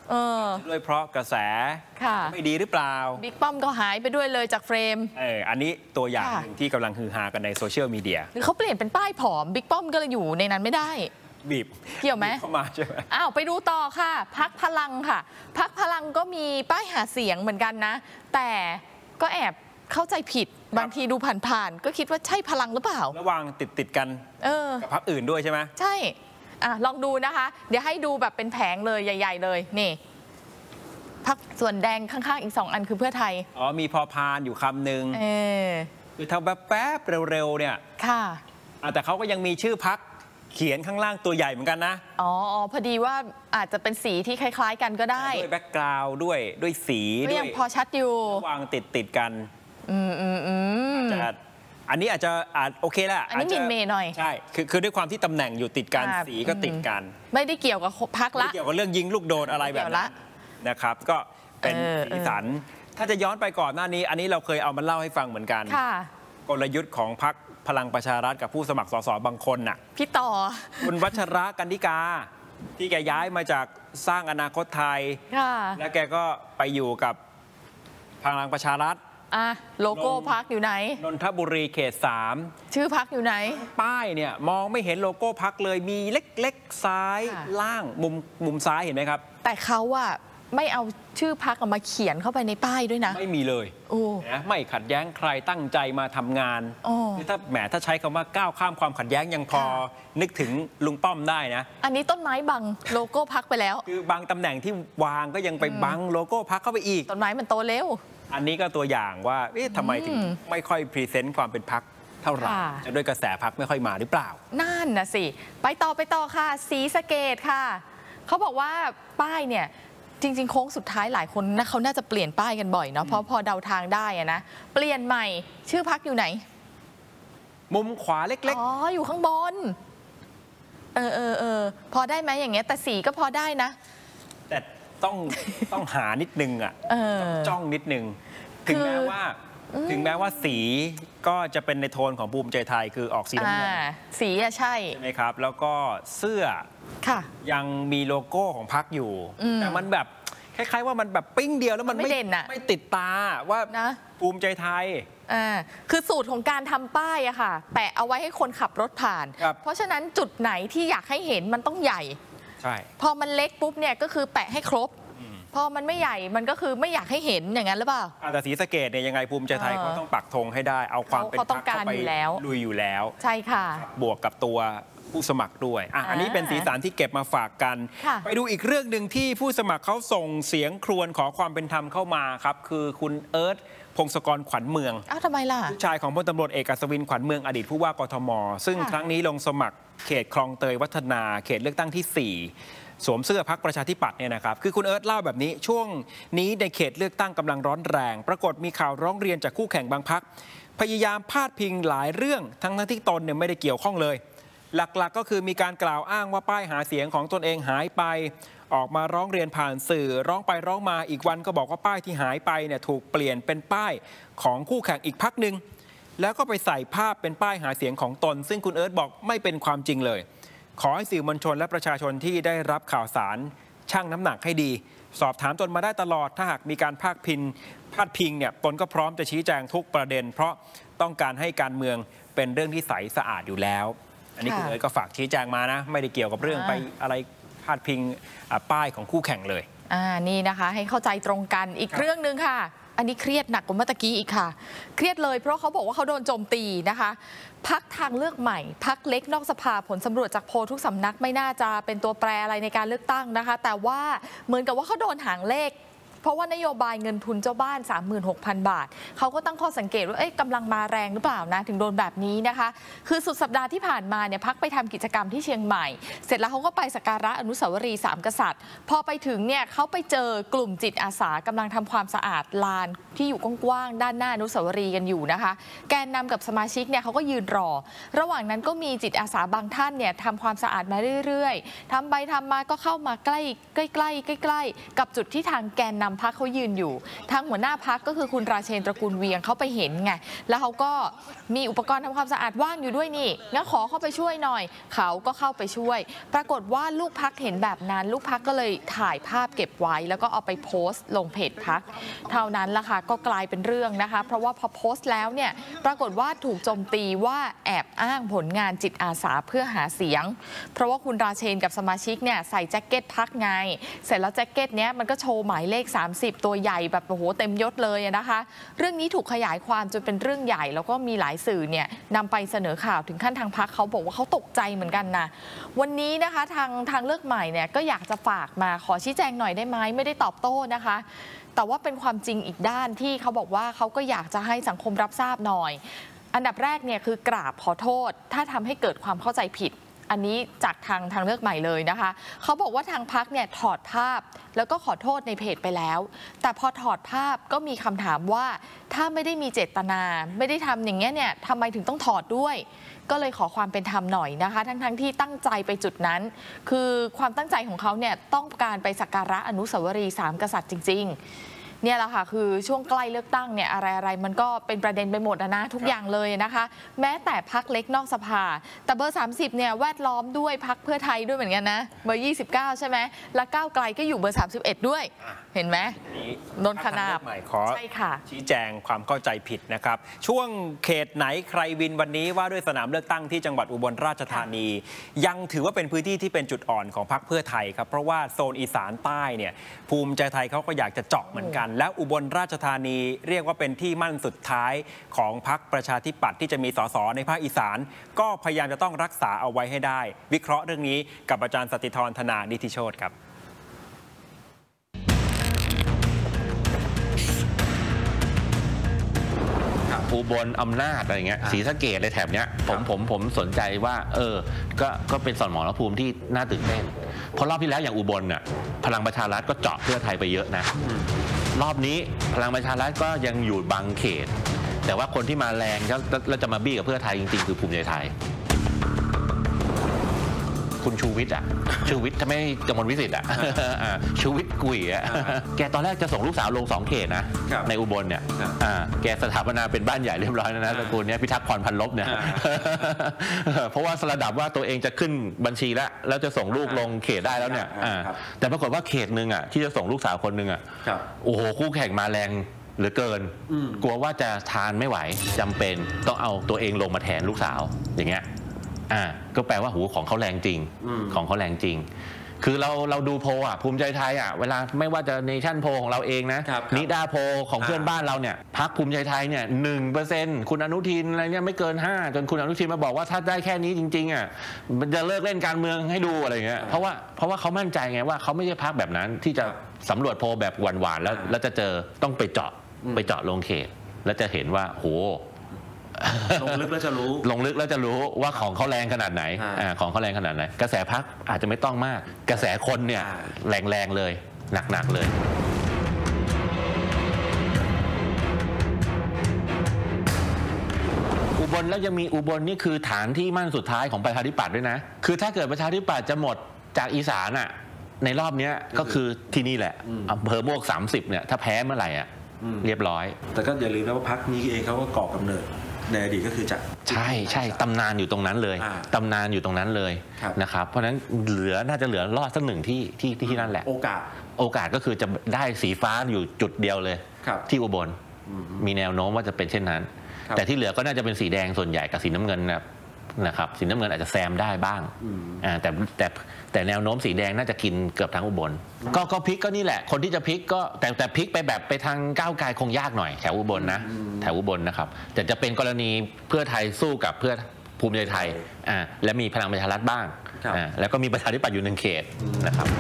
เออด้วยเพราะกระแสไม่ดีหรือเปล่าบิ๊กป้อมก็หายไปด้วยเลยจากเฟรมเอออันนี้ตัวอย่างหนึ่งที่กำลังฮือฮากันในโซเชียลมีเดียหรือเขาเปลี่ยนเป็นป้ายผอมบิ๊กป้อมก็เลยอยู่ในนั้นไม่ได้บีบเกี่ยวไหมเข้ามาใช่ไหมอ้าวไปดูต่อค่ะพักพลังค่ะพักพลังก็มีป้ายหาเสียงเหมือนกันนะแต่ก็แอบเข้าใจผิดบางทีดูผ่านๆก็คิดว่าใช่พลังหรือเปล่าระวังติดติดกันกับพรรคอื่นด้วยใช่ไหมใช่อ่ะลองดูนะคะเดี๋ยวให้ดูแบบเป็นแผงเลยใหญ่ๆเลยนี่พรรคส่วนแดงข้างๆอีกสองอันคือเพื่อไทยอ๋อมีพอพานอยู่คำหนึ่งเออคือทำแบบแป๊บเร็วๆเนี่ยค่ะแต่เขาก็ยังมีชื่อพรรคเขียนข้างล่างตัวใหญ่เหมือนกันนะอ๋อพอดีว่าอาจจะเป็นสีที่คล้ายๆกันก็ได้ด้วยแบ็กกราวด์ด้วยด้วยสีด้วยยังพอชัดอยู่วางติดติดกันอืมอืมอืมอันนี้อาจจะอาจโอเคแหละอันนี้มินเมย์หน่อยใช่คือคือด้วยความที่ตำแหน่งอยู่ติดกันสีก็ติดกันไม่ได้เกี่ยวกับพรรคละไม่เกี่ยวกับเรื่องยิงลูกโดนอะไรแบบนั้นนะครับก็เป็นสีสันถ้าจะย้อนไปก่อนหน้านี้อันนี้เราเคยเอามาเล่าให้ฟังเหมือนกันกลยุทธ์ของพรรคพลังประชารัฐกับผู้สมัครสสบางคนน่ะพี่ต่อคุณวัชระกันนิกาที่แกย้ายมาจากสร้างอนาคตไทยแล้วแกก็ไปอยู่กับพลังประชารัฐอ่ะโลโก้พรรคอยู่ไหนนนทบุรีเขตสามชื่อพรรคอยู่ไหนป้ายเนี่ยมองไม่เห็นโลโก้พรรคเลยมีเล็กๆซ้ายล่างมุมมุมซ้ายเห็นไหมครับแต่เขาอะไม่เอาชื่อพรรคมาเขียนเข้าไปในป้ายด้วยนะไม่มีเลยโอ้นะไม่ขัดแย้งใครตั้งใจมาทำงานถ้าแหมถ้าใช้คำว่าก้าวข้ามความขัดแย้งยังพอนึกถึงลุงป้อมได้นะอันนี้ต้นไม้บังโลโก้พรรคไปแล้วคือบางตำแหน่งที่วางก็ยังไปบังโลโก้พรรคเข้าไปอีกต้นไม้มันโตเร็วอันนี้ก็ตัวอย่างว่าเอ๊ะทำไมถึงไม่ค่อยพรีเซนต์ความเป็นพรรคเท่าไหร่จะด้วยกระแสพรรคไม่ค่อยมาหรือเปล่านั่นนะสิไปต่อไปต่อค่ะศรีสะเกษค่ะเขาบอกว่าป้ายเนี่ยจริงๆโค้งสุดท้ายหลายคนนะเขาน่าจะเปลี่ยนป้ายกันบ่อยเนาะเพราะพอเดาทางได้อะนะเปลี่ยนใหม่ชื่อพรรคอยู่ไหนมุมขวาเล็กๆอ๋ออยู่ข้างบนเออเออเออพอได้ไหมอย่างเงี้ยแต่สีก็พอได้นะแต่ต้องต้องหานิดนึงอ่ะจ้องนิดนึงถึงแม้ว่าถึงแม้ว่าสีก็จะเป็นในโทนของภูมิใจไทยคือออกสีน้ำเงินสีอะใช่ใช่ไหมครับแล้วก็เสื้อยังมีโลโก้ของพรรคอยู่แต่มันแบบคล้ายๆว่ามันแบบปิ้งเดียวแล้วมันไม่เด่นอะไม่ติดตาว่าภูมิใจไทยอ่าคือสูตรของการทำป้ายอะค่ะแปะเอาไว้ให้คนขับรถผ่านเพราะฉะนั้นจุดไหนที่อยากให้เห็นมันต้องใหญ่ใช่พอมันเล็กปุ๊บเนี่ยก็คือแปะให้ครบพอมันไม่ใหญ่มันก็คือไม่อยากให้เห็นอย่างนั้นหรือเปล่าแต่ศรีสะเกษเนี่ยยังไงภูมิใจไทยเขาต้องปักธงให้ได้เอาความเป็นพรรคเข้าไปลุยอยู่แล้วใช่ค่ะบวกกับตัวผู้สมัครด้วยอ่ะอันนี้เป็นสีสันที่เก็บมาฝากกันไปดูอีกเรื่องหนึ่งที่ผู้สมัครเขาส่งเสียงครวญขอความเป็นธรรมเข้ามาครับคือคุณเอิร์ธพงศกรขวัญเมืองอ้าวทำไมล่ะผู้ชายของพลตำรวจเอกอัศวินขวัญเมืองอดีตผู้ว่ากทมซึ่งครั้งนี้ลงสมัครเขตคลองเตยวัฒนาเขตเลือกตั้งที่สี่สวมเสื้อพรรคประชาธิปัตย์เนี่ยนะครับคือคุณเอิร์ธเล่าแบบนี้ช่วงนี้ในเขตเลือกตั้งกำลังร้อนแรงปรากฏมีข่าวร้องเรียนจากคู่แข่งบางพรรคพยายามพาดพิงหลายเรื่องทั้งทั้งที่ตนเนี่ยไม่ได้เกี่ยวข้องเลยหลักๆ ก็คือมีการกล่าวอ้างว่าป้ายหาเสียงของตนเองหายไปออกมาร้องเรียนผ่านสื่อร้องไปร้องมาอีกวันก็บอกว่าป้ายที่หายไปเนี่ยถูกเปลี่ยนเป็นป้ายของคู่แข่งอีกพรรคหนึ่งแล้วก็ไปใส่ภาพเป็นป้ายหาเสียงของตนซึ่งคุณเอิร์ธบอกไม่เป็นความจริงเลยขอให้สื่อมวลชนและประชาชนที่ได้รับข่าวสารชั่งน้ำหนักให้ดีสอบถามตนมาได้ตลอดถ้าหากมีการพาดพิงพาดพิงเนี่ยตนก็พร้อมจะชี้แจงทุกประเด็นเพราะต้องการให้การเมืองเป็นเรื่องที่ใสสะอาดอยู่แล้วอันนี้คุณเอิร์ธก็ฝากชี้แจงมานะไม่ได้เกี่ยวกับเรื่องไปอะไรพาดพิงป้ายของคู่แข่งเลยอ่านี่นะคะให้เข้าใจตรงกันอีกเรื่องหนึ่งค่ะอันนี้เครียดหนักกว่าเมื่อตะกี้อีกค่ะเครียดเลยเพราะเขาบอกว่าเขาโดนโจมตีนะคะพรรคทางเลือกใหม่พรรคเล็กนอกสภาผลสำรวจจากโพลทุกสำนักไม่น่าจะเป็นตัวแปรอะไรในการเลือกตั้งนะคะแต่ว่าเหมือนกับว่าเขาโดนหางเลขเพราะว่านโยบายเงินทุนเจ้าบ้าน สามหมื่นหกพัน บาทเขาก็ตั้งข้อสังเกตว่าเอ๊ะกำลังมาแรงหรือเปล่านะถึงโดนแบบนี้นะคะคือสุดสัปดาห์ที่ผ่านมาเนี่ยพรรคไปทำกิจกรรมที่เชียงใหม่เสร็จแล้วเขาก็ไปสักการะอนุสาวรีย์สามกษัตริย์พอไปถึงเนี่ยเขาไปเจอกลุ่มจิตอาสากำลังทำความสะอาดลานที่อยู่กว้างๆด้านหน้าอนุสาวรีย์กันอยู่นะคะแกนนำกับสมาชิกเนี่ยเขาก็ยืนรอระหว่างนั้นก็มีจิตอาสาบางท่านเนี่ยทำความสะอาดมาเรื่อยๆทำไปทำมาก็เข้ามาใกล้ใกล้ใกล้ใกล้ๆกับจุดที่ทางแกนนำพรรคเขายืนอยู่ทางหัวหน้าพรรคก็คือคุณราเชนตระกูลเวียงเขาไปเห็นไงแล้วเขาก็มีอุปกรณ์ทำความสะอาดว่างอยู่ด้วยนี่งั้นขอเข้าไปช่วยหน่อยเขาก็เข้าไปช่วยปรากฏว่าลูกพรรคเห็นแบบนั้นลูกพรรคก็เลยถ่ายภาพเก็บไว้แล้วก็เอาไปโพสต์ลงเพจพรรคเท่านั้นล่ะค่ะก็กลายเป็นเรื่องนะคะเพราะว่าพอโพสต์แล้วเนี่ยปรากฏว่าถูกโจมตีว่าแอบอ้างผลงานจิตอาสาเพื่อหาเสียงเพราะว่าคุณราเชนกับสมาชิกเนี่ยใส่แจ็คเก็ตพรรคไงเสร็จแล้วแจ็คเก็ตเนี้ยมันก็โชว์หมายเลขสามสิบตัวใหญ่แบบโอ้โหเต็มยศเลยนะคะเรื่องนี้ถูกขยายความจนเป็นเรื่องใหญ่แล้วก็มีหลายสื่อเนี่ยนำไปเสนอข่าวถึงขั้นทางพรรคเขาบอกว่าเขาตกใจเหมือนกันนะวันนี้นะคะทางทางเลือกใหม่เนี่ยก็อยากจะฝากมาขอชี้แจงหน่อยได้ไหมไม่ได้ตอบโต้นะคะแต่ว่าเป็นความจริงอีกด้านที่เขาบอกว่าเขาก็อยากจะให้สังคมรับทราบหน่อยอันดับแรกเนี่ยคือกราบขอโทษถ้าทำให้เกิดความเข้าใจผิดอันนี้จากทางทางเลือกใหม่เลยนะคะเขาบอกว่าทางพรรคเนี่ยถอดภาพแล้วก็ขอโทษในเพจไปแล้วแต่พอถอดภาพก็มีคำถามว่าถ้าไม่ได้มีเจตนาไม่ได้ทำอย่างเงี้ยเนี่ยทำไมถึงต้องถอดด้วยก็เลยขอความเป็นธรรมหน่อยนะคะทั้งทั้งที่ตั้งใจไปจุดนั้นคือความตั้งใจของเขาเนี่ยต้องการไปสักการะอนุสาวรีย์สามกษัตริย์จริงๆเนี่ยแหละค่ะคือช่วงใกล้เลือกตั้งเนี่ยอะไรอะไรมันก็เป็นประเด็นไปหมดนะทุกอย่างเลยนะคะแม้แต่พรรคเล็กนอกสภาแต่เบอร์สามสิบเนี่ยแวดล้อมด้วยพรรคเพื่อไทยด้วยเหมือนกันนะเบอร์ยี่สิบเก้าใช่ไหมและก้าวไกลก็อยู่เบอร์สามสิบเอ็ดด้วยเห็นไหมโดนขนาบใช่ค่ะชี้แจงความเข้าใจผิดนะครับช่วงเขตไหนใครวินวันนี้ว่าด้วยสนามเลือกตั้งที่จังหวัดอุบลราชธานียังถือว่าเป็นพื้นที่ที่เป็นจุดอ่อนของพรรคเพื่อไทยครับเพราะว่าโซนอีสานใต้เนี่ยภูมิใจไทยเขาก็อยากจะเจาะเหมือนกันและอุบลราชธานีเรียกว่าเป็นที่มั่นสุดท้ายของพรรคประชาธิปัตย์ที่จะมีสสในภาคอีสานก็พยายามจะต้องรักษาเอาไว้ให้ได้วิเคราะห์เรื่องนี้กับอาจารย์สติธรธนานิธิโชติครับอุบลอำนาจอะไรเงี้ยศรีสะเกษอะไรแถบเนี้ยผมผมผมสนใจว่าเออก็ก็เป็นสมรภูมิที่น่าตื่นเต้นเพราะรอบที่แล้วอย่างอุบลน่ะพลังประชารัฐก็เจาะเพื่อไทยไปเยอะนะรอบนี้พลังประชารัฐก็ยังอยู่บางเขตแต่ว่าคนที่มาแรงแล้วจะมาบี้กับเพื่อไทยจริงๆคือภูมิใจไทยคุณชูวิทย์อ่ะชูวิทย์ถ้าไม่กมลวิสิทธิ์อ่ะชูวิทย์กุยอ่ะแกตอนแรกจะส่งลูกสาวลงสองเขตนะในอุบลเนี่ยแกสถาปนาเป็นบ้านใหญ่เรียบร้อยแล้วนะตระกูลนี้พิทักษ์พรพันลบเนี่ยเพราะว่าสระดับว่าตัวเองจะขึ้นบัญชีแล้วแล้วจะส่งลูกลงเขตได้แล้วเนี่ยแต่ปรากฏว่าเขตหนึ่งอ่ะที่จะส่งลูกสาวคนหนึ่งอ่ะโอ้โหคู่แข่งมาแรงเหลือเกินกลัวว่าจะทานไม่ไหวจำเป็นต้องเอาตัวเองลงมาแทนลูกสาวอย่างเงี้ยอ่าก็แปลว่าหูของเขาแรงจริงของเขาแรงจริงคือเราเราดูโพลอ่ะภูมิใจไทยอ่ะเวลาไม่ว่าจะเนชั่นโพลของเราเองนะนิดาโพลของเพื่อนบ้านเราเนี่ยพรรคภูมิใจไทยเนี่ยหนึ่งเปอร์เซ็นต์คุณอนุทินอะไรเนี่ยไม่เกินห้าจนคุณอนุทินมาบอกว่าถ้าได้แค่นี้จริงๆอ่ะมันจะเลิกเล่นการเมืองให้ดูอะไรเงี้ยเพราะว่าเพราะว่าเขามั่นใจไงว่าเขาไม่ใช่พรรคแบบนั้นที่จะสำรวจโพลแบบหวานๆแล้วแล้วจะเจอต้องไปเจาะไปเจาะลงเขตแล้วจะเห็นว่าโหลงลึกแล้วจะรู้ลงลึกแล้วจะรู้ว่าของเขาแรงขนาดไหนอ่าของเขาแรงขนาดไหนกระแสพรรคอาจจะไม่ต้องมากกระแสคนเนี่ยแรงๆเลยหนักๆเลยอุบลแล้วยังมีอุบลนี่คือฐานที่มั่นสุดท้ายของประชาธิปัตย์ด้วยนะคือถ้าเกิดประชาธิปัตย์จะหมดจากอีสานอ่ะในรอบนี้ก็คือที่นี่แหละอำเภอมวกสามสิบเนี่ยถ้าแพ้เมื่อไหร่อ่ะเรียบร้อยแต่ก็อย่าลืมนะว่าพรรคนี้เองเขาก็ก่อกำเนิดในอดีตก็คือจะใช่ใช่ตำนานอยู่ตรงนั้นเลยตำนานอยู่ตรงนั้นเลยนะครับเพราะฉะนั้นเหลือน่าจะเหลือรอดสักหนึ่งที่ที่ที่นั่นแหละโอกาสโอกาสก็คือจะได้สีฟ้าอยู่จุดเดียวเลยที่อุบลมีแนวโน้มว่าจะเป็นเช่นนั้นแต่ที่เหลือก็น่าจะเป็นสีแดงส่วนใหญ่กับสีน้ำเงินนะนะครับสีน้ำเงินอาจจะแซมได้บ้างอ่าแต่แต่แต่แนวโน้มสีแดงน่าจะกินเกือบทั้งอุบลก็ก็พลิกก็นี่แหละคนที่จะพลิกก็แต่แต่พลิกไปแบบไปทางก้าวไกลคงยากหน่อยแถวอุบลนะแถวอุบลนะครับแต่จะเป็นกรณีเพื่อไทยสู้กับเพื่อภูมิใจไทยอ่าและมีพลังประชารัฐบ้างอ่าแล้วก็มีประชาธิปัตย์อยู่หนึ่งเขตนะครับ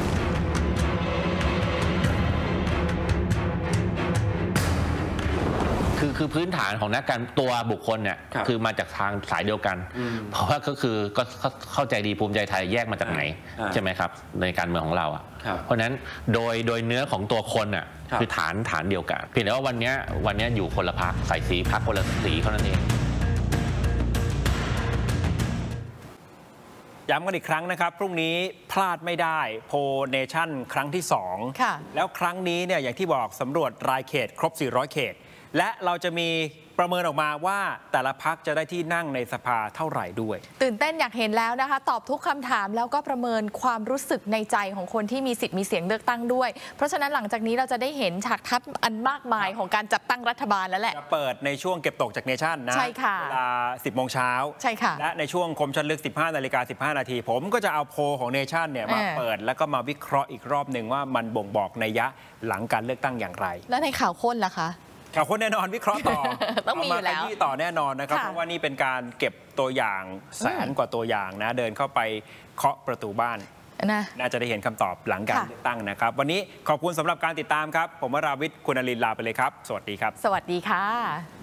คือคือพื้นฐานของนักการตัวบุคคลเนี่ยคือมาจากทางสายเดียวกันเพราะว่าก็คือก็เข้าใจดีภูมิใจไทยแยกมาจากไหนใช่ไหมครับในการเมืองของเราอ่ะเพราะฉะนั้นโดยโดยเนื้อของตัวคนอ่ะคือฐานฐานเดียวกันเพียงแต่ว่าวันนี้วันนี้อยู่คนละพรรคใส่สีพรรคคนละสีเท่านั้นเองย้ำกันอีกครั้งนะครับพรุ่งนี้พลาดไม่ได้โพลเนชั่นครั้งที่สองแล้วครั้งนี้เนี่ยอย่างที่บอกสำรวจรายเขตครบสี่ร้อยเขตและเราจะมีประเมินออกมาว่าแต่ละพรรคจะได้ที่นั่งในสภาเท่าไหร่ด้วยตื่นเต้นอยากเห็นแล้วนะคะตอบทุกคำถามแล้วก็ประเมินความรู้สึกในใจของคนที่มีสิทธิ์มีเสียงเลือกตั้งด้วยเพราะฉะนั้นหลังจากนี้เราจะได้เห็นฉากทัศน์อันมากมายของการจัดตั้งรัฐบาลแล้วแหละจะเปิดในช่วงเก็บตกจากเนชั่นนะใช่ค่ะเวลาสิบโมงเช้าใช่ค่ะและในช่วงคมชัดลึกสิบห้านาฬิกาสิบห้านาทีผมก็จะเอาโพลของเนชั่นเนี่ยมาเปิดแล้วก็มาวิเคราะห์อีกรอบหนึ่งว่ามันบ่งบอกนัยยะหลังการเลือกตั้งอย่างไรแล้วในข่าวค้นล่ะคะข่าวคนแน่นอนวิเคราะห์ต่อต้องมีอยู่แล้วที่ต่อแน่นอนนะครับเพราะว่านี่เป็นการเก็บตัวอย่างแสนกว่าตัวอย่างนะเดินเข้าไปเคาะประตูบ้านนะน่าจะได้เห็นคำตอบหลังการเลือกตั้งนะครับวันนี้ขอบคุณสำหรับการติดตามครับผมวราวิทย์คุณอลินลาไปเลยครับสวัสดีครับสวัสดีค่ะ